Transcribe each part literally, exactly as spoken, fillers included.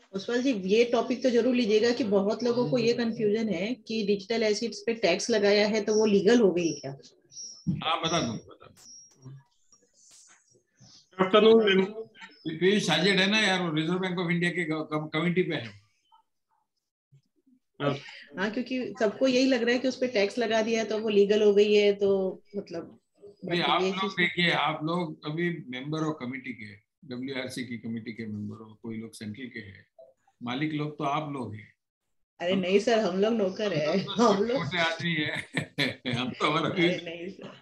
ओसवाल जी, ये टॉपिक तो जरूर लीजिएगा कि बहुत लोगों को ये कंफ्यूजन है कि डिजिटल एसेट्स पे टैक्स लगाया है तो वो लीगल हो गई क्या? हाँ बता दूँ बता आफ्टरनून पीयूष साजेड है ना यार, रिजर्व बैंक ऑफ इंडिया के कमिटी पे है। हाँ, क्योंकि सबको यही लग रहा है कि उस पर टैक्स लगा दिया तो वो लीगल हो गई है, तो मतलब भाई आप लोग देखिए, आप लोग अभी मेंबर हो कमेटी के, डब्ल्यूआरसी की कमेटी के मेंबर हो, कोई लोग सेंट्रल के हैं, मालिक लोग तो आप लोग हैं। अरे नहीं सर, हम लोग नौकर है, हम लोग छोटे आदमी है हम तो। अरे नहीं सर,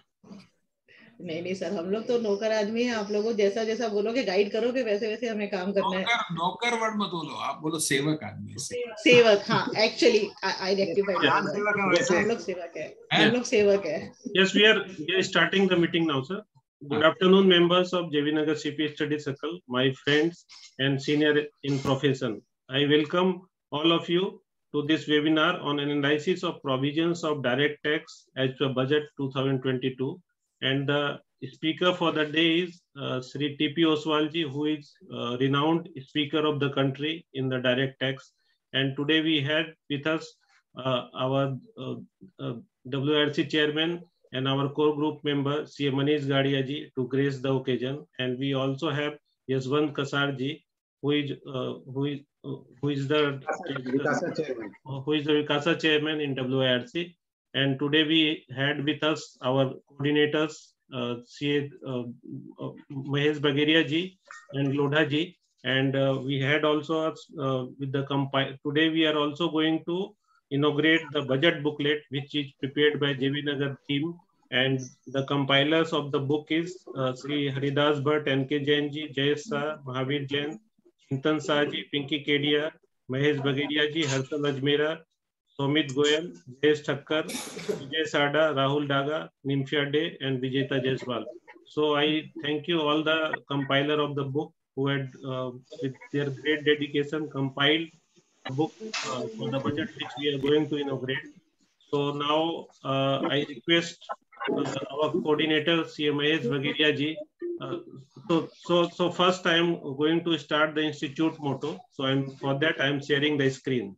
नहीं नहीं सर, हम लोग तो नौकर आदमी है। आप लोगों जैसा जैसा बोलोगे, गाइड करोगे, वैसे वैसे हमें काम करना है। नौकर नौकर वर्ड मत बोलो, आप बोलो सेवक आदमी। सेवक, हाँ, एक्चुअली आई रेक्टिफाइड, हम लोग सेवक है, हम लोग सेवक है। Yes, we are, we are starting the meeting now, sir. Good afternoon, members of J V Nagar C P A Study Circle, my friends and senior in profession. I welcome all of you to this webinar on an analysis of provisions of direct tax as per budget two thousand twenty-two. And the speaker for the day is uh, Sri T P Oswal ji, who is uh, renowned speaker of the country in the direct tax. And today we had with us uh, our uh, uh, W R C chairman and our core group member C A Manish Gadia ji to grace the occasion, and we also have Yaswant Kasar ji, who is uh, who is uh, who is the Vikasa chairman. who is the Vikasa chairman in W R C. And today we had with us our coordinators uh, C A uh, uh, Mahesh Bagaria ji and Lodha ji, and uh, we had also uh, with the compile. Today we are also going to inaugurate the budget booklet, which is prepared by J V Nagar team, and the compilers of the book is uh, Sri Haridas Bhatt, N K Jain ji, Jayesh Shah, Mahavir Jain, Chintan Shah ji, Pinky Kedia, Mahesh Bagaria ji, Harshal Ajmera, Somit Goyal, Jayesh Thakkar, Vijay Sada, Rahul Daga, Nimshia De, and Vijeta Jaiswal. So I thank you all the compiler of the book who had uh, with their great dedication compiled book uh, for the budget which we are going to inaugurate. So now uh, I request uh, our coordinator C M Mahesh Bagaria ji. Uh, so so so first I am going to start the institute motto. So I'm for that I am sharing the screen.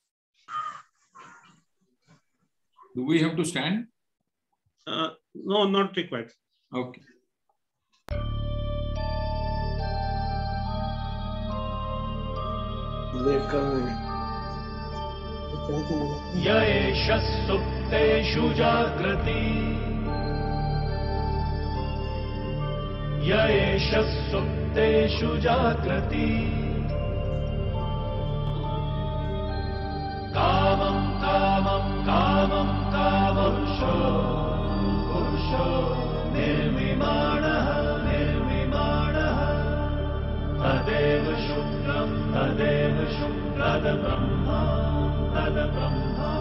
Do we have to stand? Uh, no, not required. Okay. य एष सुप्तेषु जागृति य एष सुप्तेषु जागृति कामं कामं कामं कामपुरुषो पुरुषो निर्मिमाणः निर्मिमाणः तदेव शुक्रं तदेव शुक्रदब्रह्मा तद्ब्रह्मा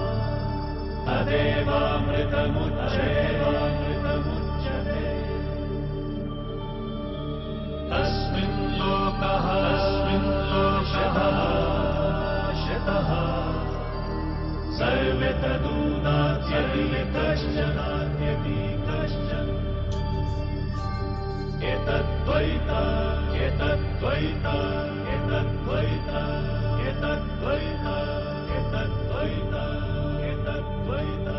तदेवामृतमुच्यते तस्मिन् लोकः तस्मिन् लोकः शतः सर्वे तदुनात्यपि कश्चनात्यपि कश्चन एतद्द्वैता एतद्द्वैता एतद्द्वैता एतद्द्वैता एतद्द्वैता एतद्द्वैता.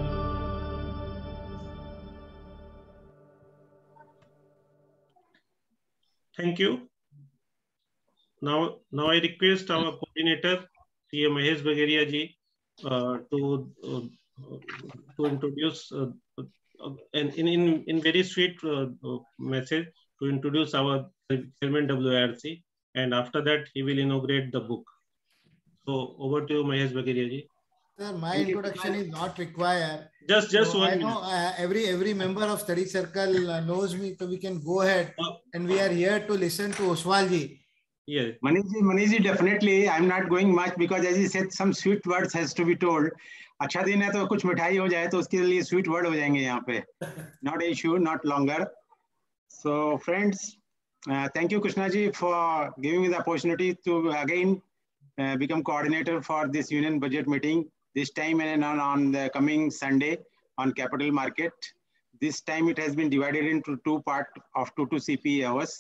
Thank you. Now, now I request our coordinator, C A Mahesh Bagaria ji, uh, to uh, to introduce uh, uh, and in in in very sweet uh, uh, message to introduce our chairman W R C, and after that he will inaugurate the book. So over to you, Mahesh Bagaria ji. Sir, my introduction is not required. Just just so one I minute. know uh, every every member of study circle uh, knows me, so we can go ahead. Uh, and we are here to listen to Oswal ji. Yes. Manish ji, Manish ji, definitely I'm not going much because as he said, some sweet words has to be told. अच्छा दिन है तो कुछ मिठाई हो जाए तो उसके लिए sweet word हो जाएंगे यहाँ पे. Not an issue, not longer. So friends, uh, thank you Krishna ji for giving me the opportunity to again uh, become coordinator for this union budget meeting. This time and on, on the coming Sunday on Capital Market. This time it has been divided into two parts of two to C P A hours.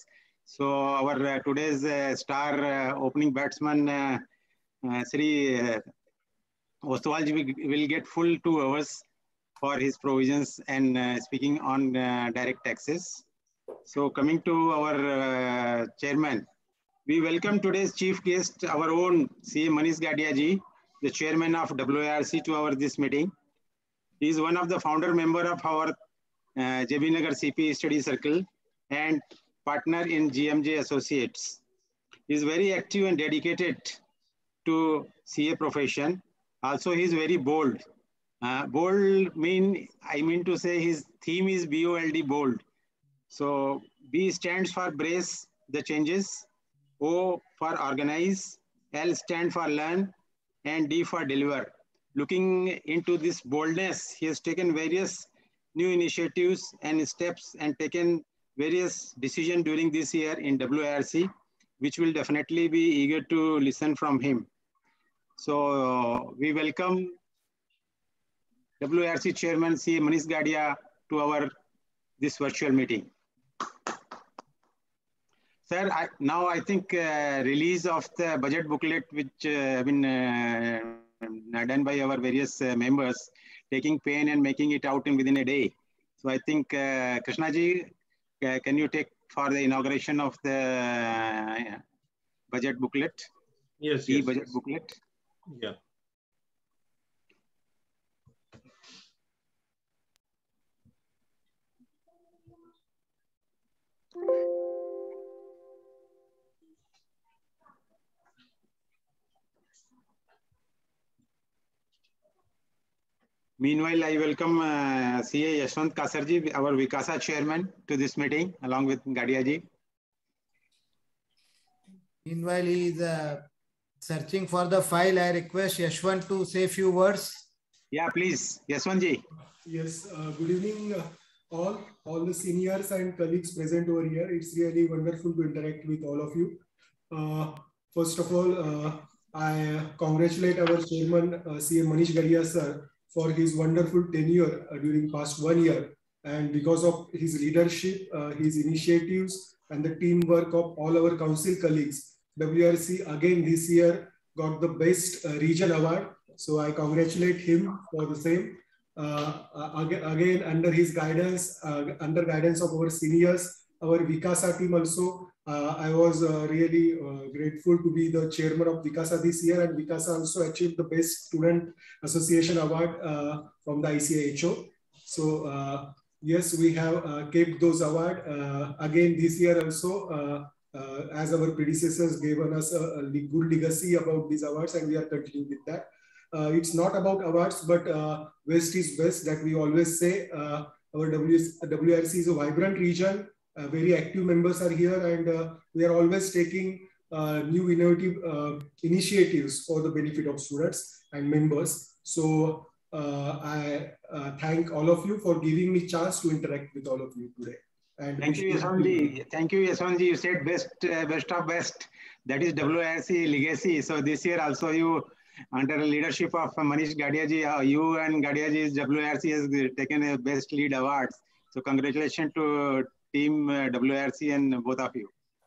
So our uh, today's uh, star uh, opening batsman, uh, uh, Sri uh, Ostwalji will, will get full two hours for his provisions and uh, speaking on uh, direct taxes. So coming to our uh, chairman, we welcome today's chief guest, our own C A Manish Gadia ji, the chairman of W I R C, to our this meeting. He is one of the founder member of our uh, J B Nagar C P Study Circle and partner in G M J Associates. He is very active and dedicated to C A profession. Also, he is very bold. Uh, bold mean, I mean to say his theme is B O L D, bold. So B stands for brace the changes, O for organize, L stand for learn, and D for deliver. Looking into this boldness, he has taken various new initiatives and steps and taken various decisions during this year in W I R C, which will definitely be eager to listen from him. So uh, we welcome W I R C Chairman C A Manish Gadia to our this virtual meeting. Sir, I, now I think uh, release of the budget booklet, which uh, have been uh, done by our various uh, members, taking pain and making it out in within a day. So I think uh, Krishna ji, uh, can you take for the inauguration of the uh, budget booklet? Yes, The yes. budget yes. booklet. Yeah. Meanwhile, I welcome uh, C A Yashwant Kasarji, our Vikasa chairman, to this meeting, along with Gadia ji. Meanwhile, he is uh, searching for the file. I request Yashwant to say a few words. Yeah, please, Yashwant ji. Yes, uh, good evening uh, all, all the seniors and colleagues present over here. It's really wonderful to interact with all of you. Uh, first of all, uh, I congratulate our chairman, uh, C A Manish Gadia sir, for his wonderful tenure uh, during past one year. And because of his leadership, uh, his initiatives, and the teamwork of all our council colleagues, W I R C again this year got the best uh, region award. So I congratulate him for the same. Uh, again, again, under his guidance, uh, under guidance of our seniors, our Vikasa team also, uh, I was uh, really uh, grateful to be the chairman of Vikasa this year, and Vikasa also achieved the Best Student Association Award uh, from the I C A H O. So uh, yes, we have uh, kept those awards. Uh, again, this year also, uh, uh, as our predecessors gave us a, a good legacy about these awards, and we are continuing with that. Uh, it's not about awards, but uh, West is best, that we always say. Uh, our W I R C is a vibrant region. Uh, very active members are here, and uh, we are always taking uh, new innovative uh, initiatives for the benefit of students and members. So uh, I uh, thank all of you for giving me chance to interact with all of you today. And Thank you, Yashwant ji. Thank you, Yashwant ji. You said best, uh, best of best. That is W I R C legacy. So this year also you, under the leadership of Manish Gadia ji, uh, you and Gadia ji's W I R C has taken a best lead awards. So congratulations to team uh, W I R C and both of you.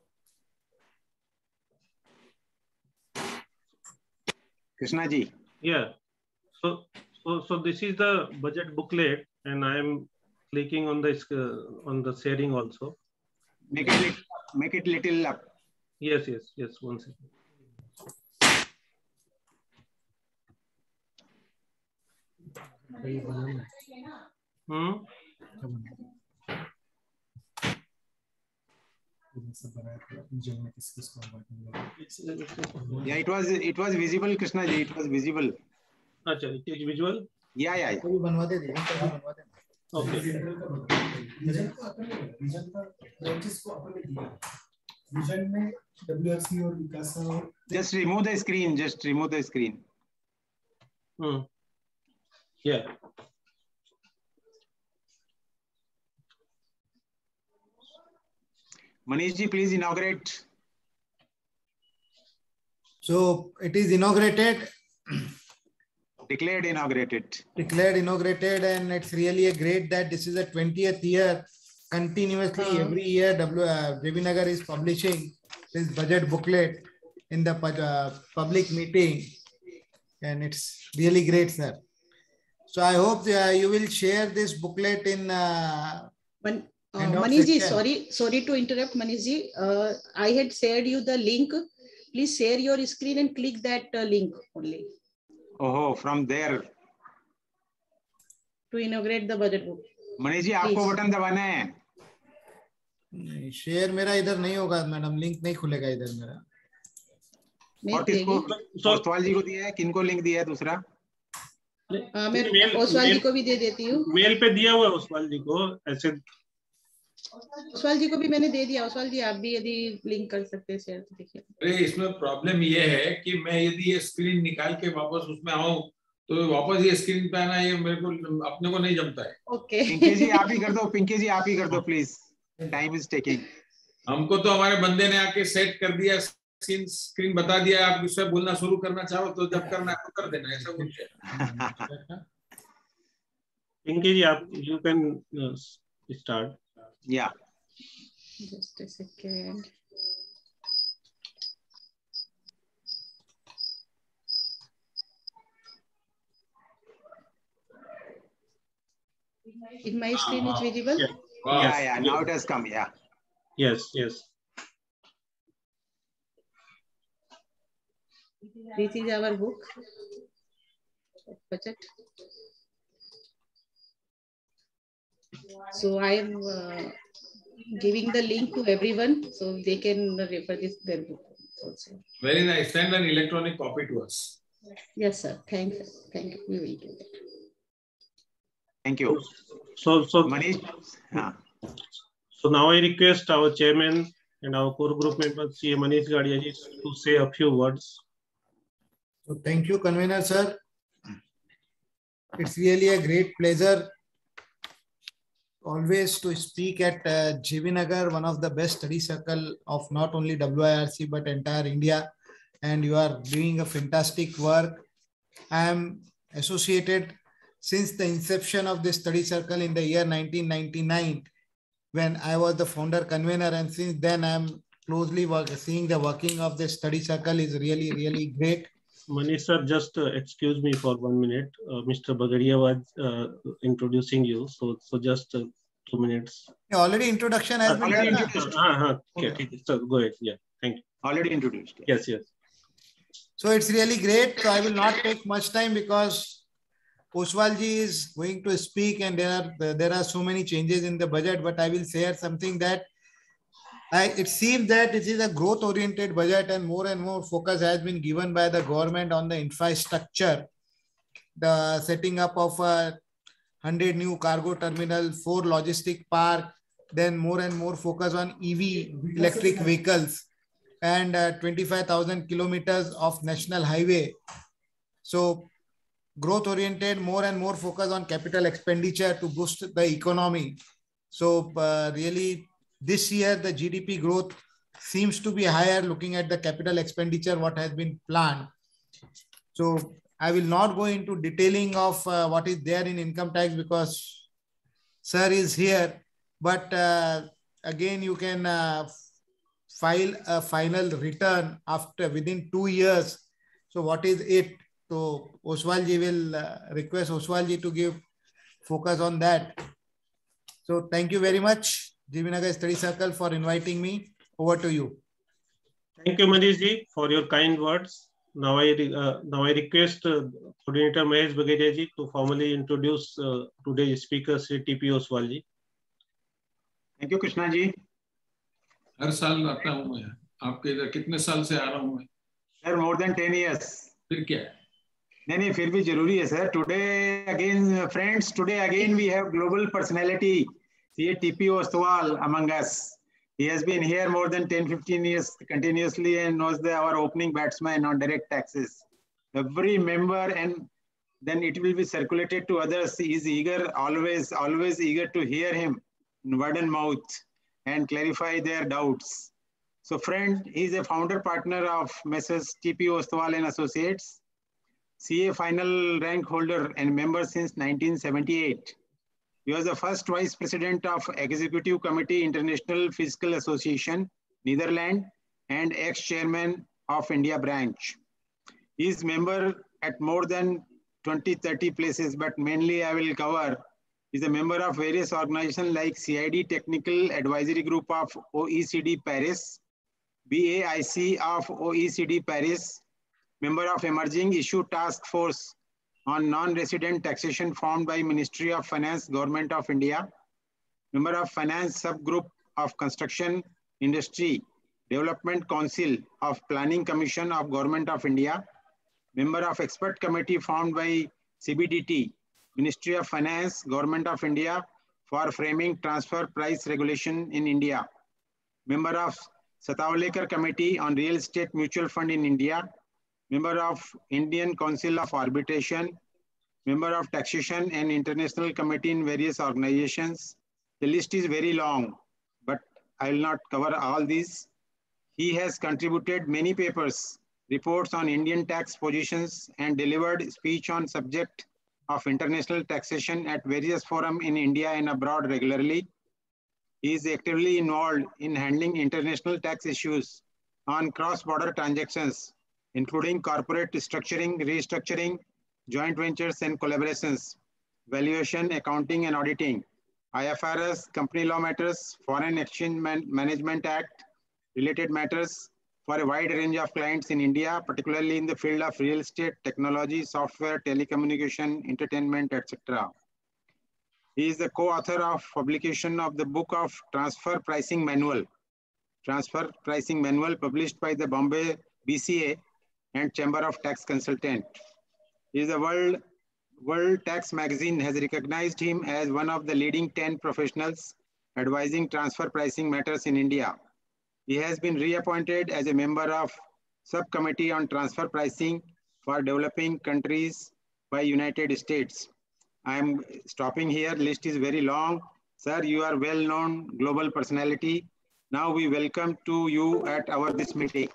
Krishna ji. Yeah. So, so, so this is the budget booklet, and I am clicking on this uh, on the sharing also. Make it make it little up. Yes, yes, yes. One second. Hmm. Yeah, it was it was visible, Krishna ji. It was visible. Acha, it is visual. Yeah, yeah. yeah. Okay. Just remove the screen. Just remove the screen. Hmm. Yeah. Manish ji, please inaugurate. So it is inaugurated. Declared inaugurated. Declared inaugurated, and it's really a great that this is the twentieth year continuously Uh, every year W uh, J B Nagar is publishing this budget booklet in the uh, public meeting, and it's really great, sir. So I hope uh, you will share this booklet in uh, Man, uh, handout Manish ji, section. sorry, sorry to interrupt, Manish ji. Uh, I had shared you the link. Please share your screen and click that uh, link only Oh, from there. to inaugurate the budget book. Manish ji आपको Please. Button दबाना है. नहीं, share मेरा इधर नहीं होगा madam, link नहीं खुलेगा इधर मेरा. मैं और किसको? देगी। ओसवाल जी को दिया है, किनको लिंक दिया है दूसरा? हाँ, मैं मेल- ओसवाल जी मेल- को भी दे देती हूँ। मेल पे दिया हुआ है ओसवाल जी को ऐसे. ओसवाल जी को भी मैंने दे दिया। ओसवाल जी आप भी यदि लिंक कर सकते हैं शेयर तो देखिए। अरे इसमें प्रॉब्लम ये है कि मैं यदि ये स्क्रीन निकाल के वापस उसमें आऊं तो वापस ये स्क्रीन पे आना ये मेरे को अपने को नहीं जमता है. ओके। पिंकी जी आप ही कर दो, पिंकी जी आप ही कर दो प्लीज. Time is taking. हमको तो हमारे बंदे ने आके सेट कर दिया, स्क्रीन स्क्रीन बता दिया, आप उससे बोलना शुरू करना चाहो तो जब करना है तो कर देना, ऐसा कुछ है. पिंकी जी आप यू कैन स्टार्ट. या Just a second. In my screen is visible. Yeah. वाह. या या नाउ इट हैज कम. या Yes, yes. This is our book. Budget. So I am uh, giving the link to everyone so they can refer this their book also. Very nice. Send an electronic copy to us. Yes, sir. Thank you. Thank you. We will do that. Thank you. So, so, Manish. हाँ. so now I request our chairman and our core group member, C A Manish Gadia ji, to say a few words. So thank you, convener sir. It's really a great pleasure always to speak at uh, J B Nagar, one of the best study circle of not only W I R C but entire India, and you are doing a fantastic work. I am associated since the inception of this study circle in the year nineteen ninety-nine, when I was the founder convener, and since then I am closely work, seeing the working of this study circle is really, really great. Manish sir, just uh, excuse me for one minute. Uh, Mister Bagaria was uh, introducing you, so so just uh, two minutes. Yeah, already introduction has been Already done. na? introduced. Uh, uh, okay, okay, so go ahead. Yeah, thank you. Already introduced. Yes, yes. So it's really great. So I will not take much time because Oswal ji is going to speak, and there are there are so many changes in the budget. But I will share something that I, it seems that it is a growth-oriented budget, and more and more focus has been given by the government on the infrastructure, the setting up of a one hundred new cargo terminal, four logistic park, then more and more focus on E V electric vehicles, and uh, twenty-five thousand kilometers of national highway. So growth oriented, more and more focus on capital expenditure to boost the economy. So uh, really this year the G D P growth seems to be higher looking at the capital expenditure what has been planned. So I will not go into detailing of uh, what is there in income tax because sir is here, but uh, again you can uh, file a final return after within two years. So what is it? So Oswal ji will uh, request Oswal ji to give focus on that. So thank you very much, J B Nagar Study Circle, for inviting me. Over to you. Thank you, Manish ji, for your kind words. Now I uh, now I request uh, Coordinator Mahesh Bagaria ji to formally introduce uh, today's speaker, Sri T P Oswal ji. Thank you, Krishna ji. हर साल आता हूँ मैं आपके इधर, कितने साल से आ रहा हूँ मैं? Sir, more than ten years. फिर क्या है? नहीं नहीं फिर भी जरूरी है sir. Today again, friends, today again we have global personality, C A T P Ostwal among us. He has been here more than ten fifteen years continuously and knows the, our opening batsman on direct taxes. Every member, and then it will be circulated to others. He is eager, always, always eager to hear him in word and mouth and clarify their doubts. So friend, he is a founder partner of Messrs T P Ostwal and Associates, C A final rank holder and member since nineteen seventy-eight. He was the first Vice President of Executive Committee, International Physical Association, Netherlands, and ex-chairman of India branch. He is member at more than twenty, thirty places, but mainly I will cover. He is a member of various organizations like C I D Technical Advisory Group of O E C D Paris, B A I C of O E C D Paris, member of Emerging Issue Task Force on Non-Resident Taxation formed by Ministry of Finance, Government of India, member of Finance Subgroup of Construction Industry Development Council of Planning Commission of Government of India, member of Expert Committee formed by C B D T, Ministry of Finance, Government of India for framing transfer price regulation in India, member of Satawalekar Committee on Real Estate Mutual Fund in India, member of Indian Council of Arbitration, member of Taxation and International Committee in various organizations. The list is very long, but I will not cover all these. He has contributed many papers, reports on Indian tax positions, and delivered speech on subject of international taxation at various forums in India and abroad regularly. He is actively involved in handling international tax issues on cross-border transactions, including corporate structuring, restructuring, joint ventures and collaborations, valuation, accounting and auditing, I F R S, company law matters, Foreign Exchange Man Management Act, related matters for a wide range of clients in India, particularly in the field of real estate, technology, software, telecommunication, entertainment, et cetera. He is the co-author of publication of the book of Transfer Pricing Manual, Transfer Pricing Manual published by the Bombay B C A and Chamber of Tax Consultant. He is the World, World Tax Magazine has recognized him as one of the leading ten professionals advising transfer pricing matters in India. He has been reappointed as a member of Subcommittee on Transfer Pricing for Developing Countries by United States. I am stopping here. List is very long. Sir, you are well-known global personality. Now we welcome to you at our this meeting.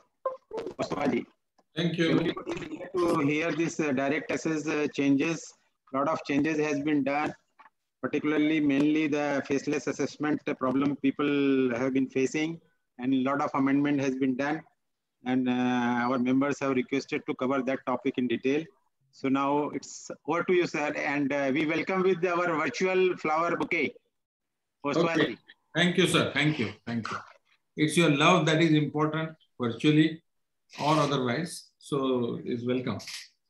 Thank you. To hear this uh, direct access uh, changes, a lot of changes has been done, particularly mainly the faceless assessment problem people have been facing, and a lot of amendment has been done. And uh, our members have requested to cover that topic in detail. So now it's over to you, sir. And uh, we welcome with our virtual flower bouquet. Okay. Thank you, sir. Thank you. Thank you. It's your love that is important, virtually or otherwise. So it's welcome.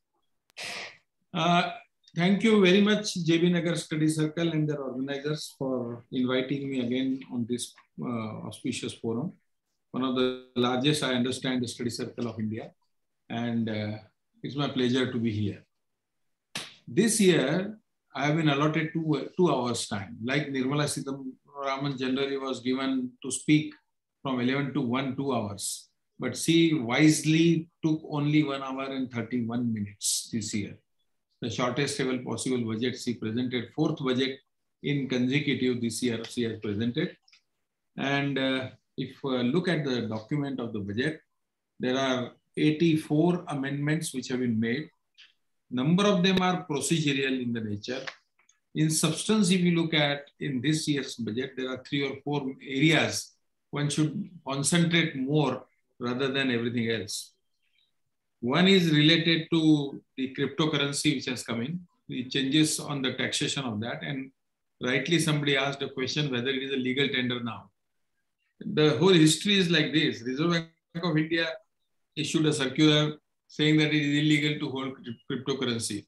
Uh, thank you very much, J B Nagar Study Circle and their organizers for inviting me again on this uh, auspicious forum. One of the largest, I understand, the Study Circle of India. And uh, it's my pleasure to be here. This year, I have been allotted two, two hours time. Like Nirmala Sitharaman generally was given to speak from eleven to one, two hours. But she wisely took only one hour and thirty-one minutes this year. The shortest ever possible budget she presented, fourth budget in consecutive this year she has presented. And uh, if uh, look at the document of the budget, there are eighty-four amendments which have been made. Number of them are procedural in the nature. In substance, if you look at in this year's budget, there are three or four areas one should concentrate more rather than everything else. One is related to the cryptocurrency which has come in, the changes on the taxation of that. And rightly somebody asked a question whether it is a legal tender now. The whole history is like this. Reserve Bank of India issued a circular saying that it is illegal to hold cryptocurrency.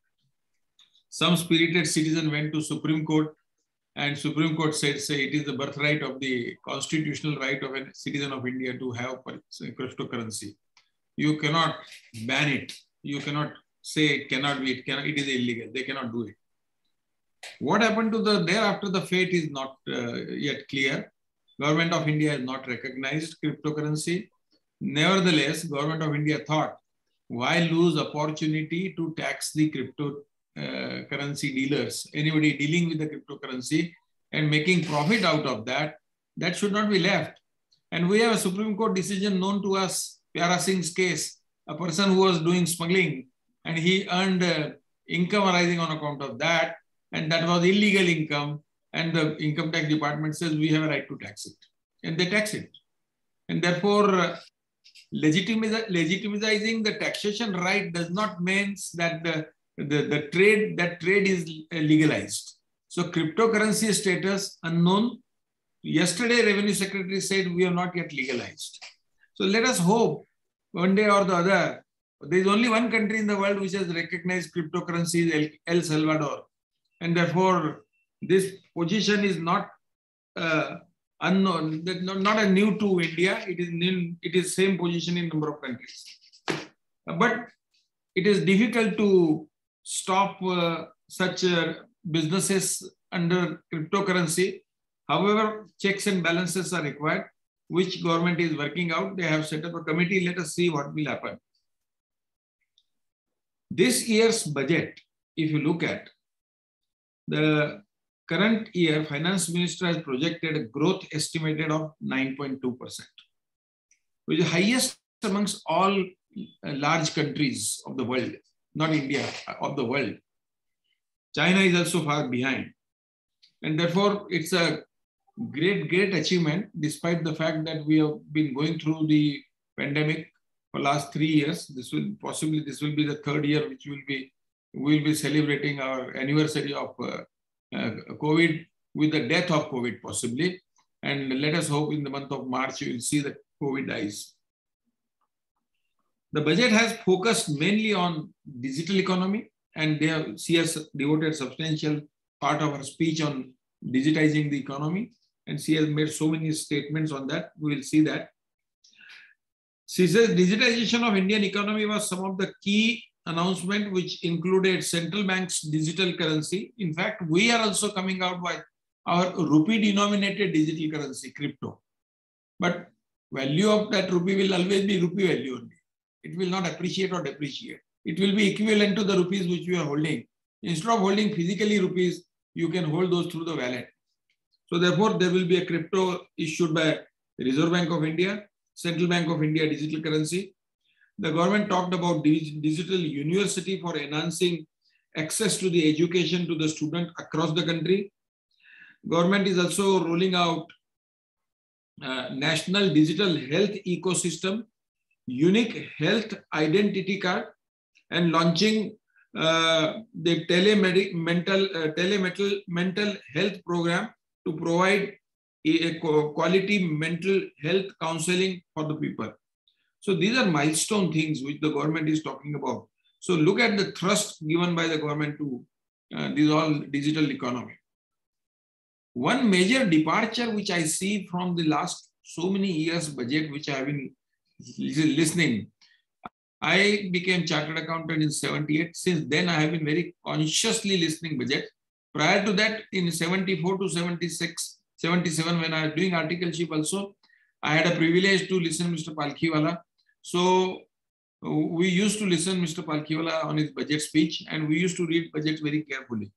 Some spirited citizen went to Supreme Court, and Supreme Court said, say it is the birthright of the constitutional right of a citizen of India to have cryptocurrency. You cannot ban it. You cannot say it cannot be, it, cannot, it is illegal. They cannot do it. What happened to the, thereafter the fate is not uh, yet clear. Government of India has not recognized cryptocurrency. Nevertheless, Government of India thought, why lose opportunity to tax the crypto Uh, currency dealers, anybody dealing with the cryptocurrency and making profit out of that, that should not be left. And we have a Supreme Court decision known to us, Pyara Singh's case, a person who was doing smuggling and he earned uh, income arising on account of that. and that was illegal income. And the income tax department says we have a right to tax it, and they tax it. And therefore, uh, legitimiz legitimizing the taxation right does not mean that the, the, the trade, that trade is legalized. So cryptocurrency status unknown. Yesterday, Revenue Secretary said we are not yet legalized. So let us hope one day or the other. There is only one country in the world which has recognized cryptocurrency, El Salvador. And therefore, this position is not uh, unknown, not a new to India. It is new, it is same position in number of countries. But it is difficult to stop uh, such uh, businesses under cryptocurrency. However, checks and balances are required, which government is working out. They have set up a committee. Let us see what will happen. This year's budget, if you look at, the current year, Finance Minister has projected a growth estimated of nine point two percent, which is the highest amongst all large countries of the world, not India, of the world. China is also far behind. And therefore, it's a great, great achievement, despite the fact that we have been going through the pandemic for last three years. This will possibly, this will be the third year, which will be, we'll be celebrating our anniversary of uh, uh, COVID, with the death of COVID possibly. And let us hope in the month of March, you will see that COVID dies. The budget has focused mainly on digital economy, and they have, she has devoted substantial part of her speech on digitizing the economy. And she has made so many statements on that. We will see that. She says digitization of Indian economy was some of the key announcement, which included central bank's digital currency. In fact, we are also coming out with our rupee denominated digital currency, crypto. But value of that rupee will always be rupee value only. It will not appreciate or depreciate. It will be equivalent to the rupees which you are holding. Instead of holding physically rupees, you can hold those through the wallet. So therefore, there will be a crypto issued by the Reserve Bank of India, Central Bank of India digital currency. The government talked about digital university for enhancing access to the education to the student across the country. Government is also rolling out uh, national digital health ecosystem, unique health identity card, and launching uh, the telemedic mental uh, telemental mental health program to provide a, a quality mental health counseling for the people. So these are milestone things which the government is talking about. So look at the thrust given by the government to uh, this all digital economy. One major departure which I see from the last so many years budget which I have been listening. I became chartered accountant in seventy-eight. Since then, I have been very consciously listening budget. Prior to that, in seventy-four to seventy-six, seventy-seven, when I was doing articleship also, I had a privilege to listen to Mister Palkhiwala. So we used to listen to Mister Palkhiwala on his budget speech, and we used to read budgets very carefully.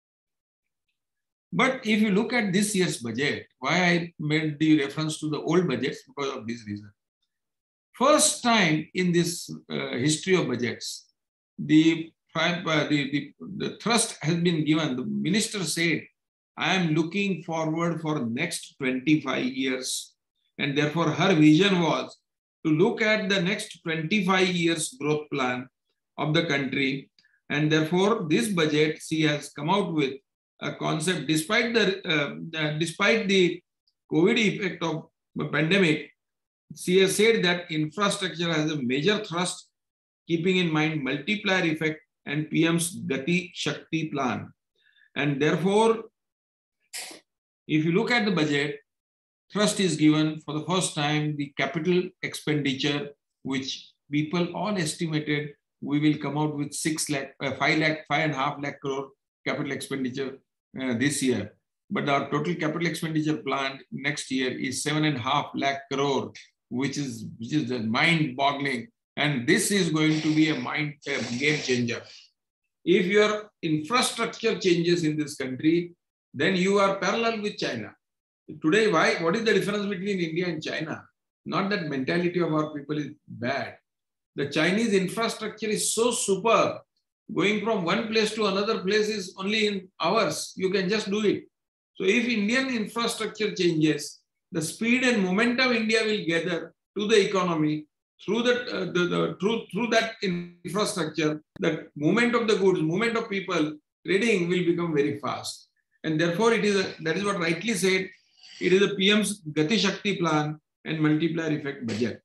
But if you look at this year's budget, why I made the reference to the old budgets, because of this reason. First time in this uh, history of budgets, the, uh, the, the, the thrust has been given. The minister said, I am looking forward for next twenty-five years. And therefore her vision was to look at the next twenty-five years growth plan of the country. And therefore this budget, she has come out with a concept, despite the, uh, the despite the COVID effect of the pandemic, she has said that infrastructure has a major thrust, keeping in mind multiplier effect and P M's Gati Shakti plan. And therefore, if you look at the budget, thrust is given for the first time the capital expenditure, which people all estimated we will come out with six lakh, uh, five lakh, five and a half lakh crore capital expenditure uh, this year. But our total capital expenditure planned next year is seven and a half lakh crore, which is which is mind-boggling, and this is going to be a mind a game changer. If your infrastructure changes in this country, then you are parallel with China. Today, why? What is the difference between India and China? Not that mentality of our people is bad. The Chinese infrastructure is so superb going from one place to another place is only in hours. You can just do it. So if Indian infrastructure changes, the speed and momentum India will gather to the economy through that, uh, the, the, through, through that infrastructure, the movement of the goods, movement of people, trading will become very fast. And therefore, it is a, that is what rightly said, it is a P M's Gati Shakti plan and multiplier effect budget.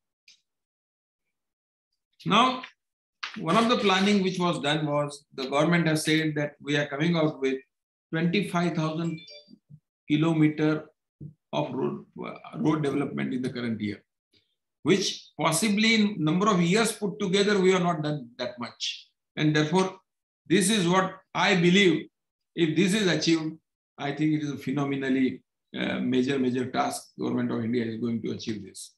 Now, one of the planning which was done was the government has said that we are coming out with twenty-five thousand kilometer of road, road development in the current year, which possibly in number of years put together, we have not done that much. And therefore, this is what I believe, if this is achieved, I think it is a phenomenally uh, major, major task. Government of India is going to achieve this.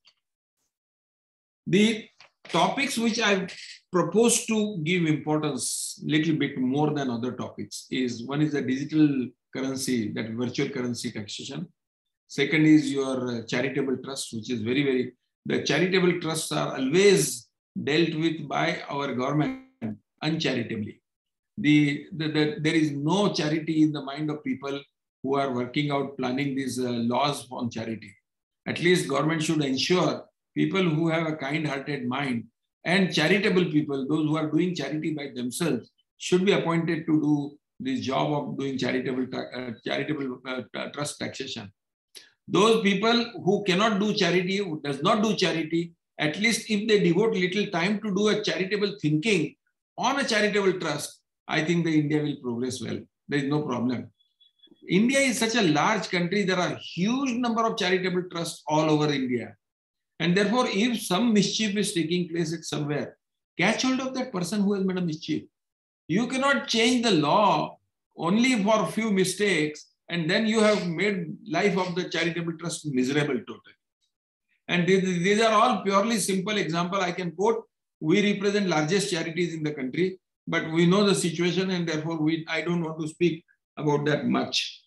The topics which I propose to give importance little bit more than other topics is, one is the digital currency, that virtual currency taxation. Second is your charitable trust, which is very, very, the charitable trusts are always dealt with by our government uncharitably. The, the, the, there is no charity in the mind of people who are working out, planning these uh, laws on charity. At least government should ensure people who have a kind-hearted mind and charitable people, those who are doing charity by themselves, should be appointed to do this job of doing charitable, uh, charitable uh, trust taxation. Those people who cannot do charity, who does not do charity, at least if they devote little time to do a charitable thinking on a charitable trust, I think the India will progress well. There is no problem. India is such a large country. There are a huge number of charitable trusts all over India. And therefore, if some mischief is taking place at somewhere, catch hold of that person who has made a mischief. You cannot change the law only for a few mistakes, and then you have made life of the charitable trust miserable totally. And these, these are all purely simple example I can quote. We represent largest charities in the country, but we know the situation, and therefore we, I don't want to speak about that much.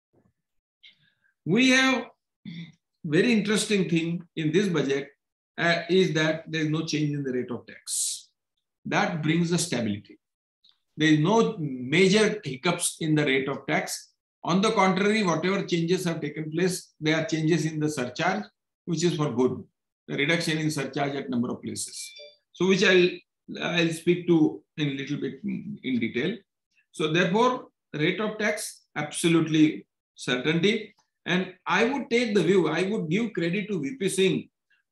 We have very interesting thing in this budget uh, is that there is no change in the rate of tax. That brings the stability. There is no major hiccups in the rate of tax. On the contrary, whatever changes have taken place, there are changes in the surcharge, which is for good. The reduction in surcharge at number of places. So which I'll, I'll speak to in a little bit in detail. So therefore, rate of tax, absolutely certainty. And I would take the view, I would give credit to V P Singh,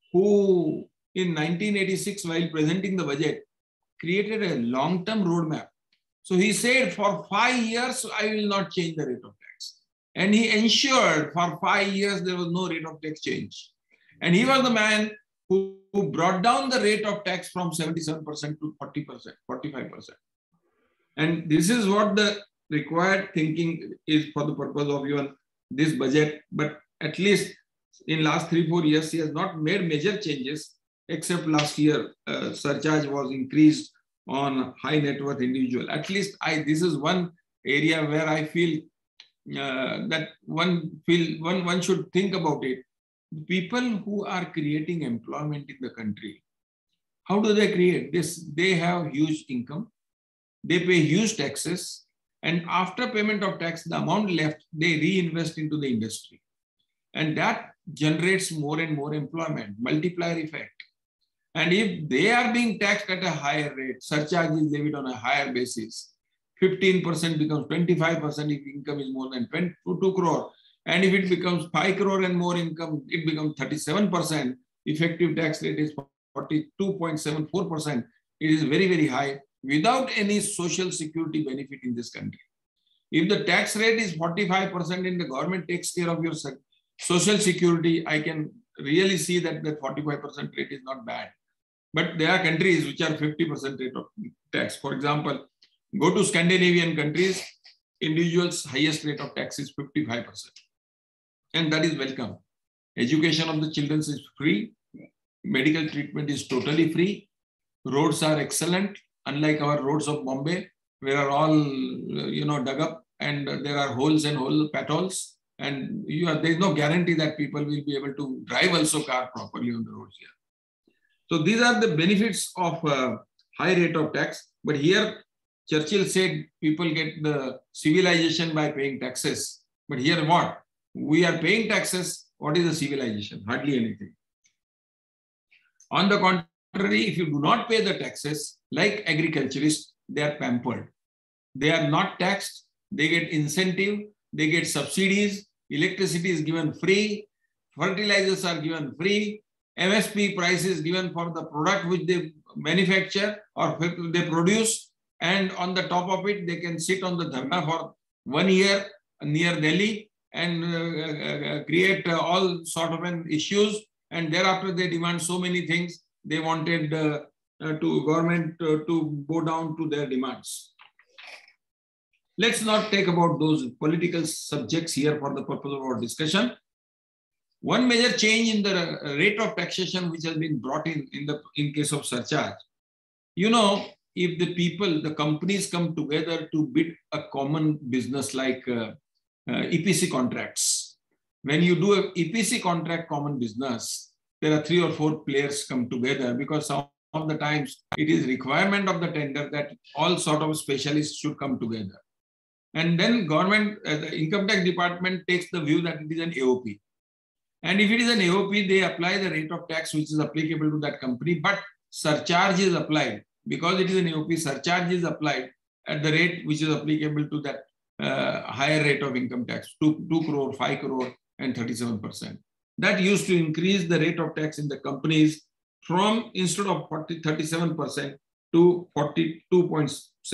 who in nineteen eighty-six, while presenting the budget, created a long-term roadmap. So he said, for five years, I will not change the rate of tax. And he ensured for five years, there was no rate of tax change. And he was the man who, who brought down the rate of tax from seventy-seven percent to forty percent, forty-five percent. And this is what the required thinking is for the purpose of even this budget. But at least in last three, four years, he has not made major changes, except last year, uh, surcharge was increased on high net worth individual. At least I, this is one area where I feel uh, that one feel one, one should think about it. People who are creating employment in the country, how do they create this? They have huge income, they pay huge taxes, and after payment of tax, the amount left, they reinvest into the industry. And that generates more and more employment, multiplier effect. And if they are being taxed at a higher rate, surcharge is levied on a higher basis, fifteen percent becomes twenty-five percent if income is more than two crore. And if it becomes five crore and more income, it becomes thirty-seven percent. Effective tax rate is forty-two point seven four percent. It is very, very high without any social security benefit in this country. If the tax rate is forty-five percent and the government takes care of your social security, I can really see that the forty-five percent rate is not bad. But there are countries which are fifty percent rate of tax. For example, go to Scandinavian countries, individuals' highest rate of tax is fifty-five percent. And that is welcome. Education of the children is free. Medical treatment is totally free. Roads are excellent, unlike our roads of Bombay, where are all, you know, dug up and there are holes and hole potholes. And you are, there is no guarantee that people will be able to drive also car properly on the roads here. So these are the benefits of uh, high rate of tax. But here Churchill said people get the civilization by paying taxes. But here what? We are paying taxes. What is the civilization? Hardly anything. On the contrary, if you do not pay the taxes, like agriculturists, they are pampered. They are not taxed. They get incentive. They get subsidies. Electricity is given free. Fertilizers are given free. M S P price is given for the product which they manufacture or they produce. And on the top of it, they can sit on the dharna for one year near Delhi and uh, uh, create uh, all sort of an issues. And thereafter, they demand so many things. They wanted uh, uh, to government uh, to go down to their demands. Let's not take about those political subjects here for the purpose of our discussion. One major change in the rate of taxation which has been brought in in the in case of surcharge. You know, if the people, the companies come together to bid a common business like uh, uh, E P C contracts. When you do a E P C contract common business, there are three or four players come together because some of the times it is requirement of the tender that all sort of specialists should come together. And then government, uh, the income tax department takes the view that it is an A O P. And if it is an A O P, they apply the rate of tax which is applicable to that company, but surcharge is applied. Because it is an A O P, surcharge is applied at the rate which is applicable to that uh, higher rate of income tax, two, two crore, five crore, and thirty-seven percent. That used to increase the rate of tax in the companies from instead of forty, thirty-seven percent to forty-two point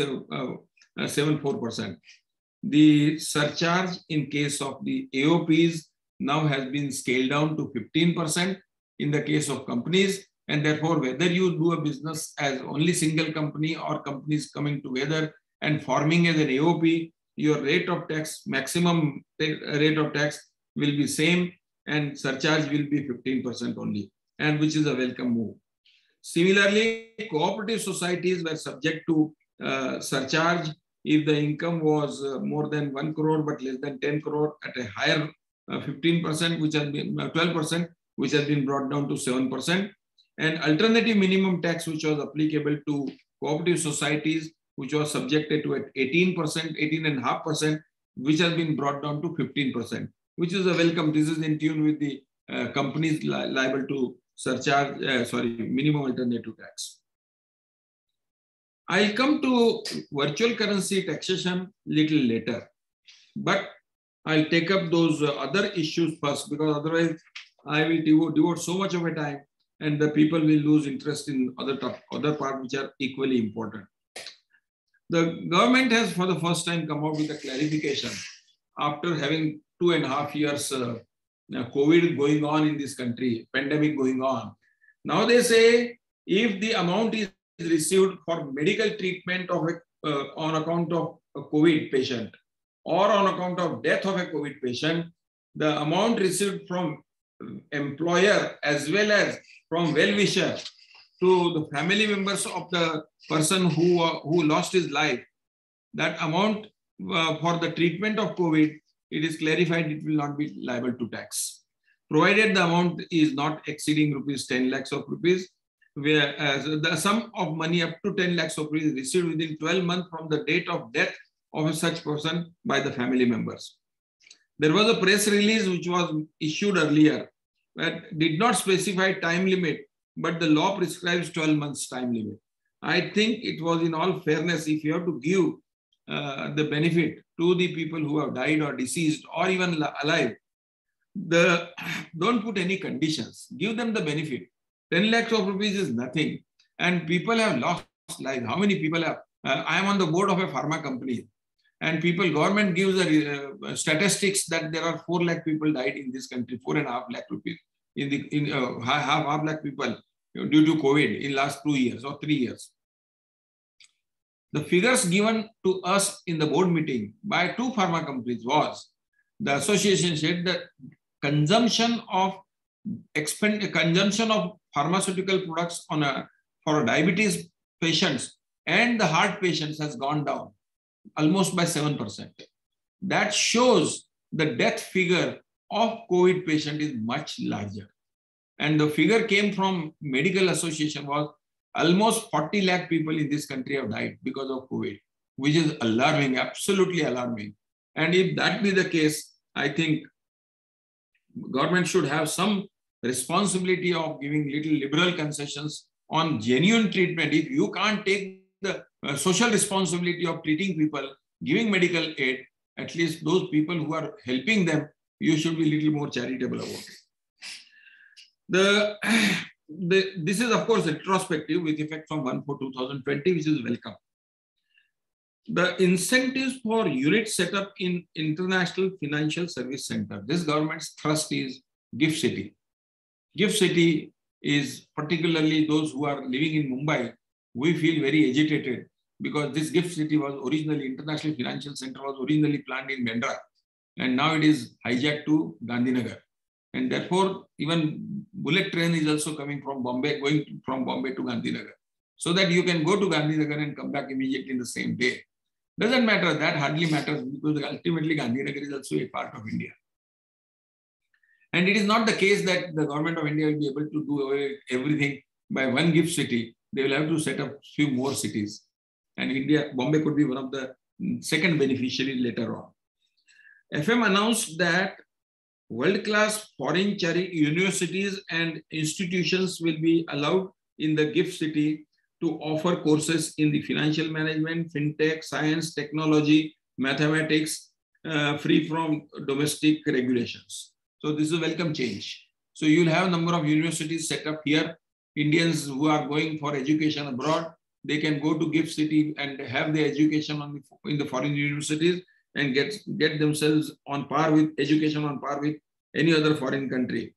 seven four percent. The surcharge in case of the A O Ps now has been scaled down to fifteen percent in the case of companies. And therefore, whether you do a business as only single company or companies coming together and forming as an A O P, your rate of tax, maximum rate of tax will be same and surcharge will be fifteen percent only, and which is a welcome move. Similarly, cooperative societies were subject to uh, surcharge if the income was uh, more than one crore but less than ten crore at a higher uh, fifteen percent, which has been uh, twelve percent, which has been brought down to seven percent. And alternative minimum tax, which was applicable to cooperative societies, which was subjected to at eighteen percent, eighteen point five percent, which has been brought down to fifteen percent, which is a welcome. This is in tune with the uh, companies li liable to surcharge, uh, sorry, minimum alternative tax. I'll come to virtual currency taxation little later, but I'll take up those uh, other issues first, because otherwise I will devote, devote so much of my time and the people will lose interest in other top, other parts which are equally important. The government has for the first time come out with a clarification after having two and a half years uh, COVID going on in this country, pandemic going on. Now they say if the amount is received for medical treatment of a, uh, on account of a COVID patient or on account of death of a COVID patient, the amount received from employer as well as from well-wisher to the family members of the person who, uh, who lost his life, that amount uh, for the treatment of COVID, it is clarified it will not be liable to tax, provided the amount is not exceeding rupees ten lakhs of rupees, whereas the sum of money up to ten lakhs of rupees received within twelve months from the date of death of a such person by the family members. There was a press release which was issued earlier that did not specify time limit, but the law prescribes twelve months time limit. I think it was in all fairness, if you have to give uh, the benefit to the people who have died or deceased or even alive, the, don't put any conditions, give them the benefit. ten lakhs of rupees is nothing. And people have lost lives. How many people have? Uh, I am on the board of a pharma company. And people, government gives the uh, statistics that there are four lakh people died in this country, four and a half lakh rupees in the in uh, half half lakh people due to COVID in last two years or three years. The figures given to us in the board meeting by two pharma companies was the association said that consumption of expend consumption of pharmaceutical products on a for diabetes patients and the heart patients has gone down almost by seven percent. That shows the death figure of COVID patient is much larger. And the figure came from medical association was almost forty lakh people in this country have died because of COVID. which is alarming, absolutely alarming. And if that be the case, I think government should have some responsibility of giving little liberal concessions on genuine treatment. If you can't take the uh, social responsibility of treating people, giving medical aid, at least those people who are helping them, you should be a little more charitable about it. The, the, this is, of course, retrospective with effect from first April two thousand twenty, which is welcome. The incentives for unit setup in International Financial Service Center. This government's thrust is GIFT City. GIFT City is particularly those who are living in Mumbai. We feel very agitated because this GIFT City was originally, International Financial Center was originally planned in Bandra, and now it is hijacked to Gandhinagar. And therefore, even bullet train is also coming from Bombay, going from Bombay to Gandhinagar, so that you can go to Gandhinagar and come back immediately in the same day. Doesn't matter, that hardly matters, because ultimately Gandhinagar is also a part of India. And it is not the case that the government of India will be able to do everything by one GIFT City. They will have to set up few more cities. And India, Bombay could be one of the second beneficiaries later on. F M announced that world-class foreign charity universities and institutions will be allowed in the GIFT City to offer courses in the financial management, fintech, science, technology, mathematics, uh, free from domestic regulations. So this is a welcome change. So you'll have a number of universities set up here. Indians who are going for education abroad, they can go to GIFT City and have their education on the, in the foreign universities and get, get themselves on par with education on par with any other foreign country.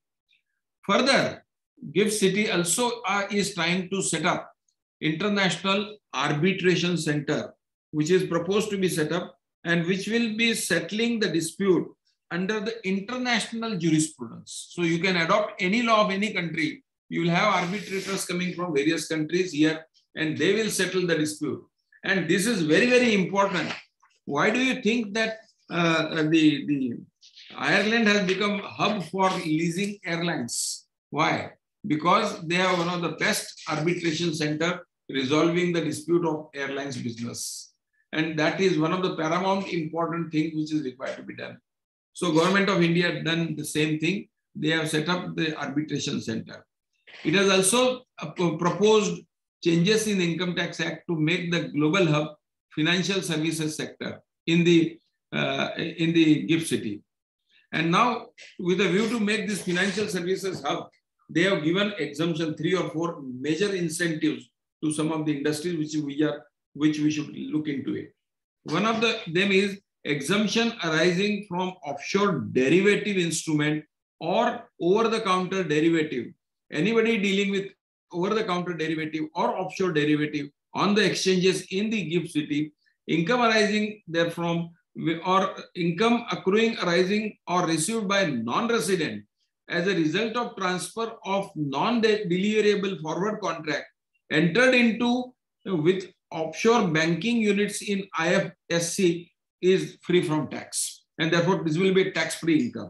Further, GIFT City also uh, is trying to set up International Arbitration Center, which is proposed to be set up and which will be settling the dispute under the international jurisprudence. So you can adopt any law of any country. You will have arbitrators coming from various countries here, and they will settle the dispute. And this is very, very important. Why do you think that uh, the, the Ireland has become a hub for leasing airlines? Why? Because they are one of the best arbitration center resolving the dispute of airlines business. And that is one of the paramount important things which is required to be done. So government of India has done the same thing. They have set up the arbitration center. It has also proposed changes in the Income Tax Act to make the global hub financial services sector in the, uh, in the GIFT City. And now, with a view to make this financial services hub, they have given exemption, three or four major incentives to some of the industries which we are, which we should look into it. One of the, them is exemption arising from offshore derivative instrument or over-the-counter derivative. Anybody dealing with over-the-counter derivative or offshore derivative on the exchanges in the GIFT City, income arising therefrom or income accruing arising or received by non-resident as a result of transfer of non-deliverable forward contract entered into with offshore banking units in I F S C is free from tax, and therefore this will be tax-free income.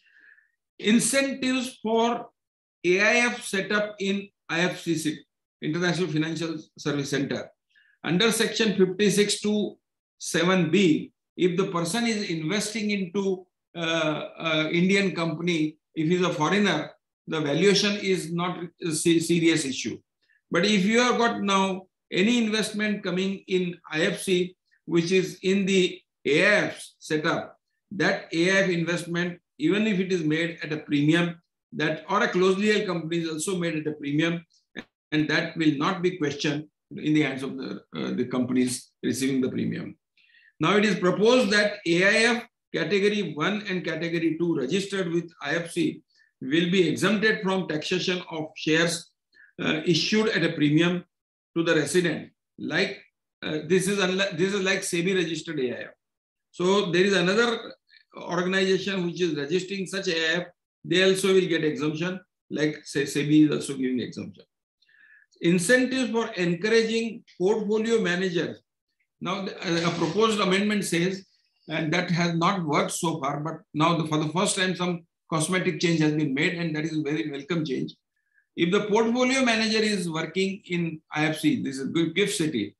Incentives for A I F setup in I F C C, International Financial Service Center. Under section fifty-six to seven B, if the person is investing into uh, uh, Indian company, if he's a foreigner, the valuation is not a serious issue. But if you have got now any investment coming in I F C, which is in the A I F setup, that A I F investment, even if it is made at a premium, that or a closely held company is also made at a premium, and that will not be questioned in the hands of the, uh, the companies receiving the premium. Now it is proposed that A I F category one and category two registered with I F C will be exempted from taxation of shares uh, issued at a premium to the resident. Like uh, this is this is like SEBI registered A I F. So there is another organization which is registering such A I F. They also will get exemption, like say SEBI is also giving exemption. Incentives for encouraging portfolio managers. Now the, a proposed amendment says, and that has not worked so far, but now the, for the first time some cosmetic change has been made, and that is a very welcome change. If the portfolio manager is working in I F C, this is GIFT City,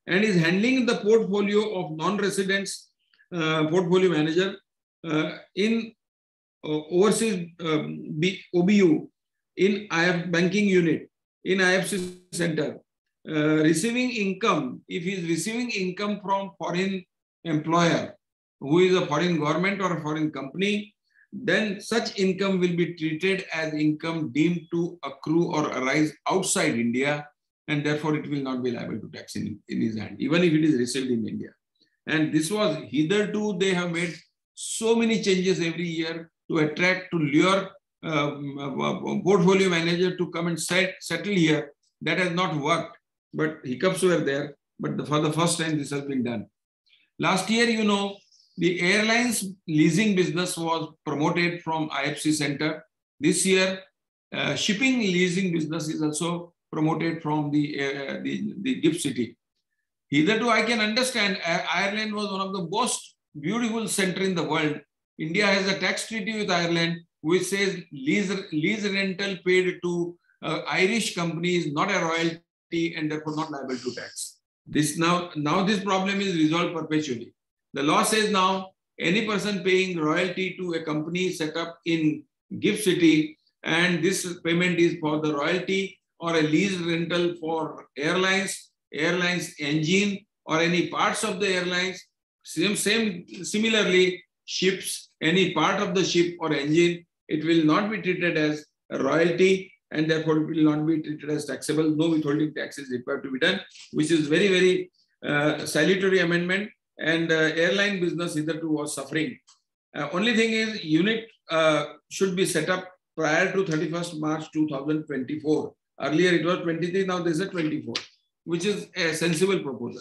and is handling the portfolio of non-residents uh, portfolio manager uh, in uh, overseas um, O B U in I F banking unit in I F C center, uh, receiving income. If he is receiving income from foreign employer who is a foreign government or a foreign company, then such income will be treated as income deemed to accrue or arise outside India, and therefore it will not be liable to tax in, in his hand, even if it is received in India. And this was hitherto, they have made so many changes every year to attract, to lure uh, portfolio manager to come and set, settle here. That has not worked, but hiccups were there. But the, for the first time, this has been done. Last year, you know, the airlines leasing business was promoted from I F C center. This year, uh, shipping leasing business is also promoted from the, uh, the, the GIFT City. Hitherto, I can understand Ireland was one of the most beautiful center in the world. India has a tax treaty with Ireland, which says lease, lease rental paid to uh, Irish companies, not a royalty, and therefore not liable to tax. This now, now this problem is resolved perpetually. The law says now any person paying royalty to a company set up in GIFT City, and this payment is for the royalty or a lease rental for airlines, airlines engine or any parts of the airlines. Same, same, similarly, ships, any part of the ship or engine, it will not be treated as a royalty, and therefore it will not be treated as taxable. No withholding tax is required to be done, which is very, very uh, salutary amendment. And uh, airline business hitherto was suffering. Uh, only thing is, unit uh, should be set up prior to thirty-first March two thousand twenty-four. Earlier it was twenty-three, now there is a twenty-four, which is a sensible proposal.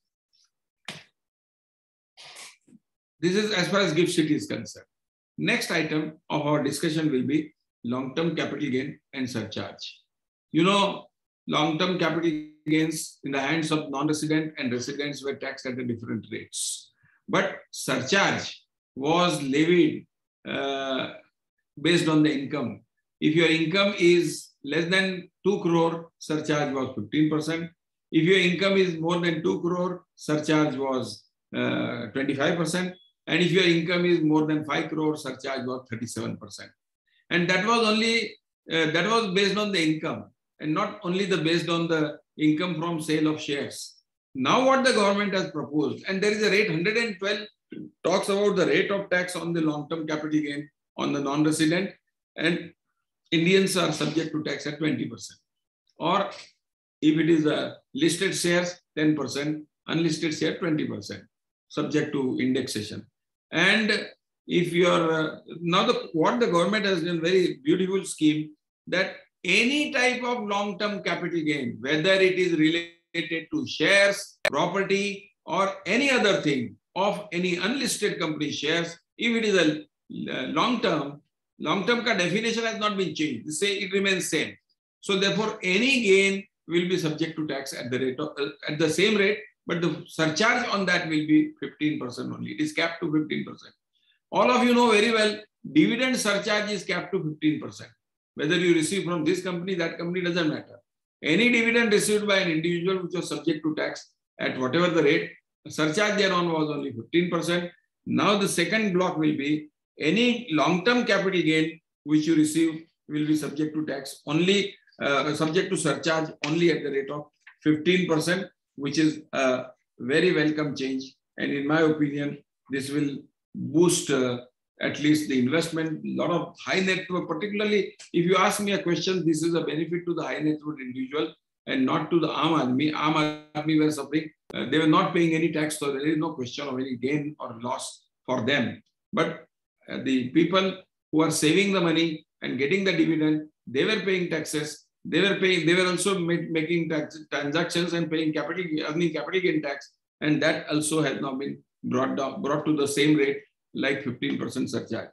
This is as far as GIFT City is concerned. Next item of our discussion will be long-term capital gain and surcharge. You know, long-term capital gains in the hands of non-resident and residents were taxed at a different rates. But surcharge was levied uh, based on the income. If your income is less than two crore, surcharge was fifteen percent. If your income is more than two crore, surcharge was uh, twenty-five percent. And if your income is more than five crore, surcharge was thirty-seven percent. And that was only, uh, that was based on the income, and not only the based on the income from sale of shares. Now what the government has proposed, and there is a rate one hundred twelve, talks about the rate of tax on the long-term capital gain on the non-resident, and Indians are subject to tax at twenty percent. Or if it is a listed shares, ten percent, unlisted share, twenty percent, subject to indexation. And if you are, uh, now the, what the government has done, very beautiful scheme, that any type of long-term capital gain, whether it is related to shares, property, or any other thing of any unlisted company shares, if it is a long-term, long-term ka definition has not been changed. Say it remains same. So therefore, any gain will be subject to tax at the rate of, uh, at the same rate, but the surcharge on that will be fifteen percent only. It is capped to fifteen percent. All of you know very well, dividend surcharge is capped to fifteen percent. Whether you receive from this company, that company, doesn't matter. Any dividend received by an individual which was subject to tax at whatever the rate, surcharge thereon was only fifteen percent. Now the second block will be any long-term capital gain which you receive will be subject to tax only, uh, subject to surcharge only at the rate of fifteen percent, which is a very welcome change. And in my opinion, this will boost uh, at least the investment. A lot of high net worth, particularly if you ask me a question, this is a benefit to the high net worth individual and not to the Aam Aadmi. Aam Aadmi were suffering. Uh, they were not paying any tax, so there is no question of any gain or loss for them. But uh, the people who are saving the money and getting the dividend, they were paying taxes. They were paying. They were also make, making tax, transactions and paying capital, earning capital gain tax, and that also has now been brought down, brought to the same rate, like fifteen percent surcharge.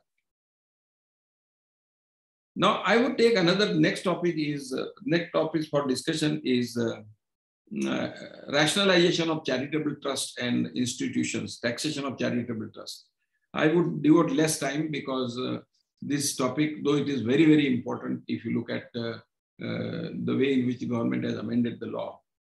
Now, I would take another next topic is uh, next topic for discussion is uh, uh, rationalization of charitable trust and institutions, taxation of charitable trust. I would devote less time because uh, this topic, though it is very, very important if you look at uh, uh, the way in which the government has amended the law.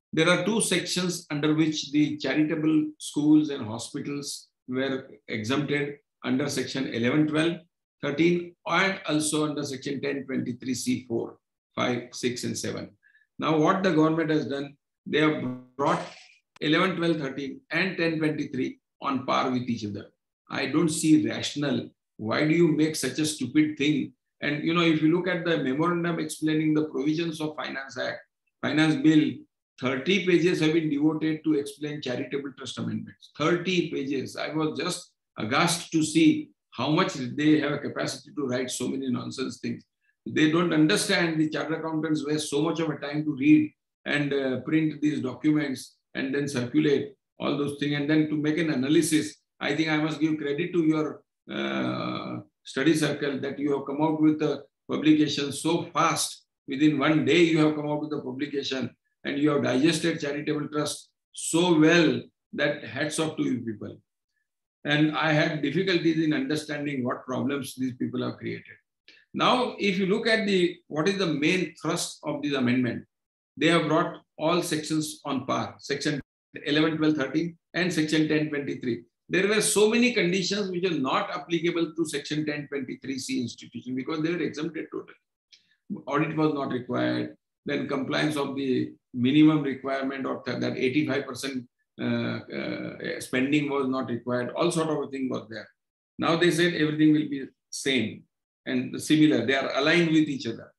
there are two sections under which the charitable schools and hospitals were exempted under section eleven, twelve, thirteen, and also under section ten twenty-three C four, five, six, and seven. Now, what the government has done, they have brought eleven, twelve, thirteen, and ten twenty-three on par with each other. I don't see rational. Why do you make such a stupid thing? And, you know, if you look at the memorandum explaining the provisions of Finance Act, Finance Bill, thirty pages have been devoted to explain charitable trust amendments. thirty pages. I was just aghast to see how much they have a capacity to write so many nonsense things. They don't understand. The chartered accountants waste so much of a time to read and uh, print these documents and then circulate all those things. And then to make an analysis, I think I must give credit to your uh, study circle that you have come out with a publication so fast. Within one day, you have come out with a publication and you have digested charitable trust so well that hats off to you people. And I had difficulties in understanding what problems these people have created. Now, if you look at the what is the main thrust of this amendment, they have brought all sections on par, section eleven, twelve, thirteen, and section ten twenty-three. There were so many conditions which are not applicable to section ten twenty-three C institution because they were exempted totally. Audit was not required. Then compliance of the minimum requirement of that eighty-five percent uh, uh, spending was not required. All sort of a thing was there. Now they said everything will be same and similar. They are aligned with each other.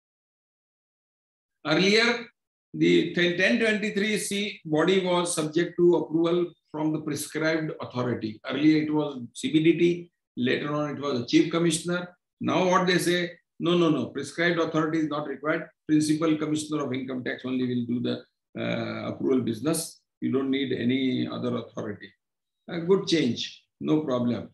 Earlier, the ten twenty-three C body was subject to approval from the prescribed authority. Earlier it was C B D T, later on it was a chief commissioner. Now what they say, no, no, no, prescribed authority is not required. Principal commissioner of income tax only will do the uh, approval business. You don't need any other authority. A good change, no problem.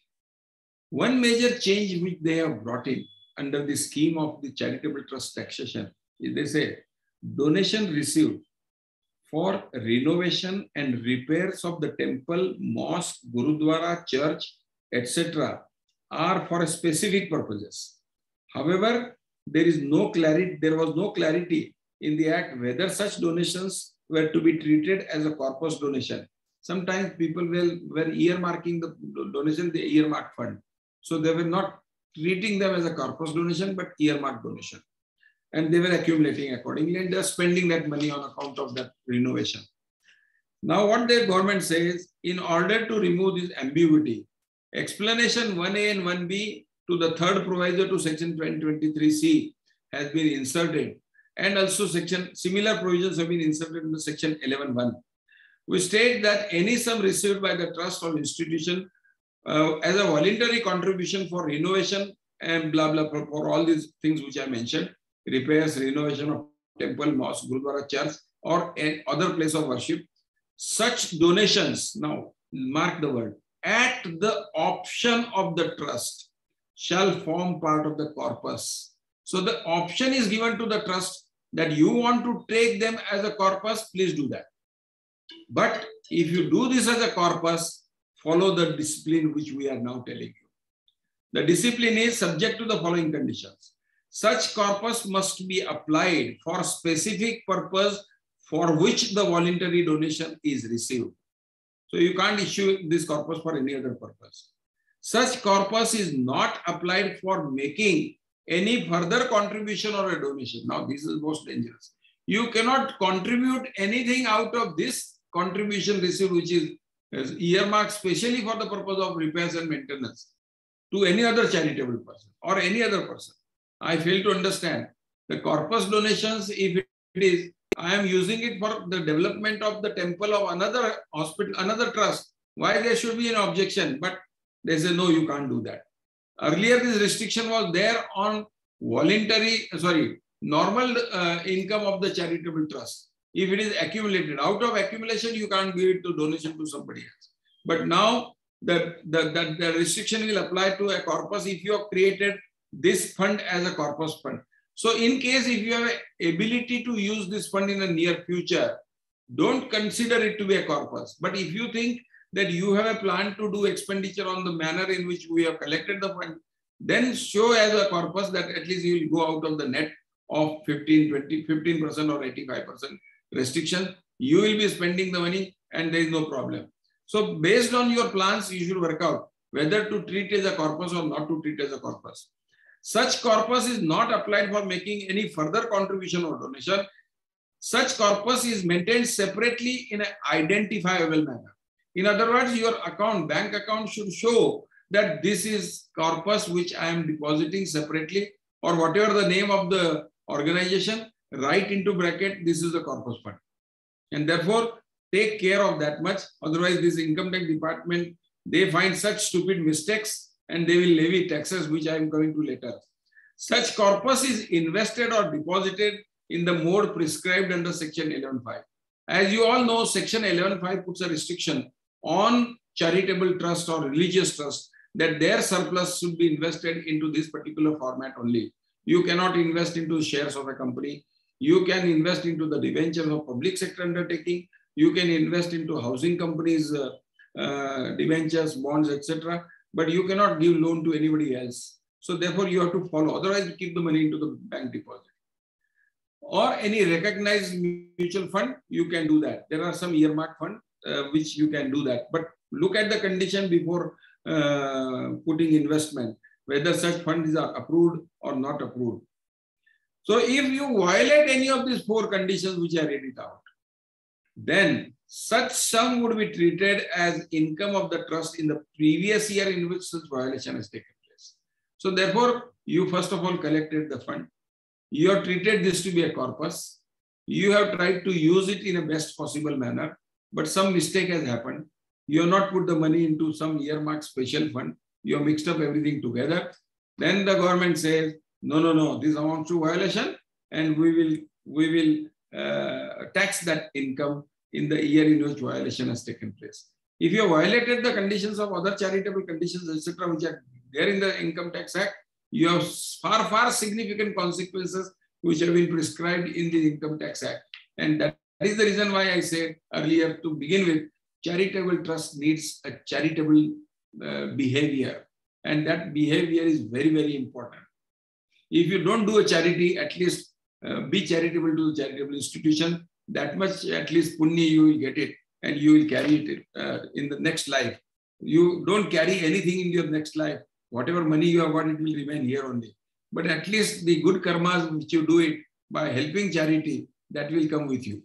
One major change which they have brought in under the scheme of the charitable trust taxation is they say donation received for renovation and repairs of the temple, mosque, gurudwara, church, et cetera are for specific purposes. However, there is no clarity, there was no clarity in the act whether such donations were to be treated as a corpus donation. Sometimes people will, were earmarking the donation, the earmark fund. So they were not treating them as a corpus donation, but earmark donation. And they were accumulating accordingly and they're spending that money on account of that renovation. Now what the government says, in order to remove this ambiguity, explanation one A and one B to the third proviso to section ten twenty-three C has been inserted. And also section similar provisions have been inserted in the section eleven one. We state that any sum received by the trust or institution uh, as a voluntary contribution for renovation and blah, blah, blah, for all these things which I mentioned, repairs, renovation of temple, mosque, gurudwara, church, or any other place of worship, such donations, now mark the word, at the option of the trust shall form part of the corpus. So the option is given to the trust that you want to take them as a corpus, please do that. But if you do this as a corpus, follow the discipline which we are now telling you. The discipline is subject to the following conditions. Such corpus must be applied for specific purpose for which the voluntary donation is received. So you can't issue this corpus for any other purpose. Such corpus is not applied for making any further contribution or a donation. Now this is most dangerous. You cannot contribute anything out of this contribution received, which is earmarked specially for the purpose of repairs and maintenance, to any other charitable person or any other person. I fail to understand the corpus donations. If it is, I am using it for the development of the temple of another hospital, another trust. Why there should be an objection? But they say, no, you can't do that. Earlier, this restriction was there on voluntary, sorry, normal uh, income of the charitable trust. If it is accumulated, out of accumulation, you can't give it to donation to somebody else. But now the, the, the, the restriction will apply to a corpus if you have created this fund as a corpus fund. So in case if you have an ability to use this fund in the near future, don't consider it to be a corpus. But if you think that you have a plan to do expenditure on the manner in which we have collected the fund, then show as a corpus that at least you will go out of the net of fifteen, twenty, fifteen percent or eighty-five percent restriction. You will be spending the money and there is no problem. So based on your plans, you should work out whether to treat as a corpus or not to treat as a corpus. Such corpus is not applied for making any further contribution or donation. Such corpus is maintained separately in an identifiable manner. In other words, your account, bank account should show that this is corpus which I am depositing separately, or whatever the name of the organization, write into bracket, this is the corpus fund. And therefore, take care of that much. Otherwise, this income tax department, they find such stupid mistakes and they will levy taxes, which I am coming to later. Such corpus is invested or deposited in the mode prescribed under section eleven point five. As you all know, section eleven point five puts a restriction on charitable trust or religious trust that their surplus should be invested into this particular format only. You cannot invest into shares of a company. You can invest into the debentures of public sector undertaking. You can invest into housing companies, uh, uh, debentures, bonds, et cetera. But you cannot give loan to anybody else. So therefore, you have to follow. Otherwise, you keep the money into the bank deposit. Or any recognized mutual fund, you can do that. There are some earmark fund uh, which you can do that. But look at the condition before uh, putting investment, whether such fund is approved or not approved. So if you violate any of these four conditions which I read it out, then such sum would be treated as income of the trust in the previous year in which such violation has taken place. So therefore, you first of all collected the fund. You have treated this to be a corpus. You have tried to use it in a best possible manner, but some mistake has happened. You have not put the money into some earmarked special fund. You have mixed up everything together. Then the government says, no, no, no, this amounts to violation, and we will, we will uh, tax that income in the year in which violation has taken place. If you have violated the conditions of other charitable conditions, et cetera, which are there in the Income Tax Act, you have far, far significant consequences which have been prescribed in the Income Tax Act. And that is the reason why I said earlier, to begin with, charitable trust needs a charitable uh, behavior. And that behavior is very, very important. If you don't do a charity, at least uh, be charitable to the charitable institution. That much, at least punya, you will get it and you will carry it uh, in the next life. You don't carry anything in your next life. Whatever money you have got, it will remain here only. But at least the good karmas which you do it by helping charity, that will come with you.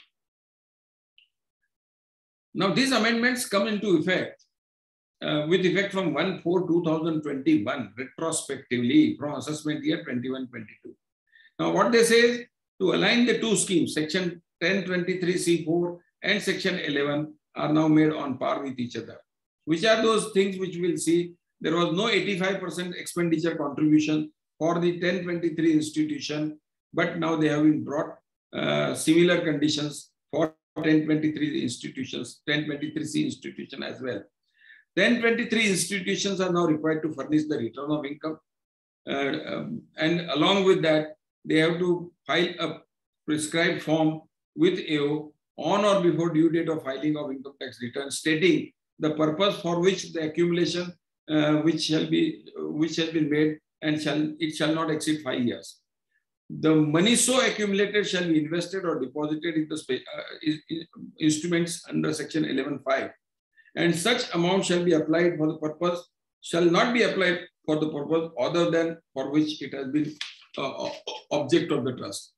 Now, these amendments come into effect uh, with effect from one four two thousand twenty-one, retrospectively from assessment year twenty-one twenty-two. Now, what they say is to align the two schemes, section ten twenty-three C four and section eleven are now made on par with each other. Which are those things which we'll see? There was no eighty-five percent expenditure contribution for the ten twenty-three institution, but now they have been brought uh, similar conditions for ten twenty-three institutions, ten twenty-three C institution as well. ten twenty-three institutions are now required to furnish the return of income. Uh, um, and along with that, they have to file a prescribed form with A O on or before due date of filing of income tax return, stating the purpose for which the accumulation uh, which shall be which has been made and shall it shall not exceed five years. The money so accumulated shall be invested or deposited in the uh, instruments under section eleven point five, and such amount shall be applied for the purpose shall not be applied for the purpose other than for which it has been uh, object of the trust.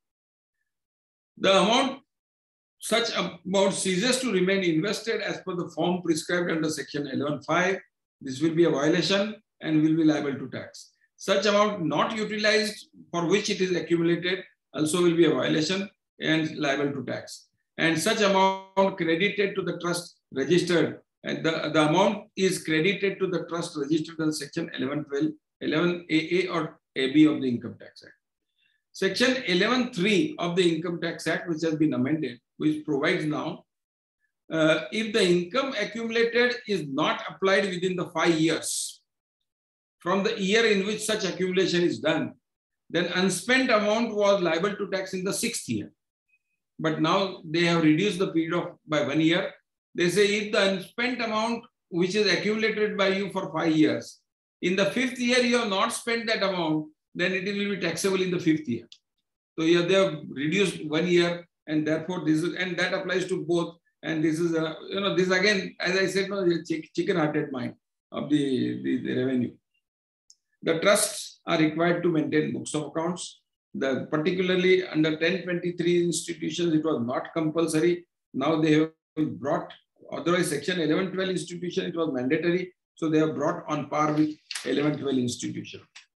The amount such amount ceases to remain invested as per the form prescribed under section eleven point five. This will be a violation and will be liable to tax. Such amount not utilized for which it is accumulated also will be a violation and liable to tax. And such amount credited to the trust registered, and the, the amount is credited to the trust registered in section eleven twelve, eleven A A or A B of the Income Tax Act. Section eleven three of the Income Tax Act, which has been amended, which provides now, uh, if the income accumulated is not applied within the five years from the year in which such accumulation is done, then unspent amount was liable to tax in the sixth year. But now they have reduced the period of by one year. They say if the unspent amount which is accumulated by you for five years, in the fifth year you have not spent that amount, then it will be taxable in the fifth year. So yeah, they have reduced one year and therefore this is, and that applies to both. And this is, a, you know, this again, as I said, no, the chicken-hearted mind of the, the, the revenue. The trusts are required to maintain books of accounts. The, particularly under ten twenty-three institutions, it was not compulsory. Now they have brought, otherwise section eleven twelve institution, it was mandatory. So they have brought on par with eleven twelve institution.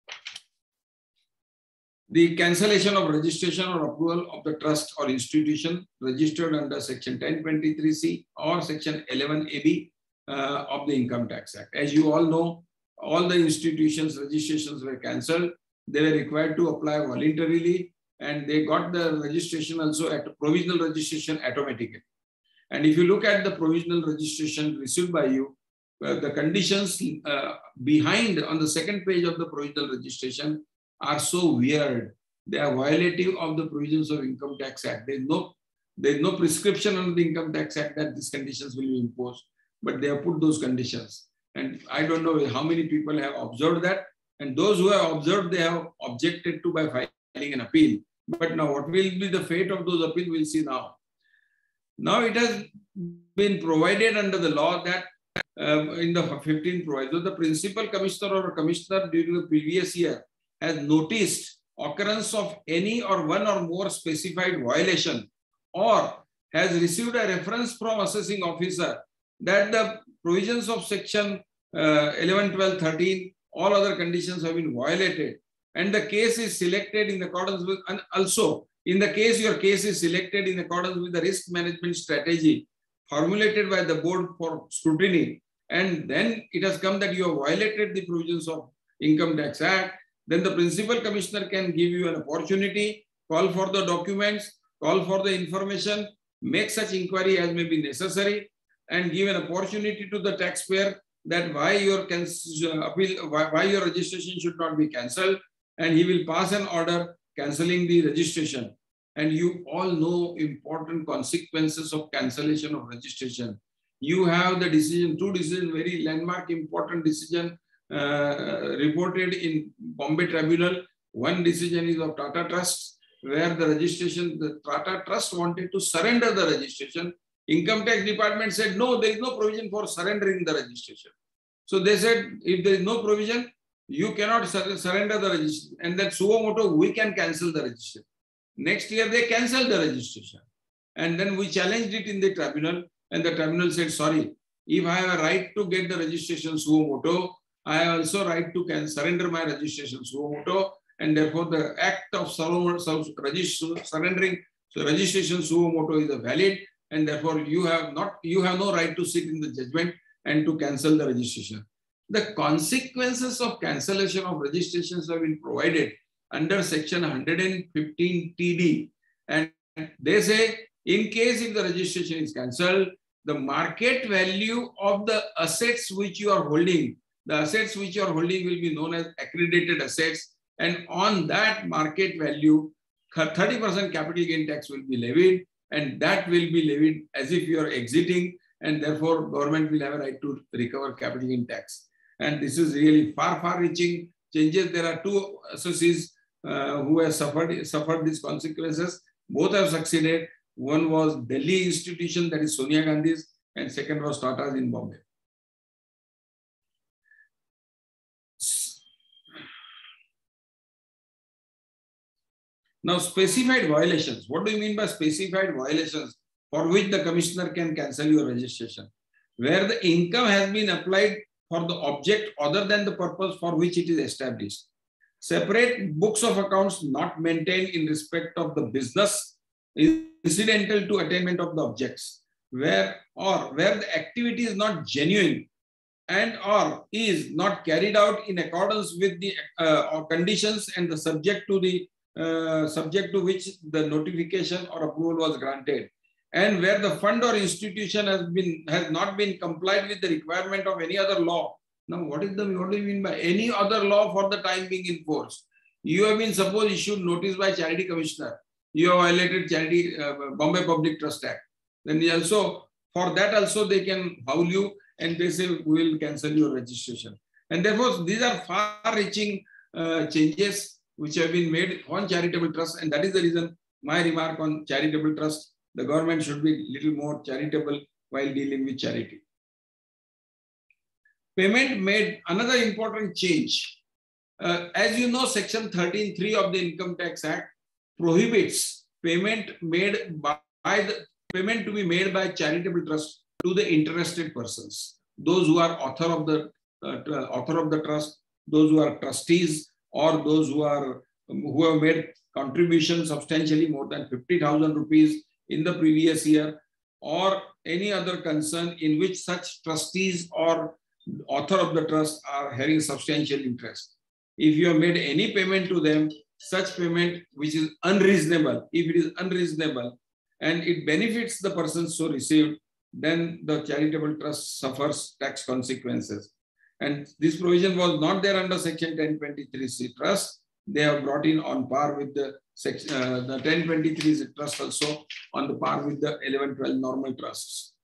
The cancellation of registration or approval of the trust or institution registered under section ten twenty-three C or section eleven A B uh, of the Income Tax Act. As you all know, all the institutions' registrations were cancelled. They were required to apply voluntarily, and they got the registration also at provisional registration automatically. And if you look at the provisional registration received by you, uh, the conditions uh, behind on the second page of the provisional registration are so weird. They are violative of the provisions of Income Tax Act. There is no, there is no prescription under the Income Tax Act that these conditions will be imposed, but they have put those conditions. And I don't know how many people have observed that. And those who have observed, they have objected to by filing an appeal. But now what will be the fate of those appeals, we'll see now. Now it has been provided under the law that uh, in the fifteenth proviso, the principal commissioner or commissioner during the previous year has noticed occurrence of any or one or more specified violation, or has received a reference from assessing officer that the provisions of section uh, eleven, twelve, thirteen, all other conditions have been violated, and the case is selected in accordance with, and also in the case your case is selected in accordance with the risk management strategy formulated by the board for scrutiny, and then it has come that you have violated the provisions of Income Tax Act, then the principal commissioner can give you an opportunity, call for the documents, call for the information, make such inquiry as may be necessary, and give an opportunity to the taxpayer that why your appeal, why, why your registration should not be cancelled, and he will pass an order cancelling the registration. And you all know important consequences of cancellation of registration. You have the decision, two decisions, very landmark important decision uh, reported in Bombay Tribunal. One decision is of Tata Trust, where the registration, the Tata Trust wanted to surrender the registration. Income Tax Department said, no, there is no provision for surrendering the registration. So they said, if there is no provision, you cannot sur surrender the registration. And that suo moto, we can cancel the registration. Next year, they canceled the registration. And then we challenged it in the tribunal. And the tribunal said, sorry, if I have a right to get the registration suo moto, I have also right to can surrender my registration suo moto. And therefore, the act of surrendering so registration suo moto is a valid. And therefore, you have not, you have no right to sit in the judgment and to cancel the registration. The consequences of cancellation of registrations have been provided under section one fifteen T D. And they say, in case if the registration is cancelled, the market value of the assets which you are holding, the assets which you are holding will be known as accredited assets. And on that market value, thirty percent capital gain tax will be levied. And that will be levied as if you are exiting, and therefore government will have a right to recover capital gain tax. And this is really far, far-reaching changes. There are two associates uh, who have suffered, suffered these consequences. Both have succeeded. One was Delhi institution, that is Sonia Gandhi's, and second was Tata's in Bombay. Now, specified violations. What do you mean by specified violations for which the commissioner can cancel your registration? Where the income has been applied for the object other than the purpose for which it is established. Separate books of accounts not maintained in respect of the business incidental to attainment of the objects. Where or where the activity is not genuine and or is not carried out in accordance with the uh, conditions and the subject to the Uh, subject to which the notification or approval was granted, and where the fund or institution has been has not been complied with the requirement of any other law. Now, what is the what do you mean by any other law for the time being in force? You have been suppose issued notice by Charity Commissioner. You have violated Charity uh, Bombay Public Trust Act. Then also for that also they can howl you and they say we will cancel your registration. And therefore these are far-reaching uh, changes which have been made on charitable trust, and that is the reason my remark on charitable trust. The government should be little more charitable while dealing with charity. Payment made, another important change. Uh, as you know, Section thirteen point three of the Income Tax Act prohibits payment made by, by the payment to be made by charitable trust to the interested persons, those who are author of the uh, author of the trust, those who are trustees, or those who are who have made contributions substantially more than fifty thousand rupees in the previous year, or any other concern in which such trustees or author of the trust are having substantial interest. If you have made any payment to them, such payment which is unreasonable, if it is unreasonable and it benefits the person so received, then the charitable trust suffers tax consequences. And this provision was not there under Section ten twenty-three C trust. They have brought in on par with the section, uh, the ten twenty-three C trust, also on the par with the eleven twelve normal trusts.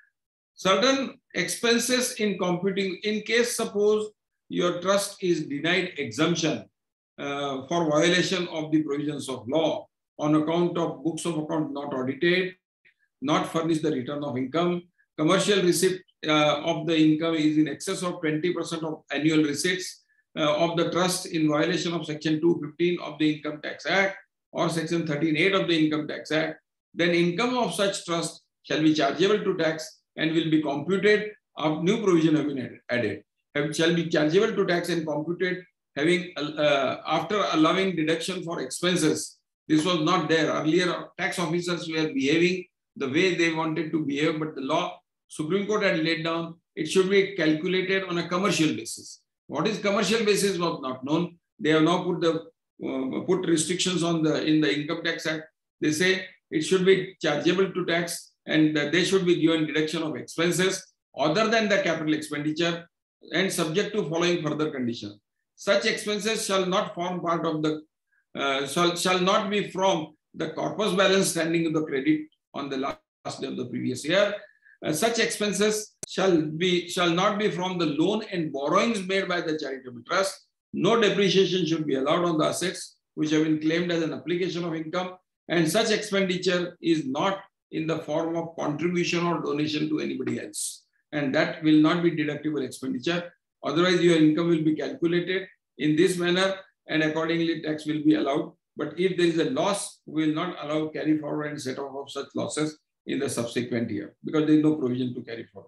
Certain expenses in computing, in case suppose your trust is denied exemption uh, for violation of the provisions of law on account of books of account not audited, not furnish the return of income, commercial receipt uh, of the income is in excess of twenty percent of annual receipts uh, of the trust in violation of Section two fifteen of the Income Tax Act or Section thirteen point eight of the Income Tax Act, then income of such trust shall be chargeable to tax and will be computed. Of new provision have been added. Have, shall be chargeable to tax and computed having uh, after allowing deduction for expenses. This was not there. Earlier, tax officers were behaving the way they wanted to behave, but the law, Supreme Court had laid down, it should be calculated on a commercial basis. What is commercial basis was not known. They have now put the uh, put restrictions on the in the Income Tax Act. They say it should be chargeable to tax and uh, they should be given deduction of expenses other than the capital expenditure and subject to following further conditions. Such expenses shall not form part of the uh, shall, shall not be from the corpus balance standing in the credit on the last day of the previous year. Uh, such expenses shall be shall not be from the loan and borrowings made by the charitable trust. No depreciation should be allowed on the assets which have been claimed as an application of income, and such expenditure is not in the form of contribution or donation to anybody else, and that will not be deductible expenditure. Otherwise, your income will be calculated in this manner, and accordingly tax will be allowed. But if there is a loss, we will not allow carry forward and set off of such losses in the subsequent year because there is no provision to carry forward.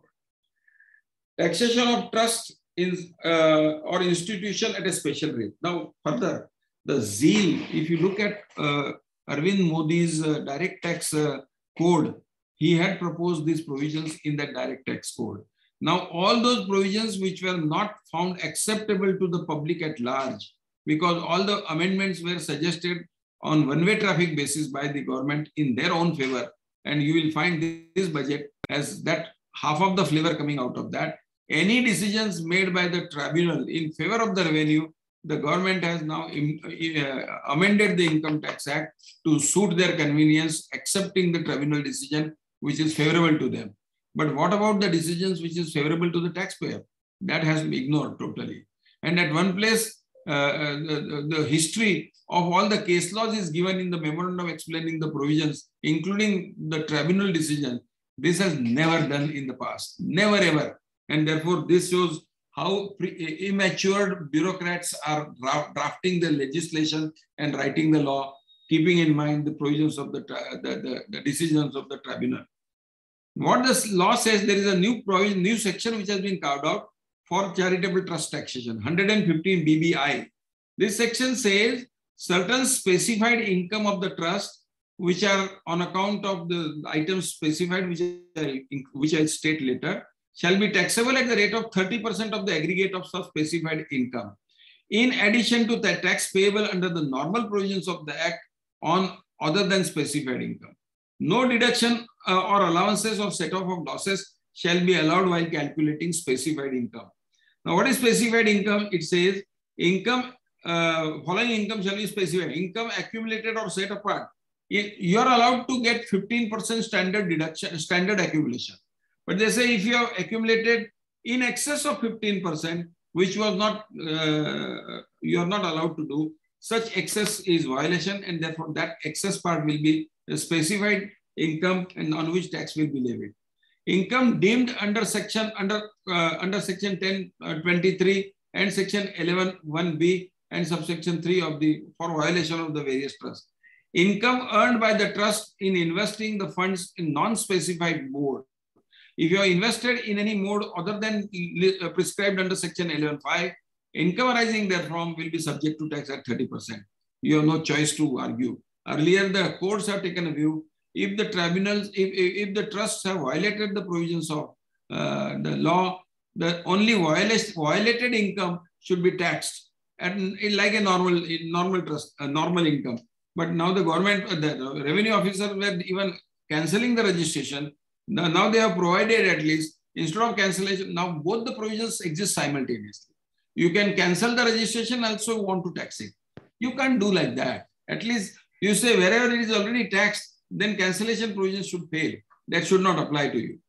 Taxation of trust in uh, or institution at a special rate. Now, further, the zeal, if you look at uh, Arvind Modi's uh, direct tax uh, code, he had proposed these provisions in that direct tax code. Now, all those provisions which were not found acceptable to the public at large, because all the amendments were suggested on one-way traffic basis by the government in their own favor, and you will find this budget as that half of the flavor coming out of that. Any decisions made by the tribunal in favor of the revenue, the government has now uh, amended the Income Tax Act to suit their convenience, accepting the tribunal decision which is favorable to them. But what about the decisions which is favorable to the taxpayer? That has been ignored totally. And at one place, uh, the, the history of all the case laws is given in the memorandum explaining the provisions, including the tribunal decision. This has never done in the past, never ever. And therefore, this shows how immature bureaucrats are drafting the legislation and writing the law, keeping in mind the provisions of the, the, the, the decisions of the tribunal. What this law says, there is a new provision, new section which has been carved out for charitable trust taxation, one hundred fifteen B B I. This section says certain specified income of the trust, which are on account of the items specified, which I, which I state later, shall be taxable at the rate of thirty percent of the aggregate of such specified income, in addition to the tax payable under the normal provisions of the Act on other than specified income. No deduction uh, or allowances or set-off of losses shall be allowed while calculating specified income. Now, what is specified income? It says income, uh, following income shall be specified. Income accumulated or set apart. You are allowed to get fifteen percent standard deduction, standard accumulation. But they say if you have accumulated in excess of fifteen percent, which was not, uh, you are not allowed to do, such excess is violation, and therefore that excess part will be specified income and on which tax will be levied. Income deemed under section under uh, under section ten twenty-three and section eleven one B and subsection three of the for violation of the various trusts. Income earned by the trust in investing the funds in non-specified mode. If you are invested in any mode other than prescribed under section eleven five, income arising therefrom will be subject to tax at thirty percent. You have no choice to argue. Earlier, the courts have taken a view. If the tribunals, if, if, if the trusts have violated the provisions of uh, the law, the only violation, violated income should be taxed at like a normal, normal trust, a normal income. But now the government, the revenue officers were even cancelling the registration. Now, now they have provided at least, instead of cancellation, now both the provisions exist simultaneously. You can cancel the registration, also want to tax it. You can't do like that. At least you say wherever it is already taxed, then cancellation provisions should fail. That should not apply to you.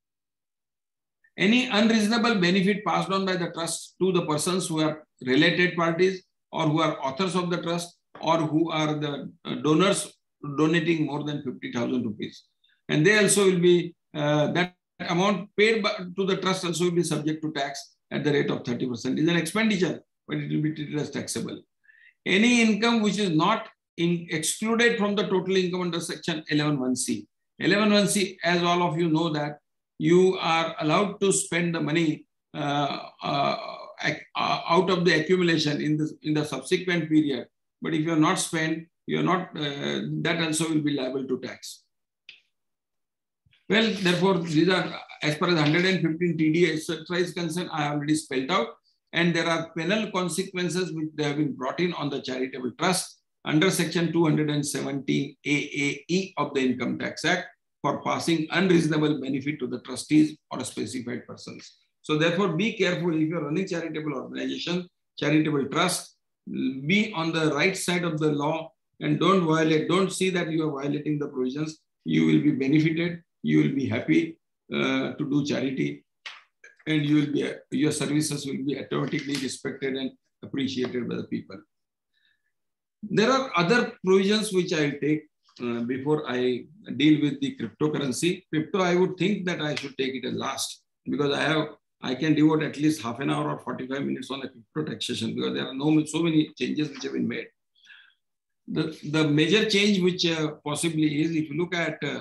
Any unreasonable benefit passed on by the trust to the persons who are related parties or who are authors of the trust or who are the donors donating more than fifty thousand rupees. And they also will be, uh, that amount paid by, to the trust also will be subject to tax at the rate of thirty percent. It's an expenditure, but it will be treated as taxable. Any income which is not in, excluded from the total income under section eleven one C. eleven one C, as all of you know that, you are allowed to spend the money uh, uh, out of the accumulation in the, in the subsequent period. But if you are not spent, you are not, uh, that also will be liable to tax. Well, therefore, these are, as far as one hundred fifteen T D A, et cetera is concerned, I already spelled out. And there are penal consequences which they have been brought in on the charitable trust under section two hundred seventeen A A E of the Income Tax Act for passing unreasonable benefit to the trustees or specified persons. So therefore, be careful if you're running charitable organization, charitable trust, be on the right side of the law and don't violate, don't see that you are violating the provisions. You will be benefited, you will be happy uh, to do charity, and you will be, your services will be automatically respected and appreciated by the people. There are other provisions which I will take uh, before I deal with the cryptocurrency. Crypto, I would think that I should take it as last because I have, I can devote at least half an hour or forty-five minutes on the crypto taxation because there are no so many changes which have been made. The, the major change which uh, possibly is, if you look at uh,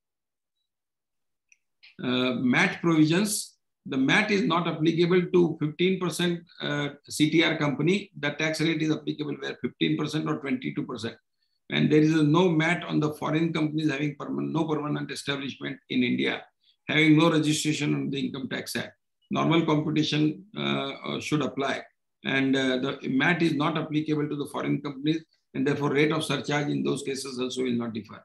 uh, M A T provisions, the M A T is not applicable to fifteen percent uh, C T R company. The tax rate is applicable where fifteen percent or twenty-two percent. And there is no M A T on the foreign companies having permanent, no permanent establishment in India, having no registration on the Income Tax Act. Normal computation uh, should apply. And uh, the M A T is not applicable to the foreign companies, and therefore rate of surcharge in those cases also will not differ.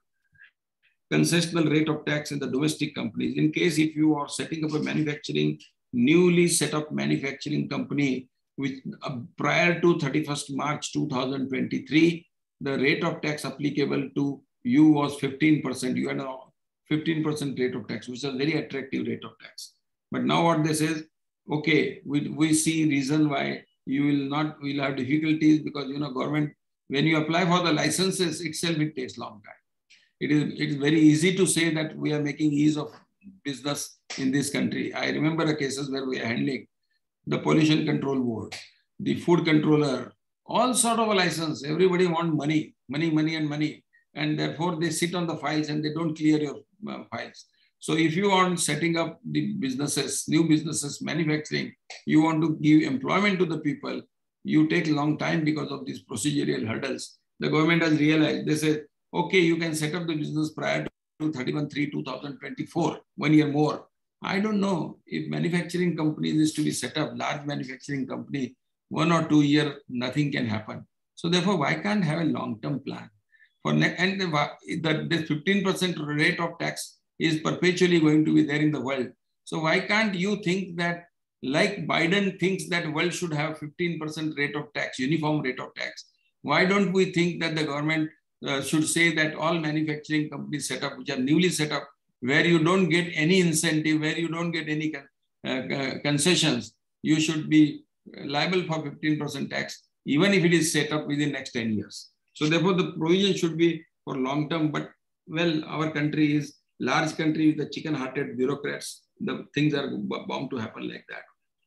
Concessional rate of tax in the domestic companies. In case if you are setting up a manufacturing, newly set up manufacturing company, which uh, prior to thirty-first March two thousand twenty-three, the rate of tax applicable to you was fifteen percent. You had a fifteen percent rate of tax, which is a very attractive rate of tax. But now what they say is, okay, we, we see reason why you will not, will have difficulties because, you know, government, when you apply for the licenses itself, it takes long time. It is, it is very easy to say that we are making ease of business in this country. I remember the cases where we are handling the Pollution Control Board, the food controller, all sort of a license. Everybody want money, money, money and money. And therefore they sit on the files and they don't clear your uh, files. So if you want setting up the businesses, new businesses, manufacturing, you want to give employment to the people, you take a long time because of these procedural hurdles. The government has realized, they said, okay, you can set up the business prior to thirty-first March two thousand twenty-four, one year more. I don't know if manufacturing companies is to be set up, large manufacturing company, one or two year, nothing can happen. So therefore, why can't have a long-term plan? For and the, the, the fifteen percent rate of tax is perpetually going to be there in the world. So why can't you think that, like Biden thinks that world should have fifteen percent rate of tax, uniform rate of tax? Why don't we think that the government uh, should say that all manufacturing companies set up, which are newly set up, where you don't get any incentive, where you don't get any uh, concessions, you should be liable for fifteen percent tax. even if it is set up within the next ten years. So therefore, the provision should be for long term, but well, our country is large country with the chicken-hearted bureaucrats. The things are bound to happen like that.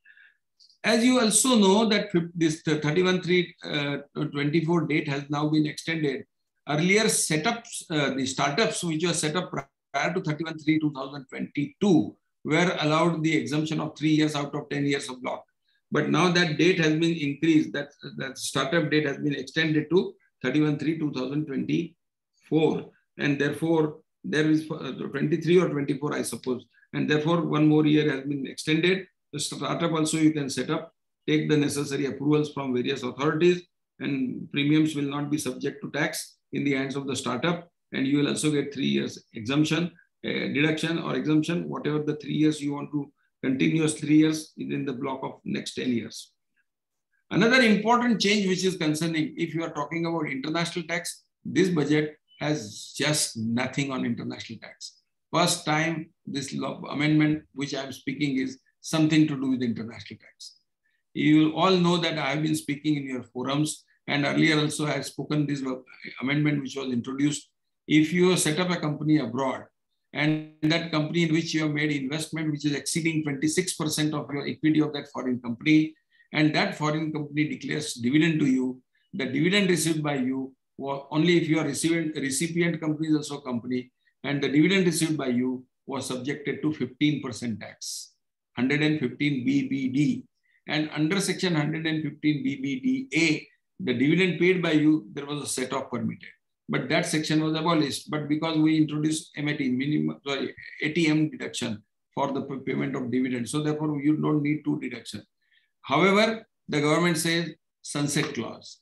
As you also know that this thirty-one three twenty-four date has now been extended. Earlier setups, uh, the startups which were set up prior to thirty-one three two thousand twenty-two were allowed the exemption of three years out of ten years of block. But now that date has been increased, that, that startup date has been extended to thirty-one three two thousand twenty-four. And therefore, there is twenty-three or twenty-four, I suppose. And therefore, one more year has been extended. The startup also you can set up, take the necessary approvals from various authorities, and premiums will not be subject to tax in the hands of the startup. And you will also get three years exemption, uh, deduction or exemption, whatever the three years you want to continuous three years in the block of next ten years. Another important change which is concerning, if you are talking about international tax, this budget has just nothing on international tax. First time this law amendment which I am speaking is something to do with international tax. You all know that I have been speaking in your forums, and earlier also I have spoken this amendment which was introduced. If you set up a company abroad and that company in which you have made investment which is exceeding twenty-six percent of your equity of that foreign company, and that foreign company declares dividend to you, the dividend received by you, only if you are recipient, recipient company is also company, and the dividend received by you was subjected to fifteen percent tax. one hundred fifteen B B D, and under section one hundred fifteen B B D A, the dividend paid by you, there was a set off permitted. But that section was abolished. But because we introduced M A T, minimum, sorry, A T M deduction for the payment of dividend, so therefore you don't need two deduction. However, the government says sunset clause.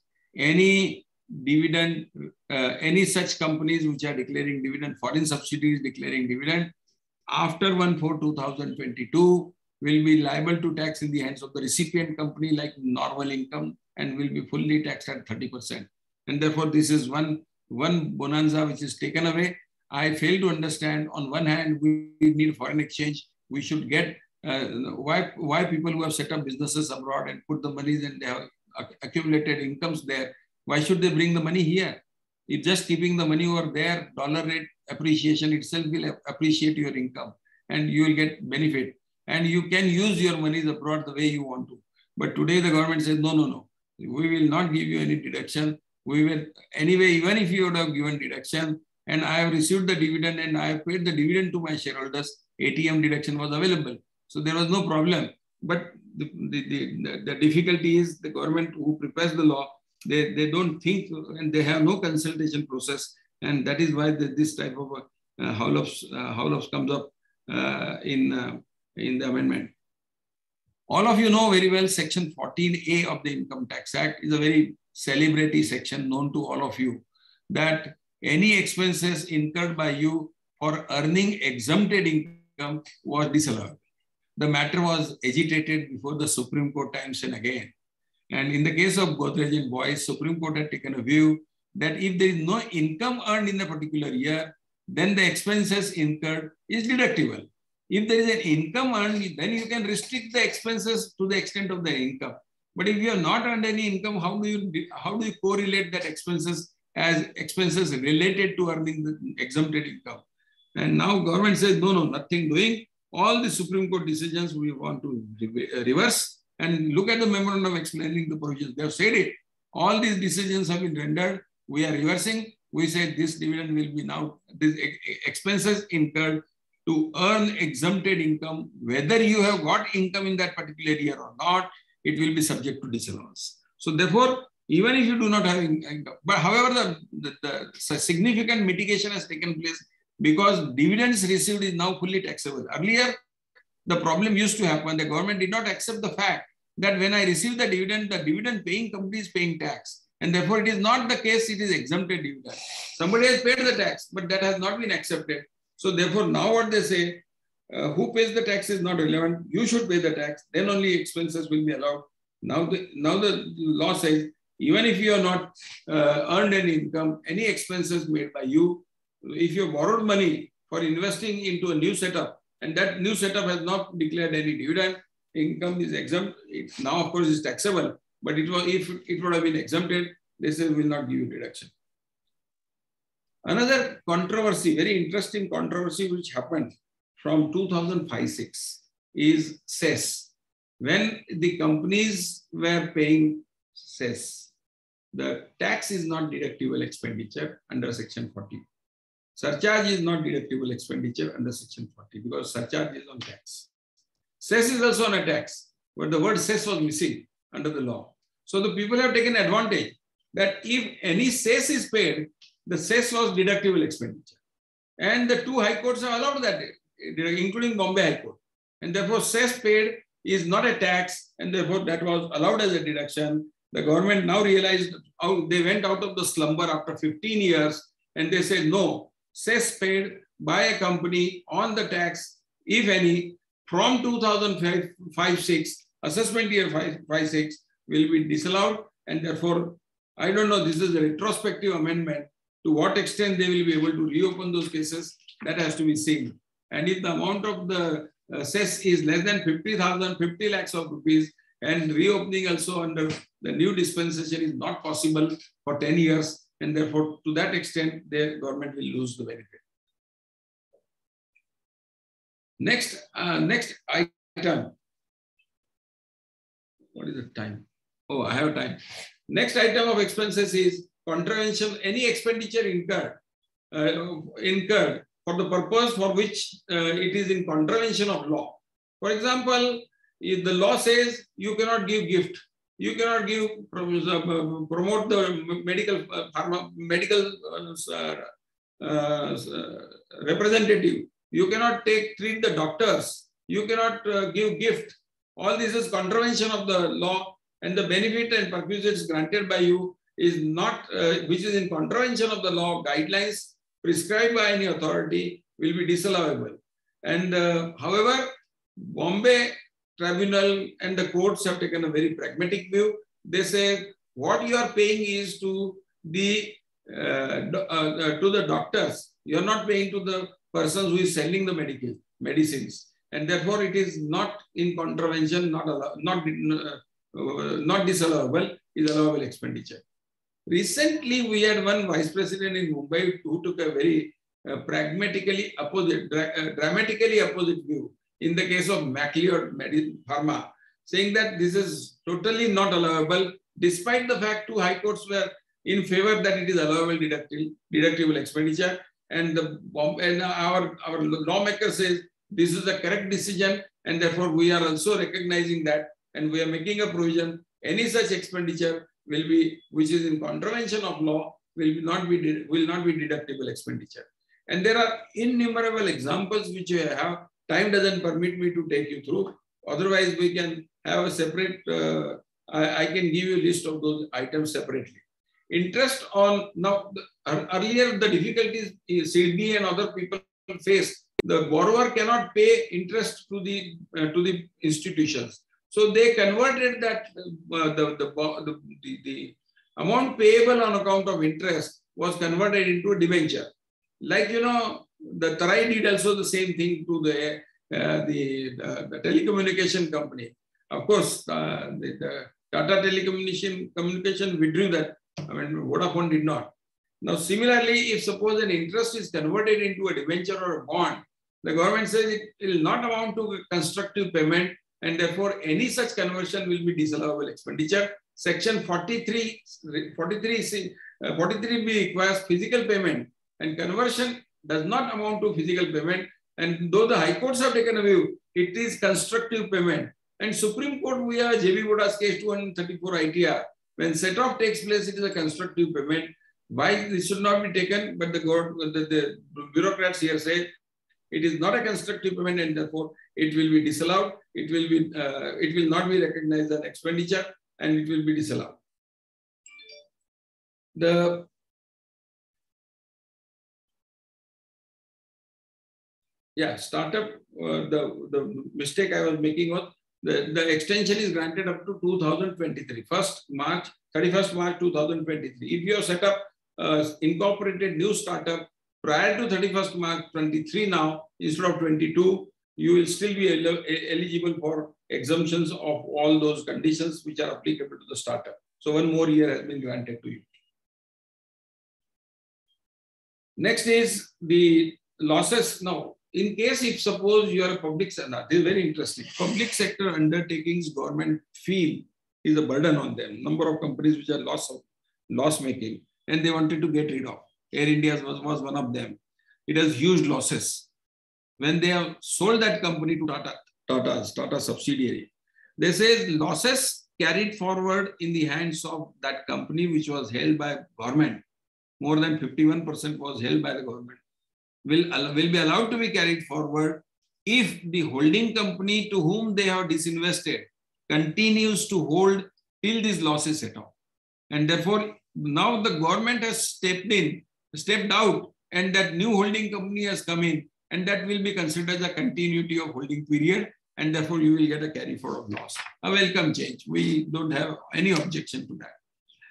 Any dividend, uh, any such companies which are declaring dividend, foreign subsidiaries declaring dividend, after one four two thousand twenty-two, will be liable to tax in the hands of the recipient company like normal income and will be fully taxed at thirty percent. And therefore, this is one, one bonanza which is taken away. I fail to understand. On one hand, we need foreign exchange. We should get uh, why, why people who have set up businesses abroad and put the monies and they have accumulated incomes there, why should they bring the money here? If just keeping the money over there, dollar rate appreciation itself will appreciate your income and you will get benefit. And you can use your monies abroad the way you want to. But today the government says, no, no, no. We will not give you any deduction. We will, anyway, even if you would have given deduction and I have received the dividend and I have paid the dividend to my shareholders, A T M deduction was available. So there was no problem. But the, the, the, the difficulty is the government who prepares the law, they, they don't think and they have no consultation process. And that is why the, this type of uh, howl-ups uh, howl comes up uh, in, uh, in the amendment. All of you know very well section fourteen A of the Income Tax Act is a very celebrity section known to all of you, that any expenses incurred by you for earning exempted income was disallowed. The matter was agitated before the Supreme Court times and again. And in the case of Godrej and Boyce, Supreme Court had taken a view that if there is no income earned in a particular year, then the expenses incurred is deductible. If there is an income earned, then you can restrict the expenses to the extent of the income. But if you have not earned any income, how do you how do you correlate that expenses as expenses related to earning the exempted income? And now government says, no, no, nothing doing. All the Supreme Court decisions we want to reverse and look at the memorandum explaining the provisions. They have said it. All these decisions have been rendered. We are reversing. We said this dividend will be now, these expenses incurred to earn exempted income, whether you have got income in that particular year or not, it will be subject to disallowance. So therefore, even if you do not have income, but however, the, the, the significant mitigation has taken place because dividends received is now fully taxable. Earlier, the problem used to happen, the government did not accept the fact that when I receive the dividend, the dividend paying company is paying tax. And therefore, it is not the case, it is exempted dividend. Somebody has paid the tax, but that has not been accepted. So therefore, now what they say, uh, who pays the tax is not relevant. You should pay the tax. Then only expenses will be allowed. Now the, now the law says, even if you are not uh, earned any income, any expenses made by you, if you borrowed money for investing into a new setup, and that new setup has not declared any dividend, income is exempt. It now, of course, is taxable. but it was, if it would have been exempted, they say we will not give you deduction. Another controversy, very interesting controversy which happened from two thousand five to six is cess. When the companies were paying cess, the tax is not deductible expenditure under section forty. Surcharge is not deductible expenditure under section forty because surcharge is on tax. Cess is also on a tax, but the word cess was missing under the law. So the people have taken advantage that if any cess is paid, the cess was deductible expenditure. And the two high courts have allowed that, including Bombay High Court. And therefore, cess paid is not a tax, and therefore that was allowed as a deduction. The government now realized how they went out of the slumber after fifteen years, and they said, no, cess paid by a company on the tax, if any, from two thousand five to six, assessment year five six will be disallowed, and therefore, I don't know, this is a retrospective amendment. To what extent they will be able to reopen those cases, that has to be seen. And if the amount of the uh, cess is less than fifty thousand, fifty lakhs of rupees, and reopening also under the new dispensation is not possible for ten years, and therefore to that extent, the government will lose the benefit. Next, uh, next item. What is the time? Oh, I have time. Next item of expenses is contravention, any expenditure incurred, uh, incurred for the purpose for which uh, it is in contravention of law. For example, if the law says you cannot give gift, you cannot give uh, promote the medical uh, pharma, medical uh, uh, representative, you cannot take treat the doctors, you cannot uh, give gift. All this is contravention of the law, and the benefit and perquisites granted by you is not, uh, which is in contravention of the law guidelines prescribed by any authority, will be disallowable. And uh, however, Bombay Tribunal and the courts have taken a very pragmatic view. They say what you are paying is to the uh, uh, to the doctors. You are not paying to the person who is selling the medical medicines, and therefore it is not in contravention, not allow, not uh, not disallowable, is allowable expenditure. Recently, we had one vice president in Mumbai who took a very uh, pragmatically opposite, dra uh, dramatically opposite view in the case of McLeod Pharma, saying that this is totally not allowable, despite the fact two high courts were in favor that it is allowable deductible, deductible expenditure, and the and our our lawmaker says this is the correct decision, and therefore we are also recognizing that, and we are making a provision. Any such expenditure will be, which is in contravention of law, will not be will not be deductible expenditure. And there are innumerable examples which we have. Time doesn't permit me to take you through. Otherwise, we can have a separate. Uh, I, I can give you a list of those items separately. Interest on now. The, earlier, the difficulties C D and other people face. The borrower cannot pay interest to the uh, to the institutions. So they converted that uh, the, the, the, the, the amount payable on account of interest was converted into a debenture. Like, you know, the Tarai did also the same thing to the, uh, the, uh, the telecommunication company. Of course, uh, the, the Tata Telecommunication communication withdrew that. I mean, Vodafone did not. Now, similarly, if suppose an interest is converted into a debenture or a bond, the government says it will not amount to constructive payment, and therefore any such conversion will be disallowable expenditure. Section forty-three, forty-three, uh, forty-three B requires physical payment, and conversion does not amount to physical payment. And though the high courts have taken a view, it is constructive payment. And Supreme Court via J B Boda's case two thirty-four I T R, when set-off takes place, it is a constructive payment. Why this should not be taken? But the, the, the bureaucrats here say it is not a constructive payment, and therefore it will be disallowed. It will be, uh, it will not be recognized as expenditure, and it will be disallowed. The yeah startup. Uh, the the mistake I was making was the the extension is granted up to two thousand twenty-three, first March, thirty-first March two thousand twenty-three. If you have set up uh, incorporated new startup prior to thirty-first March twenty-three now, instead of twenty-two, you will still be el eligible for exemptions of all those conditions which are applicable to the startup. So one more year has been granted to you. Next is the losses. Now, in case if suppose you are a public sector, this is very interesting. Public sector undertakings government feel is a burden on them. Number of companies which are loss of loss making, and they wanted to get rid of. Air India was, was one of them. It has huge losses. When they have sold that company to Tata, Tata's, Tata subsidiary, they say losses carried forward in the hands of that company which was held by government. More than fifty-one percent was held by the government. Will, will be allowed to be carried forward if the holding company to whom they have disinvested continues to hold till these losses set off. And therefore, now the government has stepped in, stepped out, and that new holding company has come in, and that will be considered as a continuity of holding period, and therefore you will get a carry forward of loss. A welcome change. We don't have any objection to that.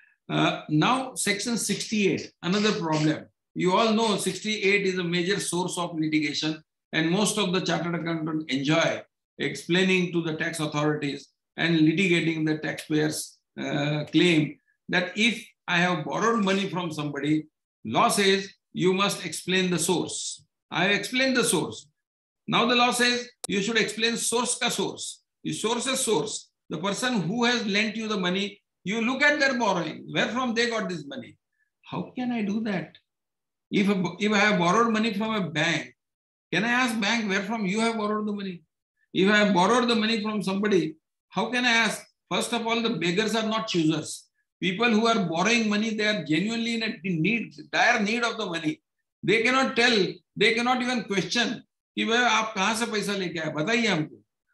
Uh, now, section sixty-eight, another problem. You all know sixty-eight is a major source of litigation, and most of the chartered accountants enjoy explaining to the tax authorities and litigating the taxpayers' uh, claim that if I have borrowed money from somebody, law says you must explain the source. I have explained the source. Now the law says you should explain source ka source. The source is source. The person who has lent you the money, you look at their borrowing, where from they got this money. How can I do that? If, if I have borrowed money from a bank, can I ask bank where from you have borrowed the money? If I have borrowed the money from somebody, how can I ask? First of all, the beggars are not choosers. People who are borrowing money, they are genuinely in a need, dire need of the money. They cannot tell, they cannot even question, कि भाई आप कहाँ से पैसा लेके आए? बताइए हमको.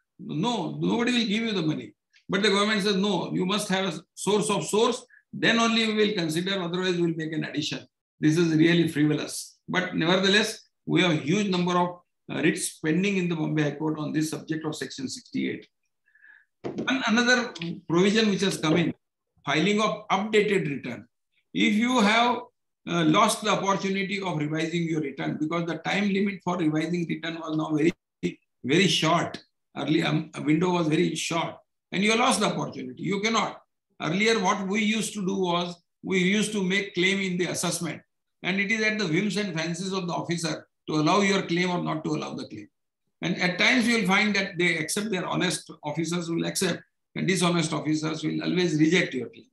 No, nobody will give you the money. But the government says, no, you must have a source of source. Then only we will consider, otherwise we will make an addition. This is really frivolous. But nevertheless, we have a huge number of uh, writs pending in the Bombay High Court on this subject of section sixty-eight. One another provision which has come in, filing of updated return. If you have uh, lost the opportunity of revising your return, because the time limit for revising return was now very, very short. Earlier, um, a window was very short, and you lost the opportunity. You cannot. Earlier, what we used to do was, we used to make claim in the assessment, and it is at the whims and fancies of the officer to allow your claim or not to allow the claim. And at times you will find that they accept, their honest officers will accept, and dishonest officers will always reject your claim.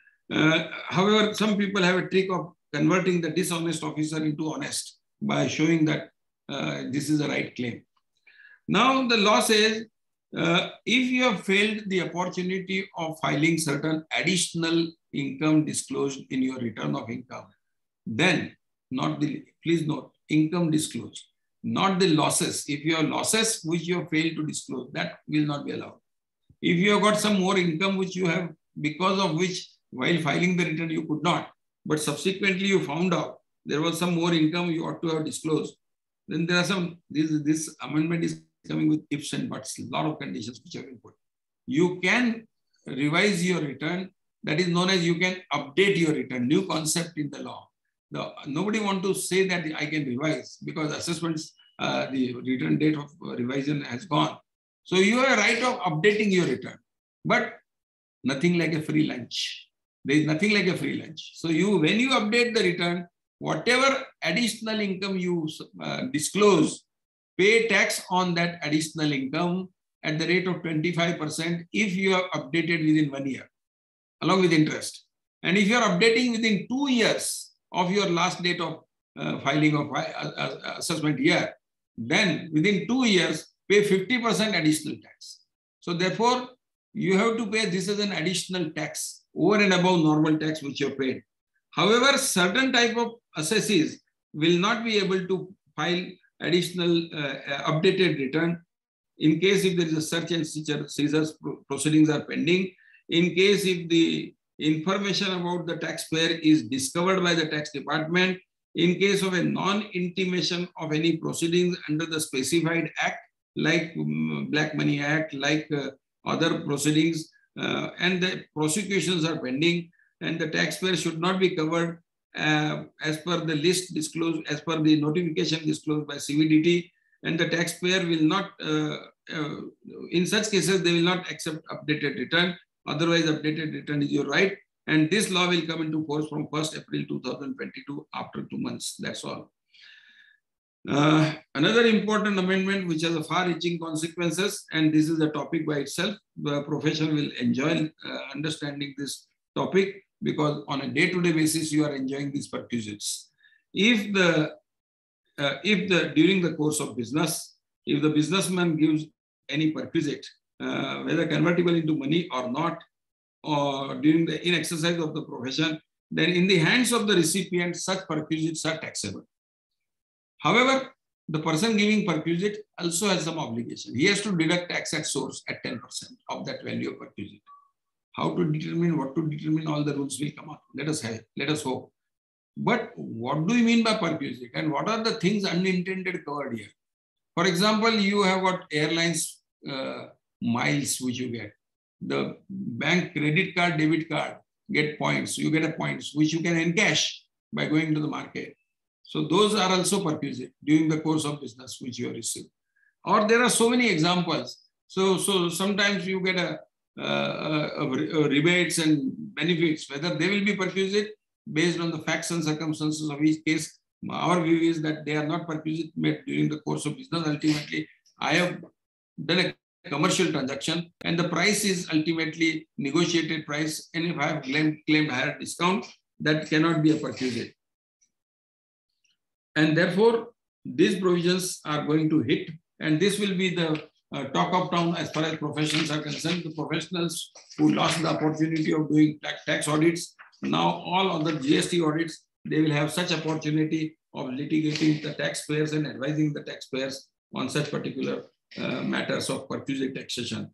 Uh, however, some people have a trick of converting the dishonest officer into honest by showing that uh, this is the right claim. Now the law says, uh, if you have failed the opportunity of filing certain additional income disclosed in your return of income, then not the, please note, income disclosed, not the losses. If you have losses which you have failed to disclose, that will not be allowed. If you have got some more income which you have, because of which while filing the return you could not, but subsequently you found out there was some more income you ought to have disclosed, then there are some, this, this amendment is coming with ifs and buts, a lot of conditions which have been put. You can revise your return, that is known as you can update your return, new concept in the law. The, nobody want to say that I can revise because assessments, uh, the return date of revision has gone. So you have a right of updating your return, but nothing like a free lunch. There is nothing like a free lunch. So you, when you update the return, whatever additional income you uh, disclose, pay tax on that additional income at the rate of twenty-five percent if you have updated within one year, along with interest. And if you are updating within two years of your last date of uh, filing of uh, uh, assessment year, then within two years, pay fifty percent additional tax. So therefore, you have to pay this as an additional tax over and above normal tax which you have paid. However, certain type of assessees will not be able to file additional uh, updated return in case if there is a search and seizure proceedings are pending, in case if the information about the taxpayer is discovered by the tax department, in case of a non-intimation of any proceedings under the specified act, like um, Black Money Act, like uh, other proceedings, uh, and the prosecutions are pending, and the taxpayer should not be covered uh, as per the list disclosed, as per the notification disclosed by C V D T, and the taxpayer will not, uh, uh, in such cases, they will not accept updated return. Otherwise, updated return is your right. And this law will come into force from first April two thousand twenty-two after two months. That's all. Uh, another important amendment which has a far-reaching consequences, and this is a topic by itself. The profession will enjoy uh, understanding this topic because on a day-to-day basis you are enjoying these perquisites. If the uh, if the during the course of business, if the businessman gives any perquisite, uh, whether convertible into money or not, or during the in exercise of the profession, then in the hands of the recipient, such perquisites are taxable. However, the person giving perquisite also has some obligation. He has to deduct tax at source at ten percent of that value of perquisite. How to determine, what to determine, all the rules will come up. Let us have, let us hope. But what do you mean by perquisite, and what are the things unintended covered here? For example, you have got airlines uh, miles which you get. The bank credit card, debit card get points. You get a points which you can encash by going to the market. So those are also perquisite during the course of business which you have received. Or there are so many examples. So, so sometimes you get a, uh, a, a rebates and benefits, whether they will be perquisite based on the facts and circumstances of each case. Our view is that they are not perquisite made during the course of business. Ultimately, I have done a commercial transaction and the price is ultimately negotiated price. And if I have claimed, claimed higher discount, that cannot be a perquisite. And therefore, these provisions are going to hit, and this will be the uh, talk of town as far as professions are concerned. The professionals who lost the opportunity of doing tax, tax audits, now all other G S T audits, they will have such opportunity of litigating the taxpayers and advising the taxpayers on such particular uh, matters of perquisite taxation.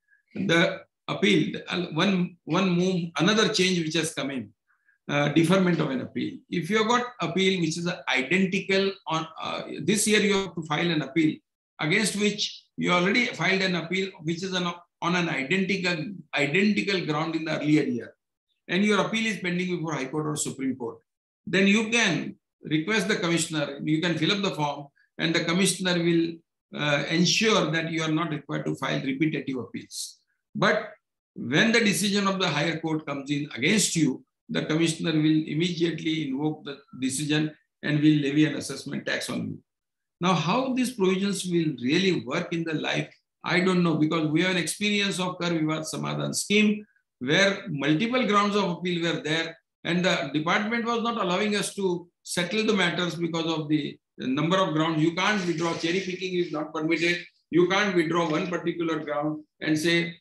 The appeal, one, one move, another change which has come in. Uh, deferment of an appeal. If you have got appeal which is identical on uh, this year, you have to file an appeal against which you already filed an appeal which is an, on an identical identical ground in the earlier year, and your appeal is pending before High Court or Supreme Court. Then you can request the commissioner. You can fill up the form, and the commissioner will uh, ensure that you are not required to file repetitive appeals. But when the decision of the higher court comes in against you, the commissioner will immediately invoke the decision and will levy an assessment tax on you. Now, how these provisions will really work in the life, I don't know, because we have an experience of Kar Vivad Samadhan scheme where multiple grounds of appeal were there, and the department was not allowing us to settle the matters because of the number of grounds. You can't withdraw, cherry picking is not permitted. You can't withdraw one particular ground and say,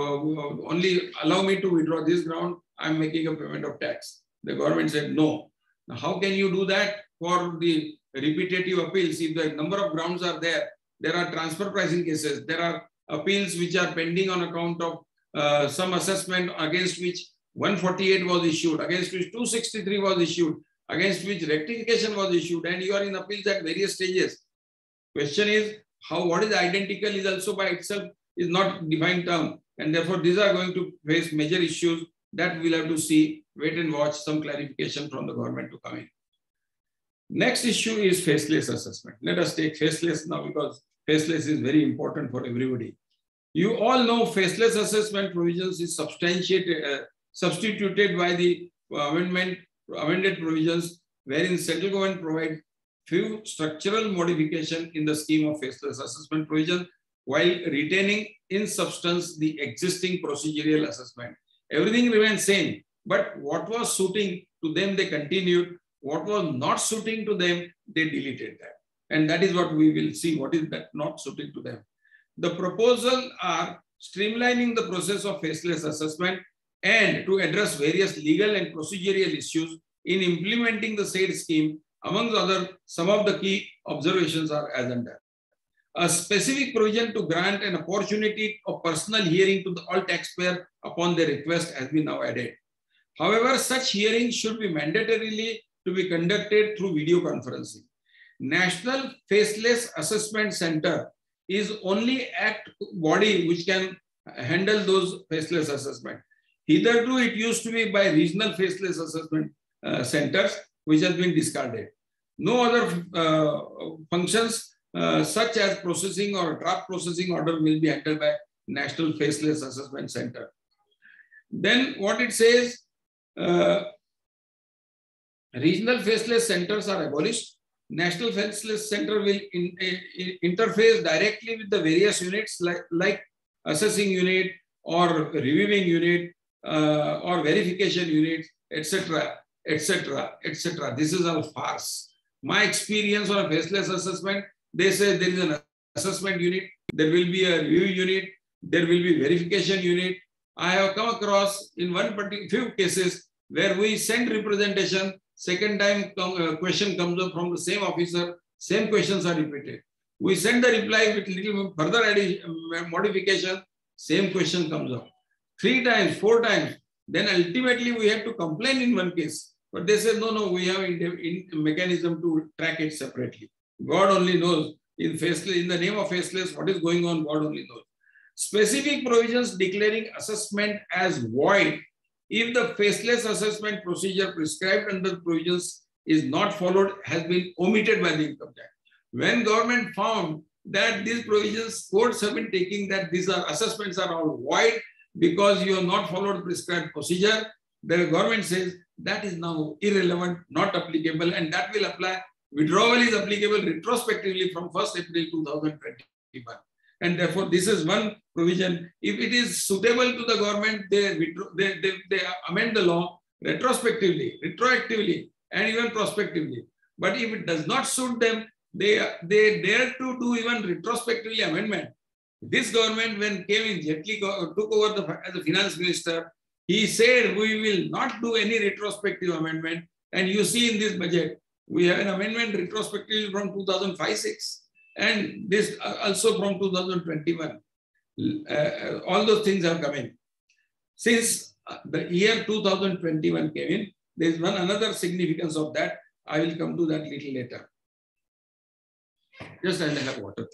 only allow me to withdraw this ground, I'm making a payment of tax. The government said no. Now, how can you do that for the repetitive appeals? If the number of grounds are there, there are transfer pricing cases, there are appeals which are pending on account of uh, some assessment against which one forty-eight was issued, against which two sixty-three was issued, against which rectification was issued, and you are in appeals at various stages. Question is, how what is identical is also by itself is not defined term, and therefore these are going to face major issues that we'll have to see, wait and watch some clarification from the government to come in. Next issue is faceless assessment. Let us take faceless now because faceless is very important for everybody. You all know faceless assessment provisions is substantiated, uh, substituted by the amendment, amended provisions wherein central government provides few structural modification in the scheme of faceless assessment provision while retaining in substance the existing procedural assessment. Everything remains same, but what was suiting to them, they continued. What was not suiting to them, they deleted that. And that is what we will see, what is that not suiting to them. The proposal are streamlining the process of faceless assessment and to address various legal and procedural issues in implementing the said scheme. Among other, some of the key observations are as under. A specific provision to grant an opportunity of personal hearing to the, all taxpayers upon their request has been now added. However, such hearings should be mandatorily to be conducted through video conferencing. National Faceless Assessment Center is only act body which can handle those faceless assessment. Hitherto, it used to be by regional faceless assessment uh, centers, which has been discarded. No other uh, functions uh, such as processing or draft processing order will be handled by National Faceless Assessment Center. Then what it says, uh, regional faceless centers are abolished. National Faceless Center will in, in, interface directly with the various units like, like assessing unit or reviewing unit uh, or verification unit, et cetera, et cetera, et cetera. This is all farce. My experience on a faceless assessment, they say there is an assessment unit, there will be a review unit, there will be verification unit. I have come across in one particular few cases where we send representation, second time come, uh, question comes up from the same officer, same questions are repeated. We send the reply with little further addition, modification, same question comes up. Three times, four times, then ultimately we have to complain in one case. But they say, no, no, we have a mechanism to track it separately. God only knows. In faceless, in the name of faceless, what is going on, God only knows. Specific provisions declaring assessment as void if the faceless assessment procedure prescribed under the provisions is not followed has been omitted by the income tax. When government found that these provisions, courts have been taking that these are assessments are all void because you have not followed prescribed procedure, the government says that is now irrelevant, not applicable, and that will apply. Withdrawal is applicable retrospectively from first April two thousand twenty-one. And therefore, this is one provision. If it is suitable to the government, they, withdraw, they, they, they amend the law retrospectively, retroactively, and even prospectively. But if it does not suit them, they, they dare to do even retrospectively amendment. This government, when came in, Jetli took over the, as the finance minister, he said, we will not do any retrospective amendment. And you see in this budget, we have an amendment retrospectively from two thousand five six. And this also from two thousand twenty-one. Uh, all those things have come in. Since the year two thousand twenty-one came in, there is one another significance of that. I will come to that little later. Just I'll have water.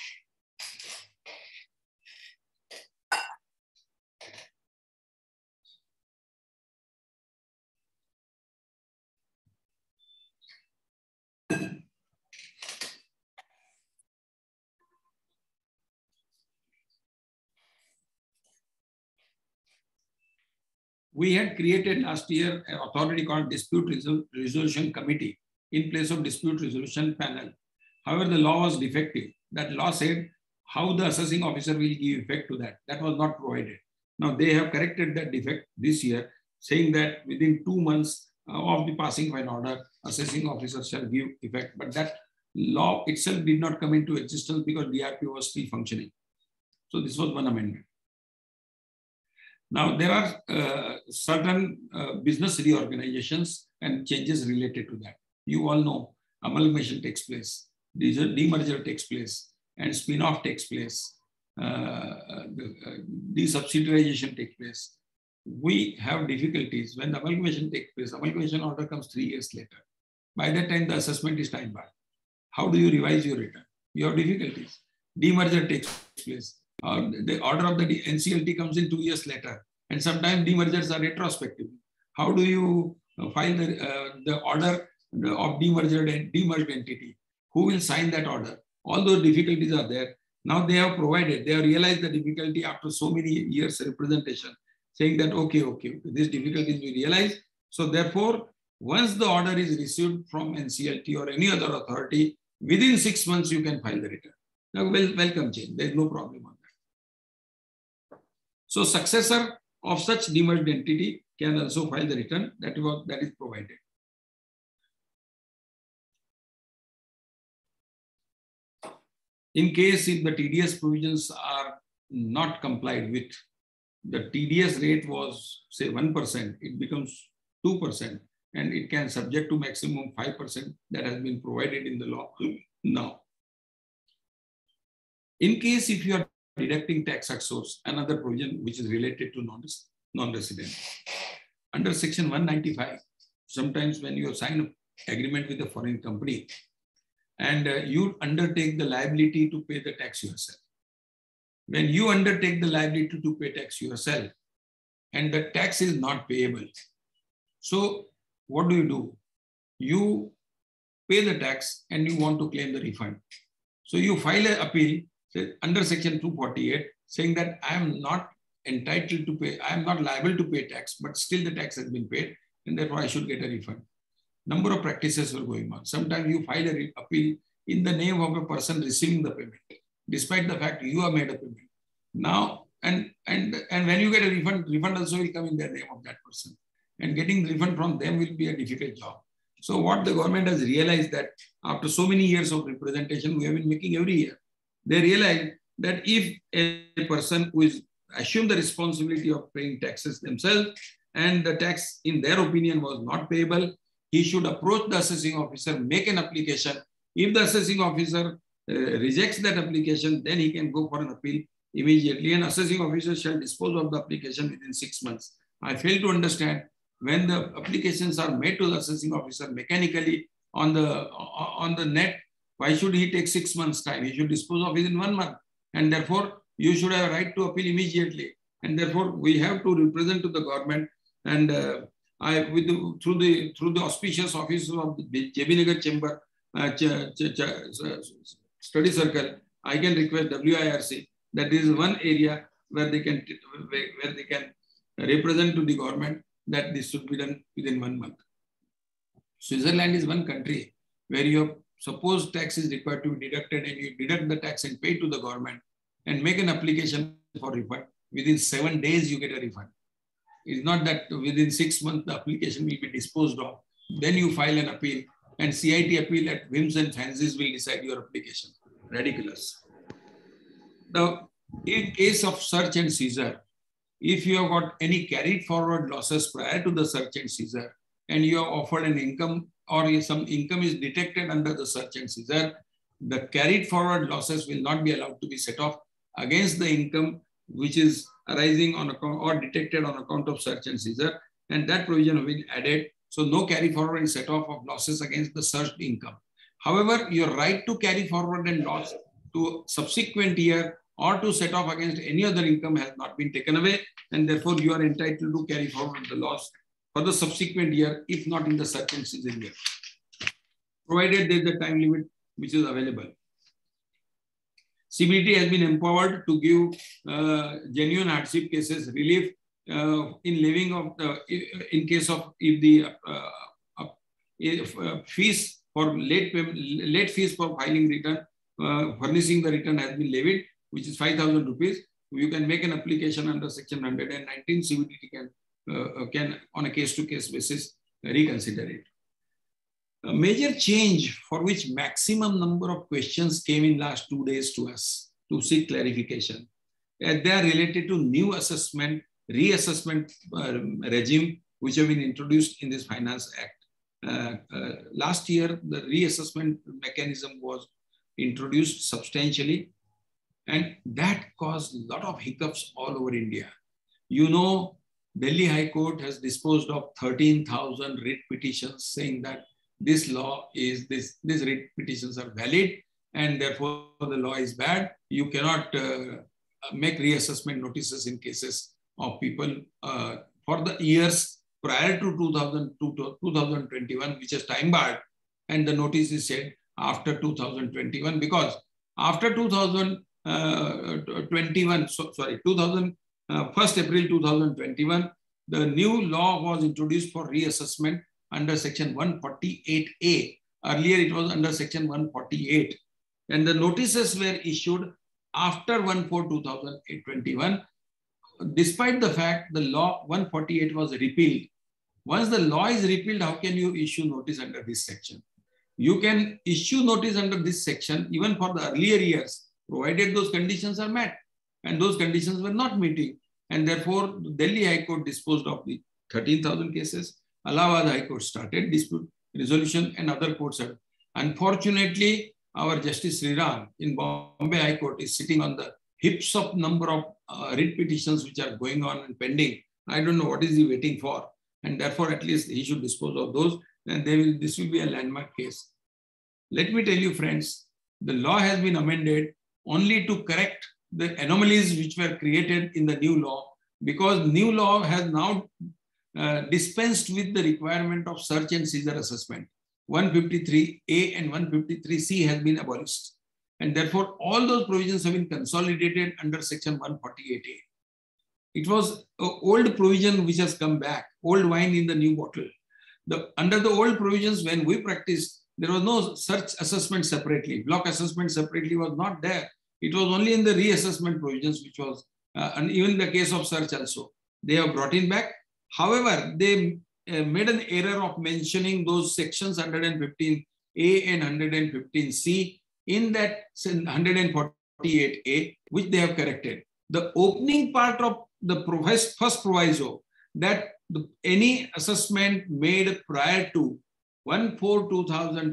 We had created last year an authority called Dispute Resol Resolution Committee in place of Dispute Resolution Panel. However, the law was defective. That law said how the assessing officer will give effect to that. That was not provided. Now they have corrected that defect this year, saying that within two months of the passing of an order, assessing officer shall give effect. But that law itself did not come into existence because D R P O was still functioning. So this was one amendment. Now, there are uh, certain uh, business reorganizations and changes related to that. You all know amalgamation takes place, demerger takes place, and spin-off takes place, uh, the, uh, desubsidiarization takes place. We have difficulties when the amalgamation takes place. Amalgamation order comes three years later. By that time, the assessment is time-barred. How do you revise your return? You have difficulties. Demerger takes place. Uh, the order of the N C L T comes in two years later, and sometimes demergers are retrospective. How do you uh, file the, uh, the order of demerged and demerged entity? Who will sign that order? All those difficulties are there. Now they have provided, they have realized the difficulty after so many years representation, saying that, okay, okay, these difficulties we realize. So therefore, once the order is received from N C L T or any other authority, within six months you can file the return. Now, well, welcome change. There is no problem on that. So successor of such demerged entity can also file the return. That is what that is provided. In case if the T D S provisions are not complied with, the T D S rate was say one percent, it becomes two percent, and it can subject to maximum five percent that has been provided in the law now. In case if you are deducting tax at source, another provision which is related to non-resident. Under section one ninety-five, sometimes when you sign an agreement with a foreign company and uh, you undertake the liability to pay the tax yourself. When you undertake the liability to pay tax yourself and the tax is not payable, so what do you do? You pay the tax and you want to claim the refund. So you file an appeal say, under section two forty-eight saying that I am not entitled to pay, I am not liable to pay tax, but still the tax has been paid and therefore I should get a refund. Number of practices were going on. Sometimes you file an appeal in the name of a person receiving the payment, despite the fact you have made a payment. Now, and, and, and when you get a refund, refund also will come in the name of that person. And getting refund from them will be a difficult job. So what the government has realized that after so many years of representation, we have been making every year, they realize that if a person who is assumed the responsibility of paying taxes themselves and the tax in their opinion was not payable, he should approach the assessing officer, make an application. If the assessing officer uh, rejects that application, then he can go for an appeal immediately and assessing officer shall dispose of the application within six months. I fail to understand when the applications are made to the assessing officer mechanically on the, on the net, why should he take six months time? He should dispose of it in one month. And therefore, you should have a right to appeal immediately. And therefore, we have to represent to the government. And uh, I, with the, through the through the auspicious office of the J B Nagar Chamber uh, ch ch ch Study Circle, I can request W I R C that this is one area where they can where they can represent to the government that this should be done within one month. Switzerland is one country where you have suppose tax is required to be deducted and you deduct the tax and pay to the government and make an application for refund. Within seven days, you get a refund. It's not that within six months, the application will be disposed of. Then you file an appeal and C I T appeal at whims and fancies will decide your application. Ridiculous. Now, in case of search and seizure, if you have got any carried forward losses prior to the search and seizure and you have offered an income or if some income is detected under the search and seizure, the carried forward losses will not be allowed to be set off against the income which is arising on account or detected on account of search and seizure, and that provision will be added. So no carry forward is set off of losses against the searched income. However, your right to carry forward and loss to subsequent year or to set off against any other income has not been taken away, and therefore you are entitled to carry forward the loss for the subsequent year, if not in the search and seizure year, provided there is a time limit which is available. C B T has been empowered to give uh, genuine hardship cases relief uh, in living of the, in case of if the uh, uh, if, uh, fees for late payment, late fees for filing return, uh, furnishing the return has been levied, which is five thousand rupees. You can make an application under section one hundred nineteen. C B T can uh, can on a case-to-case basis reconsider it. A major change for which maximum number of questions came in last two days to us to seek clarification. And they are related to new assessment, reassessment uh, regime, which have been introduced in this Finance Act. Uh, uh, last year, the reassessment mechanism was introduced substantially, and that caused a lot of hiccups all over India. You know, Delhi High Court has disposed of thirteen thousand writ petitions saying that this law is, this, these writ petitions are valid and therefore the law is bad. You cannot uh, make reassessment notices in cases of people uh, for the years prior to two thousand two to two thousand twenty-one, which is time barred, and the notice is said after two thousand twenty-one, because after two thousand twenty-one, so, sorry, two thousand, uh, first April two thousand twenty-one, the new law was introduced for reassessment under section one forty-eight A. Earlier it was under section one forty-eight. And the notices were issued after one four two thousand twenty-one, despite the fact the law one forty-eight was repealed. Once the law is repealed, how can you issue notice under this section? You can issue notice under this section even for the earlier years, provided those conditions are met. And those conditions were not meeting. And therefore, the Delhi High Court disposed of the thirteen thousand cases. Allahabad High Court started dispute resolution, and other courts have. Unfortunately, our Justice Sriram in Bombay High Court is sitting on the hips of number of uh, writ petitions which are going on and pending. I don't know what is he waiting for. And therefore, at least he should dispose of those. And they will, this will be a landmark case. Let me tell you, friends, the law has been amended only to correct the anomalies which were created in the new law, because new law has now uh, dispensed with the requirement of search and seizure assessment. one fifty-three A and one fifty-three C has been abolished. And therefore, all those provisions have been consolidated under Section one forty-eight A. It was an old provision which has come back, old wine in the new bottle. The, under the old provisions, when we practiced, there was no search assessment separately. Block assessment separately was not there. It was only in the reassessment provisions, which was, uh, and even the case of search also, they have brought in back. However, they uh, made an error of mentioning those sections one fifteen A and one fifteen C in that one forty-eight A, which they have corrected. The opening part of the first proviso, that the, any assessment made prior to one four two thousand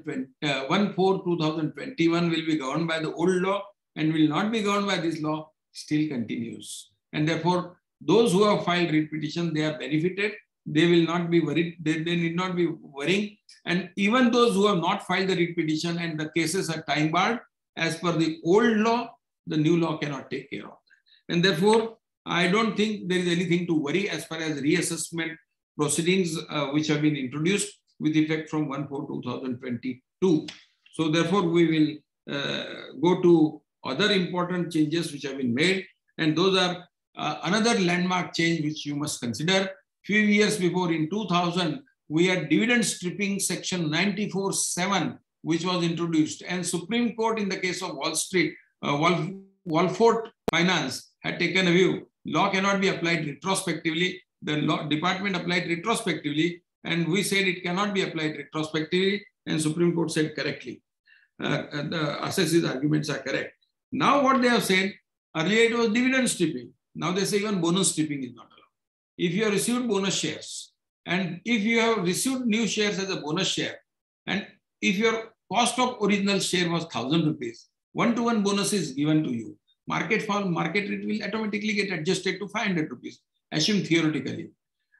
twenty-one will be governed by the old law and will not be governed by this law, still continues. And therefore, those who have filed writ petition, they are benefited. They will not be worried. They, they need not be worrying. And even those who have not filed the writ petition and the cases are time barred, as per the old law, the new law cannot take care of that. And therefore, I don't think there is anything to worry as far as reassessment proceedings uh, which have been introduced with effect from one four two thousand twenty-two. So therefore, we will uh, go to other important changes which have been made. And those are uh, another landmark change which you must consider. Few years before, in two thousand, we had dividend stripping section ninety-four seven, which was introduced. And Supreme Court in the case of Wall Street, uh, Wal Walfort Finance had taken a view. Law cannot be applied retrospectively. The law department applied retrospectively, and we said it cannot be applied retrospectively, and Supreme Court said correctly. Uh, the assess's arguments are correct. Now what they have said, earlier it was dividend stripping. Now they say even bonus stripping is not allowed. If you have received bonus shares, and if you have received new shares as a bonus share, and if your cost of original share was one thousand rupees, one-to-one bonus is given to you. Market fall, market rate will automatically get adjusted to five hundred rupees, assume theoretically.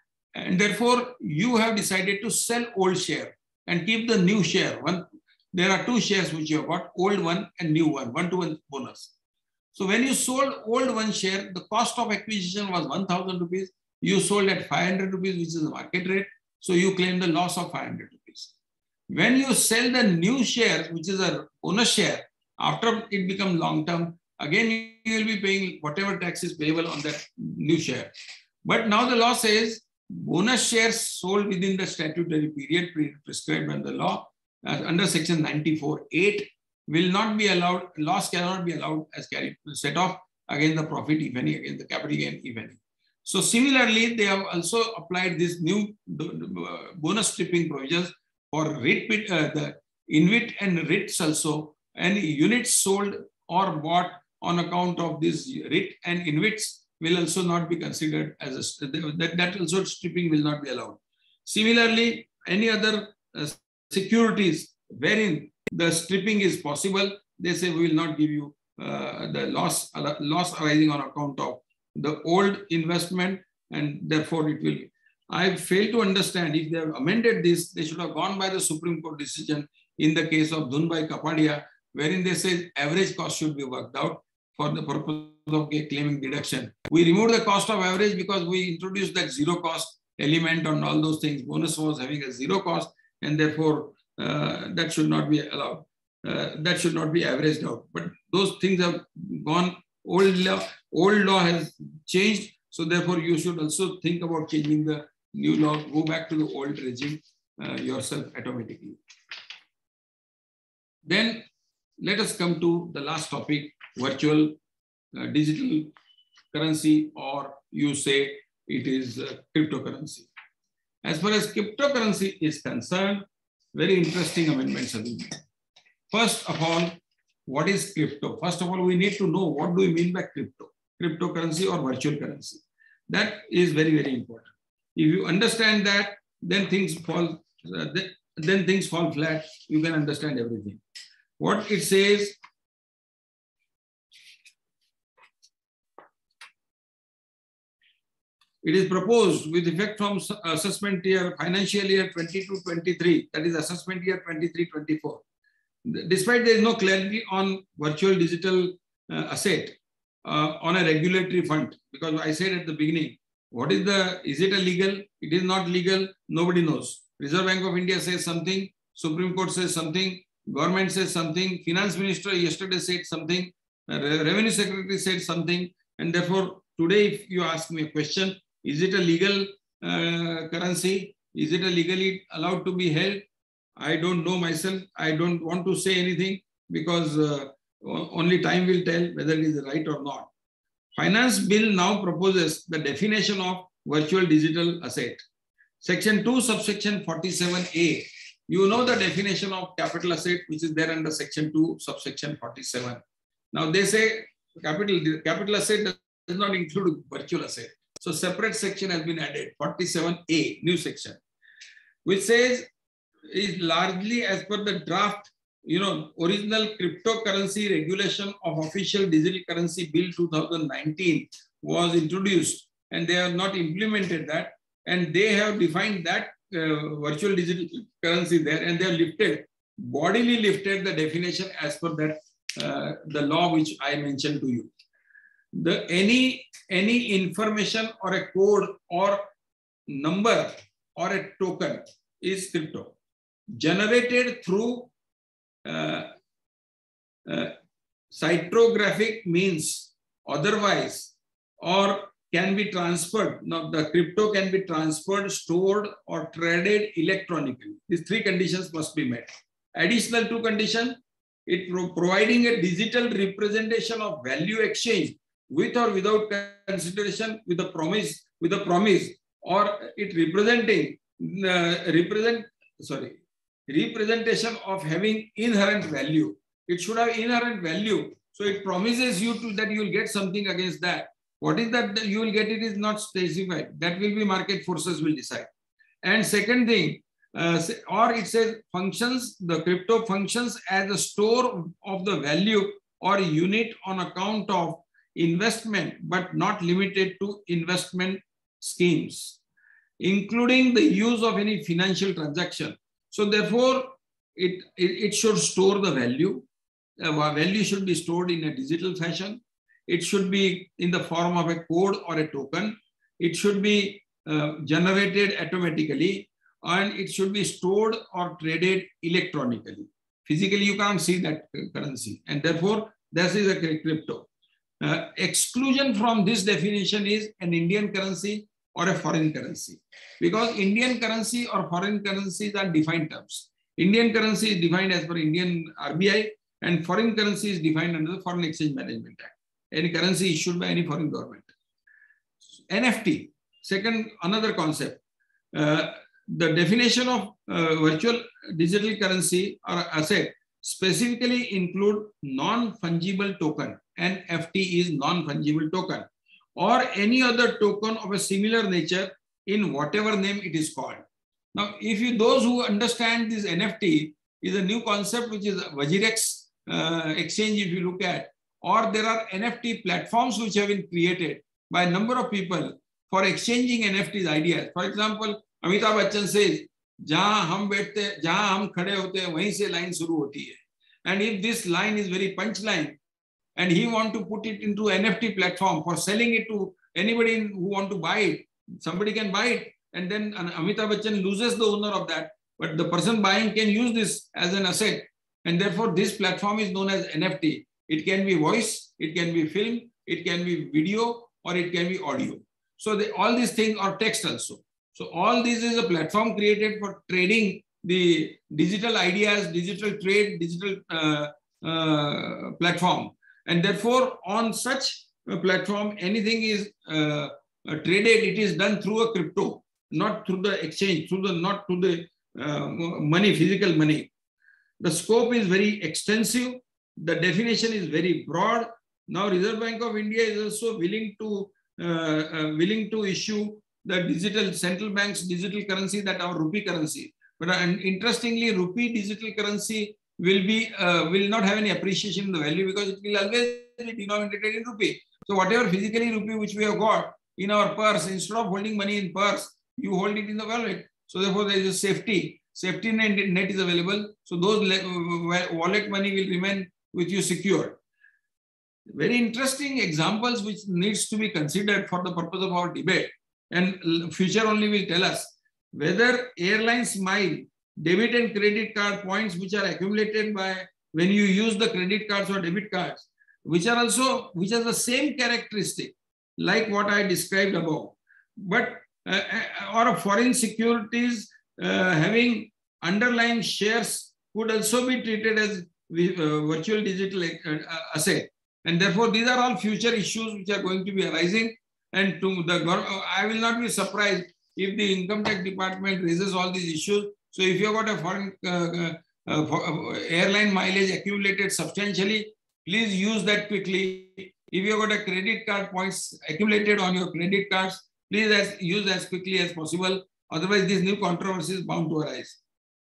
And therefore, you have decided to sell old share and keep the new share. One, there are two shares which you have got, old one and new one, one-to-one bonus. So when you sold old one share, the cost of acquisition was one thousand rupees. You sold at five hundred rupees, which is the market rate. So you claim the loss of five hundred rupees. When you sell the new share, which is a bonus share, after it becomes long-term, again, you will be paying whatever tax is payable on that new share. But now the law says bonus shares sold within the statutory period prescribed by the law uh, under section ninety-four eight will not be allowed, loss cannot be allowed as carried set off against the profit, if any, against the capital gain, if any. So similarly, they have also applied this new bonus stripping provisions for writ, uh, the InvIT and writs also, and units sold or bought on account of this writ and InvITs will also not be considered as a, that, that also stripping will not be allowed. Similarly, any other uh, securities wherein the stripping is possible, they say we will not give you uh, the loss, uh, loss arising on account of the old investment, and therefore it will. I fail to understand if they have amended this, they should have gone by the Supreme Court decision in the case of Dhunbhai Kapadia, wherein they say average cost should be worked out for the purpose of claiming deduction. We removed the cost of average because we introduced that zero cost element on all those things. Bonus was having a zero cost, and therefore uh, that should not be allowed. Uh, that should not be averaged out. But those things have gone. Old law, old law has changed. So therefore, you should also think about changing the new law. Go back to the old regime uh, yourself automatically. Then let us come to the last topic, virtual uh, digital currency, or you say it is uh, cryptocurrency. As far as cryptocurrency is concerned, very interesting amendments have been made. First of all, what is crypto? First of all, we need to know what do we mean by crypto, cryptocurrency or virtual currency. That is very, very important. If you understand that, then things fall, uh, then things fall flat. You can understand everything. What it says, it is proposed with effect from assessment year, financial year twenty-two twenty-three, that is assessment year twenty-three twenty-four. Despite there is no clarity on virtual digital uh, asset uh, on a regulatory front, because I said at the beginning, what is the, is it illegal? It is not legal, nobody knows. Reserve Bank of India says something, Supreme Court says something, government says something, finance minister yesterday said something, revenue secretary said something, and therefore today if you ask me a question, is it a legal uh, currency? Is it a legally allowed to be held? I don't know myself. I don't want to say anything because uh, only time will tell whether it is right or not. Finance bill now proposes the definition of virtual digital asset. Section two, subsection forty-seven A. You know the definition of capital asset, which is there under section two, subsection forty-seven. Now they say capital, capital asset does not include virtual asset. So separate section has been added, forty-seven A, new section, which says is largely as per the draft, you know, original cryptocurrency regulation of official digital currency bill two thousand nineteen was introduced, and they have not implemented that, and they have defined that uh, virtual digital currency there, and they have lifted, bodily lifted the definition as per that uh, the law which I mentioned to you. The any any information or a code or number or a token is crypto, generated through uh, uh, cryptographic means, otherwise, or can be transferred. Now, the crypto can be transferred, stored, or traded electronically. These three conditions must be met. Additional two conditions: it pro providing a digital representation of value exchange with or without consideration, with a promise, with a promise, or it representing uh, represent sorry representation of having inherent value. It should have inherent value, so it promises you to that you will get something against that. What is that you will get? It is not specified. That will be market forces will decide. And second thing, uh, or it says functions, the crypto functions as a store of the value or unit on account of investment, but not limited to investment schemes, including the use of any financial transaction. So therefore, it, it, it should store the value. Uh, value should be stored in a digital fashion. It should be in the form of a code or a token. It should be uh, generated automatically, and it should be stored or traded electronically. Physically, you can't see that currency, and therefore, this is a crypto. Uh, exclusion from this definition is an Indian currency or a foreign currency, because Indian currency or foreign currencies are defined terms. Indian currency is defined as per Indian R B I, and foreign currency is defined under the Foreign Exchange Management Act. Any currency issued by any foreign government. N F T, second, another concept. Uh, the definition of uh, virtual digital currency or asset specifically include non-fungible token. N F T is non-fungible token, or any other token of a similar nature in whatever name it is called. Now, if you, those who understand this N F T is a new concept, which is Wajirex uh, exchange, if you look at, or there are N F T platforms which have been created by a number of people for exchanging N F Ts ideas. For example, Amitabh Bachchan says, "Jahan hum bethte, jahan hum khade hote hain, wahin se line shuru hoti hai." And if this line is very punch line, and he want to put it into N F T platform for selling it to anybody who want to buy it, somebody can buy it, and then Amitabh Bachchan loses the owner of that, but the person buying can use this as an asset, and therefore this platform is known as N F T. It can be voice, it can be film, it can be video, or it can be audio. So they, all these things are text also. So all this is a platform created for trading the digital ideas, digital trade, digital uh, uh, platform. And therefore, on such a platform, anything is uh, uh, traded, it is done through a crypto, not through the exchange, through the not through the uh, money, physical money. The scope is very extensive. The definition is very broad. Now, Reserve Bank of India is also willing to uh, uh, willing to issue the digital central bank's digital currency, that our rupee currency. But uh, interestingly, rupee digital currency will be uh, will not have any appreciation in the value, because it will always be denominated in rupee. So whatever physically rupee which we have got in our purse, instead of holding money in purse, you hold it in the wallet. So therefore, there is a safety. Safety net, net is available. So those wallet money will remain with you secured. Very interesting examples which needs to be considered for the purpose of our debate. And future only will tell us whether airline Smile debit and credit card points which are accumulated by when you use the credit cards or debit cards, which are also, which has the same characteristic like what I described above. But, uh, or foreign securities uh, having underlying shares could also be treated as uh, virtual digital uh, asset. And therefore, these are all future issues which are going to be arising. And to the government, I will not be surprised if the income tax department raises all these issues. So if you've got a foreign uh, uh, uh, airline mileage accumulated substantially, please use that quickly. If you've got a credit card points accumulated on your credit cards, please as, use as quickly as possible. Otherwise, this new controversy is bound to arise.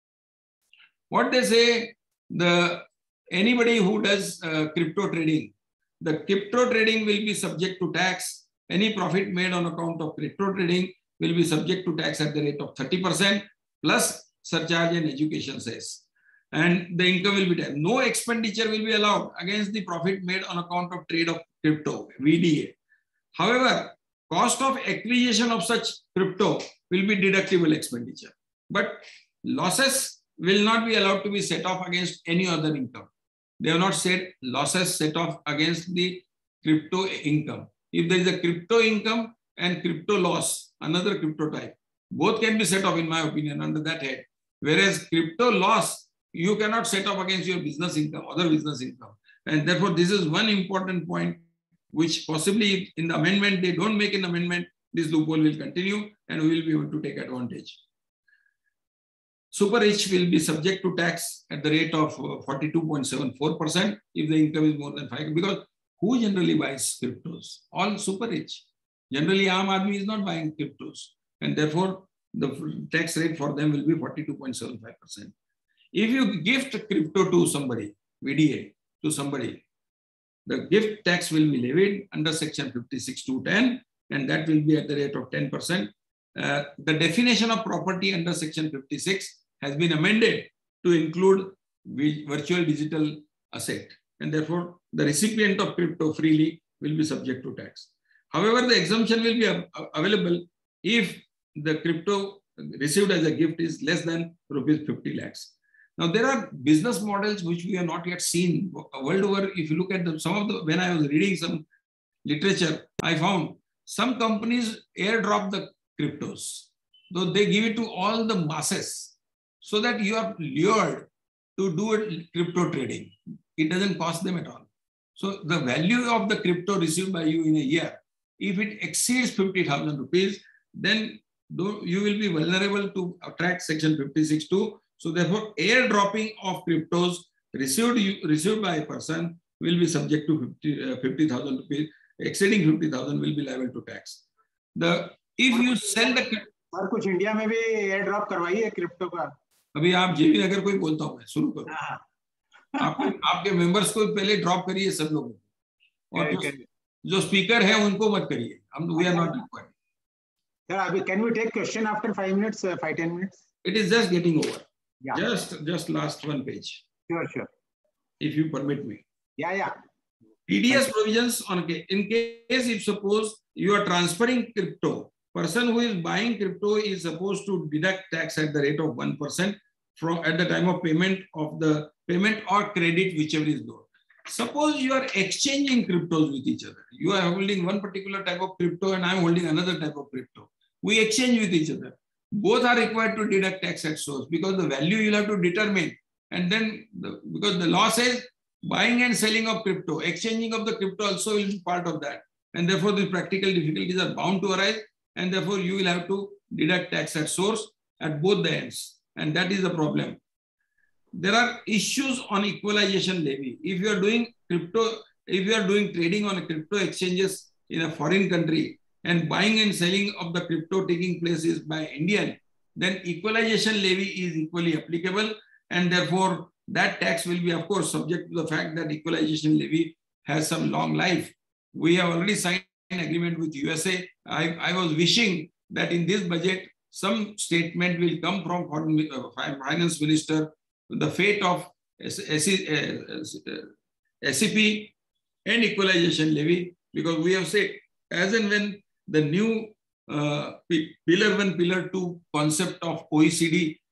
What they say, the anybody who does uh, crypto trading, the crypto trading will be subject to tax. Any profit made on account of crypto trading will be subject to tax at the rate of thirty percent plus surcharge and education cess. And the income will be taxed. No expenditure will be allowed against the profit made on account of trade of crypto, V D A. However, cost of acquisition of such crypto will be deductible expenditure. But losses will not be allowed to be set off against any other income. They have not said losses set off against the crypto income. If there is a crypto income and crypto loss, another crypto type, both can be set off in my opinion under that head. Whereas crypto loss, you cannot set off against your business income, other business income. And therefore, this is one important point which possibly in the amendment, they don't make an amendment, this loophole will continue and we will be able to take advantage. Super rich will be subject to tax at the rate of forty-two point seven four percent if the income is more than five, because who generally buys cryptos? All super rich. Generally, Aam Aadmi is not buying cryptos, and therefore the tax rate for them will be forty-two point seven five percent. If you gift crypto to somebody, V D A to somebody, the gift tax will be levied under section fifty-six two ten, and that will be at the rate of ten percent. Uh, the definition of property under section fifty-six has been amended to include virtual digital asset, and therefore the recipient of crypto freely will be subject to tax. However, the exemption will be available if the crypto received as a gift is less than rupees fifty lakhs. Now, there are business models which we have not yet seen world over. If you look at the, some of the, when I was reading some literature, I found some companies airdrop the cryptos, though they give it to all the masses so that you are lured to do it, crypto trading. It doesn't cost them at all. So the value of the crypto received by you in a year, if it exceeds fifty thousand rupees, then you will be vulnerable to attract section fifty-six two. So therefore, airdropping of cryptos received, received by a person will be subject to fifty thousand rupees. Exceeding fifty thousand will be liable to tax. The if you sell the और कुछ India में भी air drop करवाइए crypto का. अभी आप जेबी नगर को ही बोलता हूँ मैं, शुरू करो. आपके आपके मेंबर्स को पहले ड्रॉप करिए सब लोगों को, और जो, जो स्पीकर है उनको मत करिए. हम we are not required. Sir, अभी can we take question after five minutes, uh, five ten minutes? It is just getting over. Yeah. Just just last one page. Sure, sure. If you permit me. Yeah, yeah. T D S provisions on in case if suppose you are transferring crypto, person who is buying crypto is supposed to deduct tax at the rate of one percent from at the time of payment of the payment or credit, whichever is lower. Suppose you are exchanging cryptos with each other. You are holding one particular type of crypto and I am holding another type of crypto. We exchange with each other. Both are required to deduct tax at source because the value you'll have to determine. And then the, because the law says buying and selling of crypto, exchanging of the crypto also will be part of that. And therefore the practical difficulties are bound to arise. And therefore you will have to deduct tax at source at both the ends. And that is the problem. There are issues on equalization levy. If you are doing crypto, if you are doing trading on a crypto exchanges in a foreign country and buying and selling of the crypto taking place is by Indian, then equalization levy is equally applicable. And therefore that tax will be of course subject to the fact that equalization levy has some long life. We have already signed an agreement with U S A. I, I was wishing that in this budget, some statement will come from foreign uh, finance minister, the fate of S E P and equalization levy, because we have said as and when the new uh, pillar one, pillar two concept of O E C D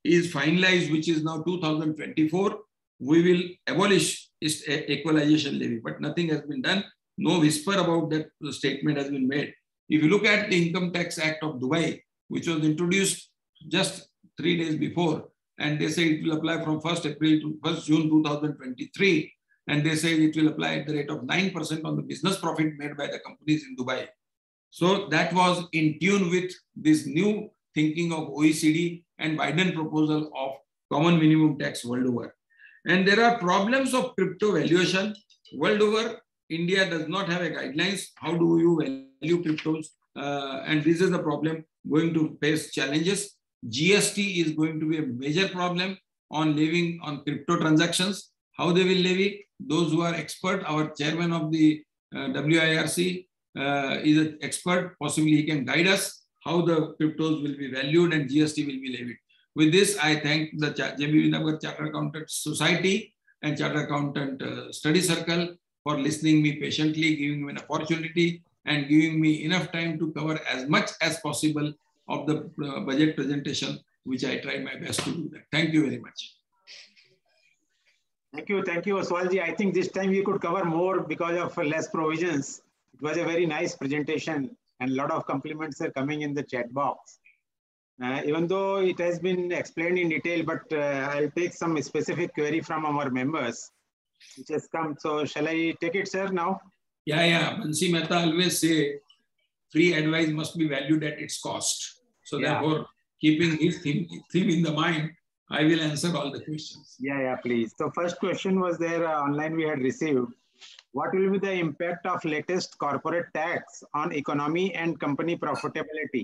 is finalized, which is now two thousand twenty-four, we will abolish equalization levy, but nothing has been done. No whisper about that statement has been made. If you look at the Income Tax Act of Dubai, which was introduced just three days before, and they say it will apply from first April to first June two thousand twenty-three, and they say it will apply at the rate of nine percent on the business profit made by the companies in Dubai. So that was in tune with this new thinking of O E C D and Biden proposal of common minimum tax world over. And there are problems of crypto valuation world over. India does not have a guidelines. How do you value cryptos? Uh, and this is the problem going to face challenges. G S T is going to be a major problem on levying on crypto transactions. How they will levy? Those who are expert, our chairman of the uh, W I R C uh, is an expert. Possibly he can guide us how the cryptos will be valued and G S T will be levied. With this, I thank the J B Nagar Chartered Accountant Society and Chartered Accountant uh, Study Circle for listening me patiently, giving me an opportunity and giving me enough time to cover as much as possible of the uh, budget presentation, which I tried my best to do that. Thank you very much. Thank you. Thank you, Oswalji. I think this time you could cover more because of less provisions. It was a very nice presentation and a lot of compliments are coming in the chat box. Uh, even though it has been explained in detail, but uh, I'll take some specific query from our members, which has come. So shall I take it, sir, now? Yeah, yeah. Bansi Mehta always say, free advice must be valued at its cost. So yeah. Therefore, keeping his theme, theme in the mind, I will answer all the questions. Yeah, yeah, please. So first question was there uh, online we had received. What will be the impact of latest corporate tax on economy and company profitability?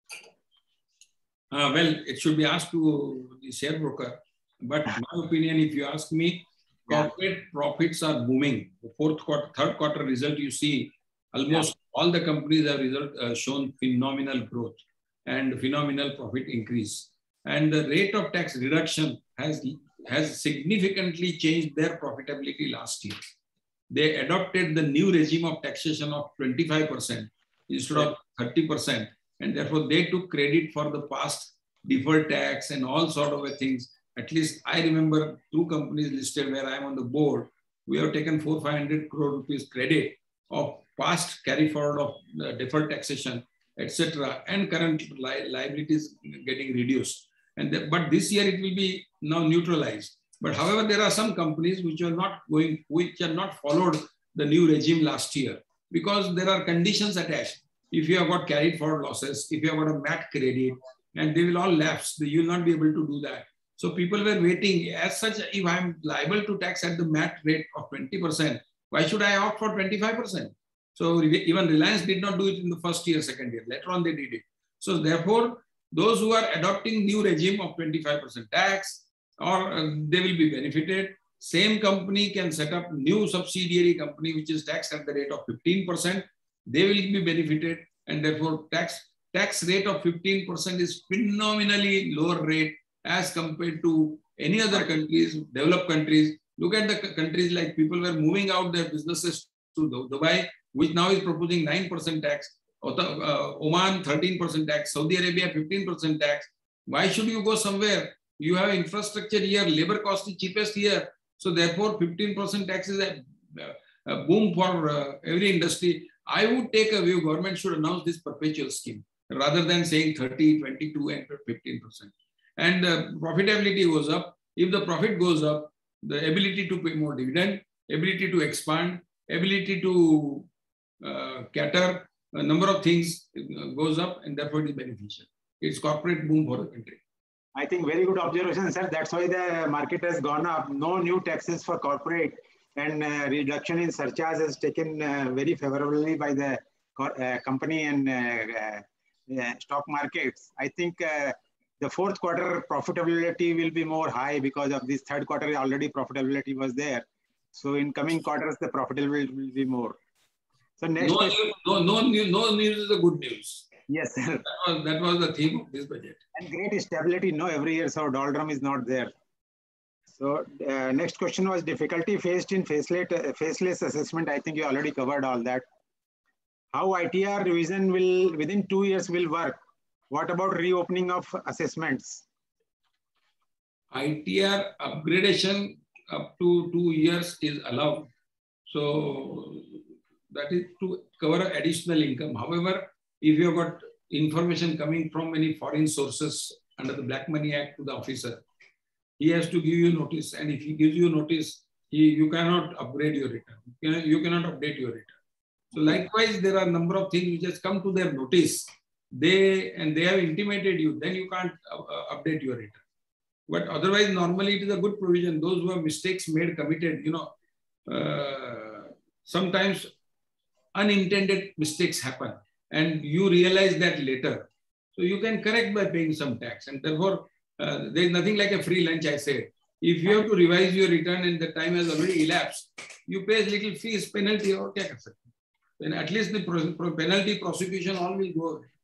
Uh, well, it should be asked to the share broker. But my opinion, if you ask me, corporate yeah. profits are booming. The fourth quarter, third quarter result, you see, almost yeah. all the companies have result, uh, shown phenomenal growth and phenomenal profit increase. And the rate of tax reduction has, has significantly changed their profitability last year. They adopted the new regime of taxation of twenty-five percent instead of thirty percent. And therefore, they took credit for the past deferred tax and all sort of things. At least I remember two companies listed where I'm on the board. We have taken four, five hundred crore rupees credit of past carry forward of uh, deferred taxation, et cetera, and current li liabilities getting reduced. And the, but this year it will be now neutralized. But however, there are some companies which are not going, which are not followed the new regime last year because there are conditions attached. If you have got carried forward losses, if you have got a M A T credit, and they will all lapse, you will not be able to do that. So people were waiting. As such, if I'm liable to tax at the M A T rate of twenty percent, why should I opt for twenty-five percent? So even Reliance did not do it in the first year, second year. Later on, they did it. So therefore, those who are adopting new regime of twenty-five percent tax, or uh, they will be benefited. Same company can set up new subsidiary company, which is taxed at the rate of fifteen percent. They will be benefited, and therefore tax tax rate of fifteen percent is phenomenally lower rate as compared to any other countries, developed countries. Look at the countries like people were moving out their businesses to Dubai, which now is proposing nine percent tax. Uh, Oman, thirteen percent tax. Saudi Arabia, fifteen percent tax. Why should you go somewhere? You have infrastructure here, labor cost is cheapest here. So therefore, fifteen percent tax is a, a boom for uh, every industry. I would take a view, government should announce this perpetual scheme rather than saying thirty, twenty-two and fifteen percent. And uh, profitability goes up. If the profit goes up, the ability to pay more dividend, ability to expand, ability to uh, cater, a number of things goes up, and therefore it is beneficial. It's corporate boom for the country. I think very good observation, sir. That's why the market has gone up. No new taxes for corporate, and uh, reduction in surcharge has taken uh, very favorably by the uh, company and uh, uh, stock markets. I think uh, the fourth quarter profitability will be more high because of this third quarter already profitability was there. So in coming quarters, the profitability will be more. So next no, news, no, no, news, no news is a good news. Yes, sir. That was, that was the theme of this budget. And great stability, no, every year, so doldrum is not there. So uh, next question was difficulty faced in faceless, uh, faceless assessment. I think you already covered all that. How I T R revision will, within two years will work. What about reopening of assessments? I T R upgradation up to two years is allowed. So that is to cover additional income. However, if you have got information coming from any foreign sources under the Black Money Act to the officer, he has to give you notice. And if he gives you notice, he, you cannot upgrade your return. You cannot, you cannot update your return. So likewise, there are a number of things which just come to their notice. They and they have intimated you, then you can't uh, update your return. But otherwise, normally it is a good provision. Those who have mistakes made, committed, you know, uh, sometimes unintended mistakes happen and you realize that later. So you can correct by paying some tax. And therefore, uh, there is nothing like a free lunch, I say. If you have to revise your return and the time has already elapsed, you pay a little fees, penalty, or kya kar sakte. Then at least the pro pro penalty, prosecution, all will go away.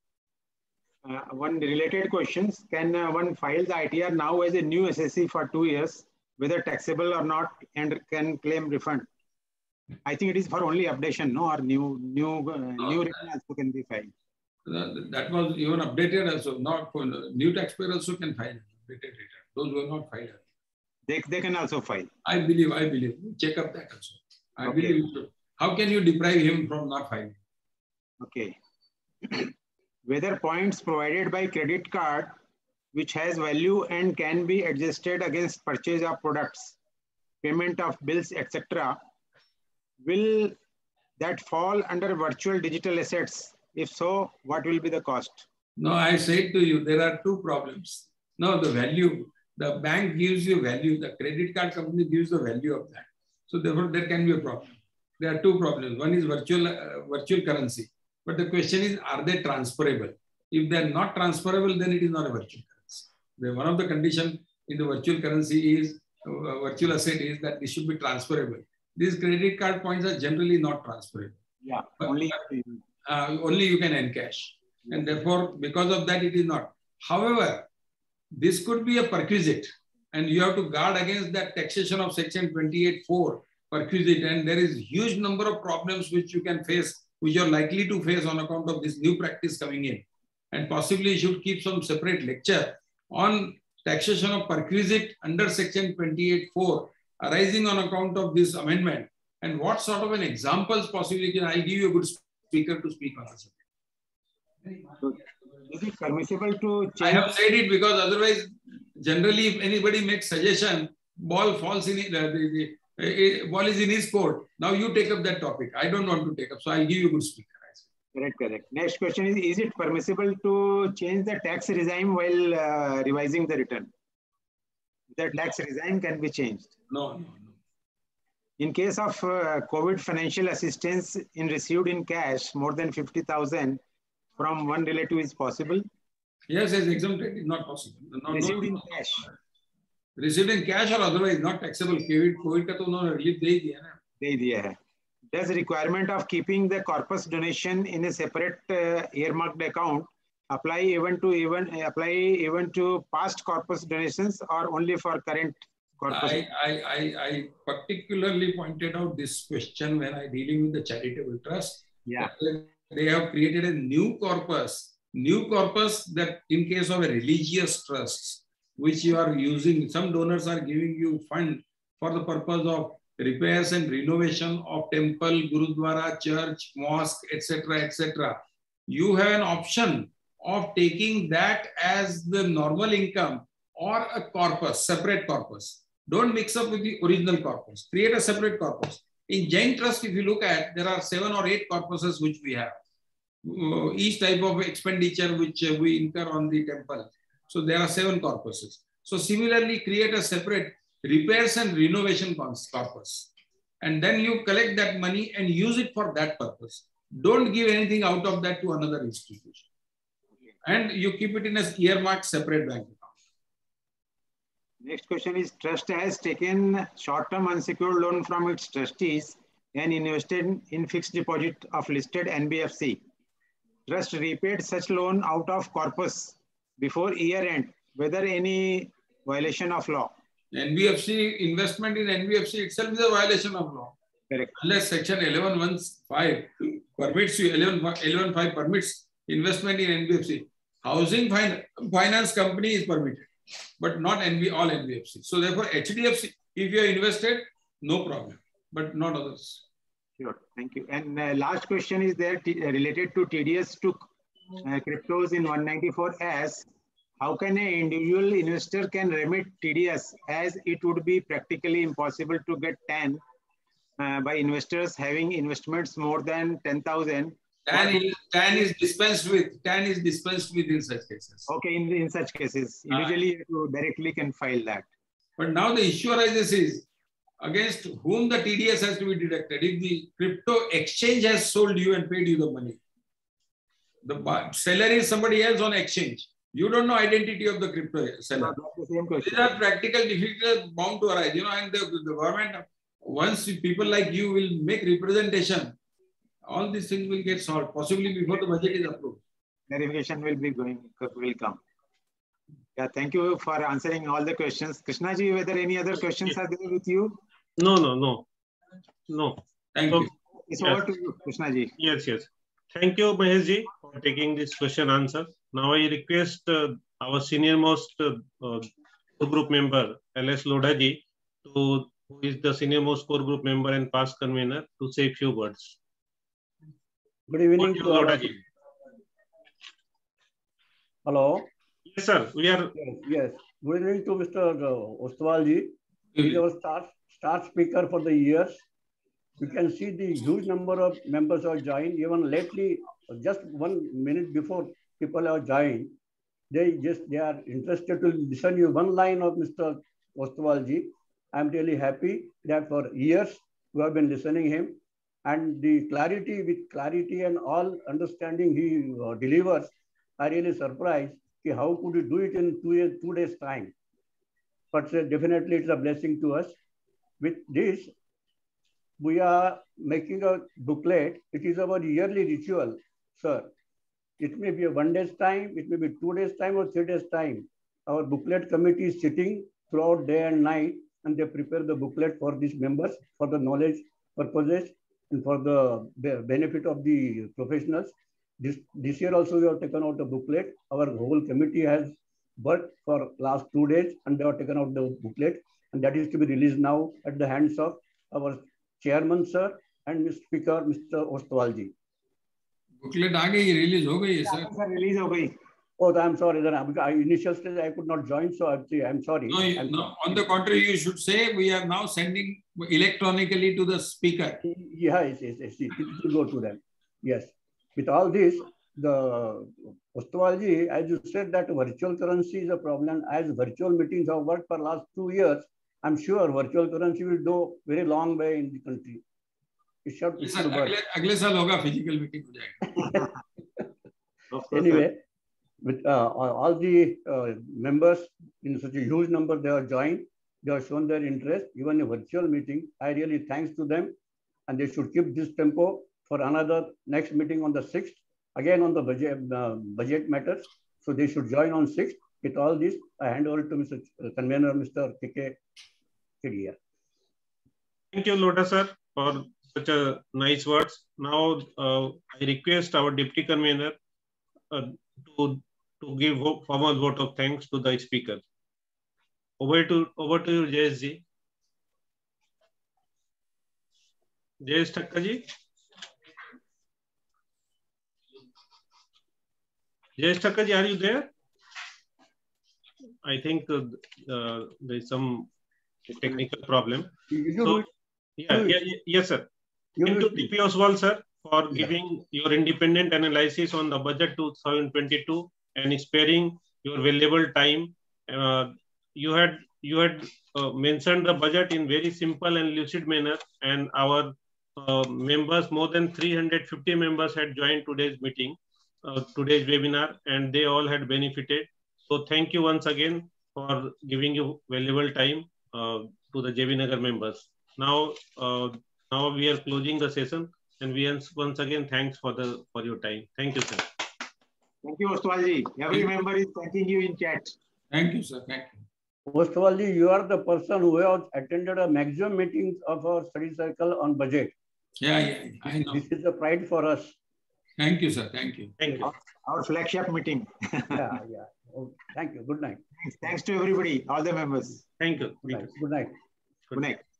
Uh, one related question, can uh, one file the I T R now as a new S S C for two years, whether taxable or not, and can claim refund? I think it is for only updation, no, or new new uh, no, new return also can be filed. Uh, that was even updated also, not for new taxpayer also can file updated return. Those who are not filed. They, they can also file. I believe, I believe. Check up that also. I Okay. believe so. How can you deprive him from not filing? Okay. Whether points provided by credit card, which has value and can be adjusted against purchase of products, payment of bills, et cetera, will that fall under virtual digital assets? If so, what will be the cost? No, I said to you, there are two problems. No, the value, the bank gives you value, the credit card company gives the value of that. So therefore, there can be a problem. There are two problems. One is virtual, uh, virtual currency. But the question is, are they transferable? If they're not transferable, then it is not a virtual currency. The, one of the conditions in the virtual currency is, uh, virtual asset is that it should be transferable. These credit card points are generally not transferable. Yeah, But, only. uh, only you can encash. And therefore, because of that, it is not. However, this could be a perquisite. And you have to guard against that taxation of section twenty-eight four perquisite. And there is huge number of problems which you can face, which you're likely to face on account of this new practice coming in. And possibly you should keep some separate lecture on taxation of perquisite under section twenty-eight four arising on account of this amendment. And what sort of an examples possibly can I give you a good speaker to speak on this. Is it permissible to change? I have said it because otherwise, generally, if anybody makes suggestion, ball falls in it, uh, the, the uh, ball is in his court. Now you take up that topic. I don't want to take up, so I'll give you a good speaker. Correct, correct. Next question is, is it permissible to change the tax regime while uh, revising the return? The tax regime can be changed. No, no, no. In case of uh, COVID financial assistance in received in cash, more than fifty thousand from one relative is possible? Yes, as exempted is not possible. No, Received no, in no. cash. Received in cash or otherwise not taxable. COVID, COVID का तो उन्होंने relief दे ही दिया ना. दे दिया है. Does requirement of keeping the corpus donation in a separate uh, earmarked account apply even to even apply even to past corpus donations or only for current corpus? I, I, I, I particularly pointed out this question when I dealing with the charitable trust. Yeah. They have created a new corpus, new corpus that in case of a religious trust, which you are using, some donors are giving you fund for the purpose of repairs and renovation of temple, gurudwara, church, mosque, et cetera, et cetera. You have an option of taking that as the normal income or a corpus, separate corpus. Don't mix up with the original corpus. Create a separate corpus. In Jain Trust, if you look at, there are seven or eight corpuses which we have. Uh, each type of expenditure which uh, we incur on the temple. So there are seven corpuses. So similarly, create a separate repairs and renovation corpus. And then you collect that money and use it for that purpose. Don't give anything out of that to another institution. And you keep it in a earmarked separate bank account. Next question is, trust has taken short-term unsecured loan from its trustees and invested in fixed deposit of listed N B F C. Trust repaid such loan out of corpus before year end, whether any violation of law. N B F C investment in N B F C itself is a violation of law. Correct. Unless section eleven one five permits you, eleven five permits investment in N B F C. Housing fin finance company is permitted. but not N B, all N B F C. So therefore, H D F C, if you are invested, no problem, but not others. Sure, thank you. And uh, last question is there t related to T D S to uh, cryptos in one ninety-four S. How can an individual investor can remit T D S, as it would be practically impossible to get ten uh, by investors having investments more than ten thousand? Tan is, tan is dispensed with. Tan is dispensed with in such cases. Okay, in, in such cases, individually uh, you directly can file that. But now the issue arises is against whom the T D S has to be deducted. If the crypto exchange has sold you and paid you the money, the seller is somebody else on exchange. You don't know identity of the crypto seller. The same question. These are practical difficulties bound to arise. You know, and the, the government, once people like you will make representation, all these things will get solved, possibly before the budget is approved. Clarification will be going, will come. Yeah, thank you for answering all the questions. Krishna ji, whether any other questions are there with you? No, no, no. No. Thank so, you. It's yes. over to you, Krishna ji. Yes, yes. Thank you, Mahesh ji, for taking this question answer. Now I request uh, our senior most uh, uh, core group member, L S Lodha ji, to, who is the senior most core group member and past convener, to say a few words. Good evening to all. Lodha ji. Hello. Yes, sir. We are. Yes, yes. Good evening to Mister Ostwal ji. He is our star, star speaker for the years. You can see the huge number of members have joined. Even lately, just one minute before people have joined, they just they are interested to listen to one line of Mister Ostwal ji. I am really happy that for years we have been listening him, and the clarity with clarity and all understanding he uh, delivers. I really surprised. How could you do it in two, years, two days time? But uh, definitely it's a blessing to us. With this, we are making a booklet. It is our yearly ritual, sir. It may be a one day's time, it may be two days time or three days time. Our booklet committee is sitting throughout day and night, and they prepare the booklet for these members, for the knowledge purposes and for the benefit of the professionals. This, this year also we have taken out the booklet. Our whole committee has worked for last two days and they have taken out the booklet, and that is to be released now at the hands of our chairman, sir, and Mister Speaker, Mister Ostwal ji. Booklet aa gayi, release ho gayi, sir. Sir, release ho gayi. Oh, I'm sorry. Then I, initial stage I could not join, so I'm, I'm sorry. No, you, I'm no, sorry. on the contrary, you should say we are now sending electronically to the speaker. Yes, yes, yes. It will go to them. Yes. With all this, the Ostwal ji, as you said that virtual currency is a problem. As virtual meetings have worked for last two years, I'm sure virtual currency will go very long way in the country. It should, it should work. Agle saal hoga physical meeting ho jayega. Anyway, with uh, all the uh, members in such a huge number, they have joined. They have shown their interest, even a virtual meeting. I really thanks to them, and they should keep this tempo for another next meeting on the sixth, again on the budget, uh, budget matters. So they should join on sixth. With all this, I hand over to Mister Convener, Mister K K Kedia. Thank you, Lodha sir, for such a nice words. Now, uh, I request our Deputy Convener uh, to, to give formal vote of thanks to the speaker. Over to, over to you, Jayesh ji. Jayesh Thakkar ji. Jayesh Thakkar ji, are you there? I think uh, uh, there is some technical problem. So, yeah, yeah, yes, sir. Thank you, T P Oswal, sir, for giving your independent analysis on the budget two thousand twenty-two and sparing your valuable time. Uh, you had you had uh, mentioned the budget in very simple and lucid manner, and our uh, members, more than three hundred fifty members, had joined today's meeting. Uh, today's webinar, and they all had benefited. So thank you once again for giving you valuable time uh, to the J B Nagar members. Now, uh, now we are closing the session, and we once again thanks for the for your time. Thank you, sir. Thank you, Ostwal ji. Every member is thanking you in chat. Thank you, sir. Thank you. Ostwal ji, you are the person who has attended a maximum meetings of our study circle on budget. Yeah, yeah, I know. This is a pride for us. Thank you, sir. Thank you. Thank you. Our flagship meeting. Yeah, yeah. Oh, thank you. Good night. Thanks to everybody, all the members. Thank you. Good Thank night. you. Good night. Good night.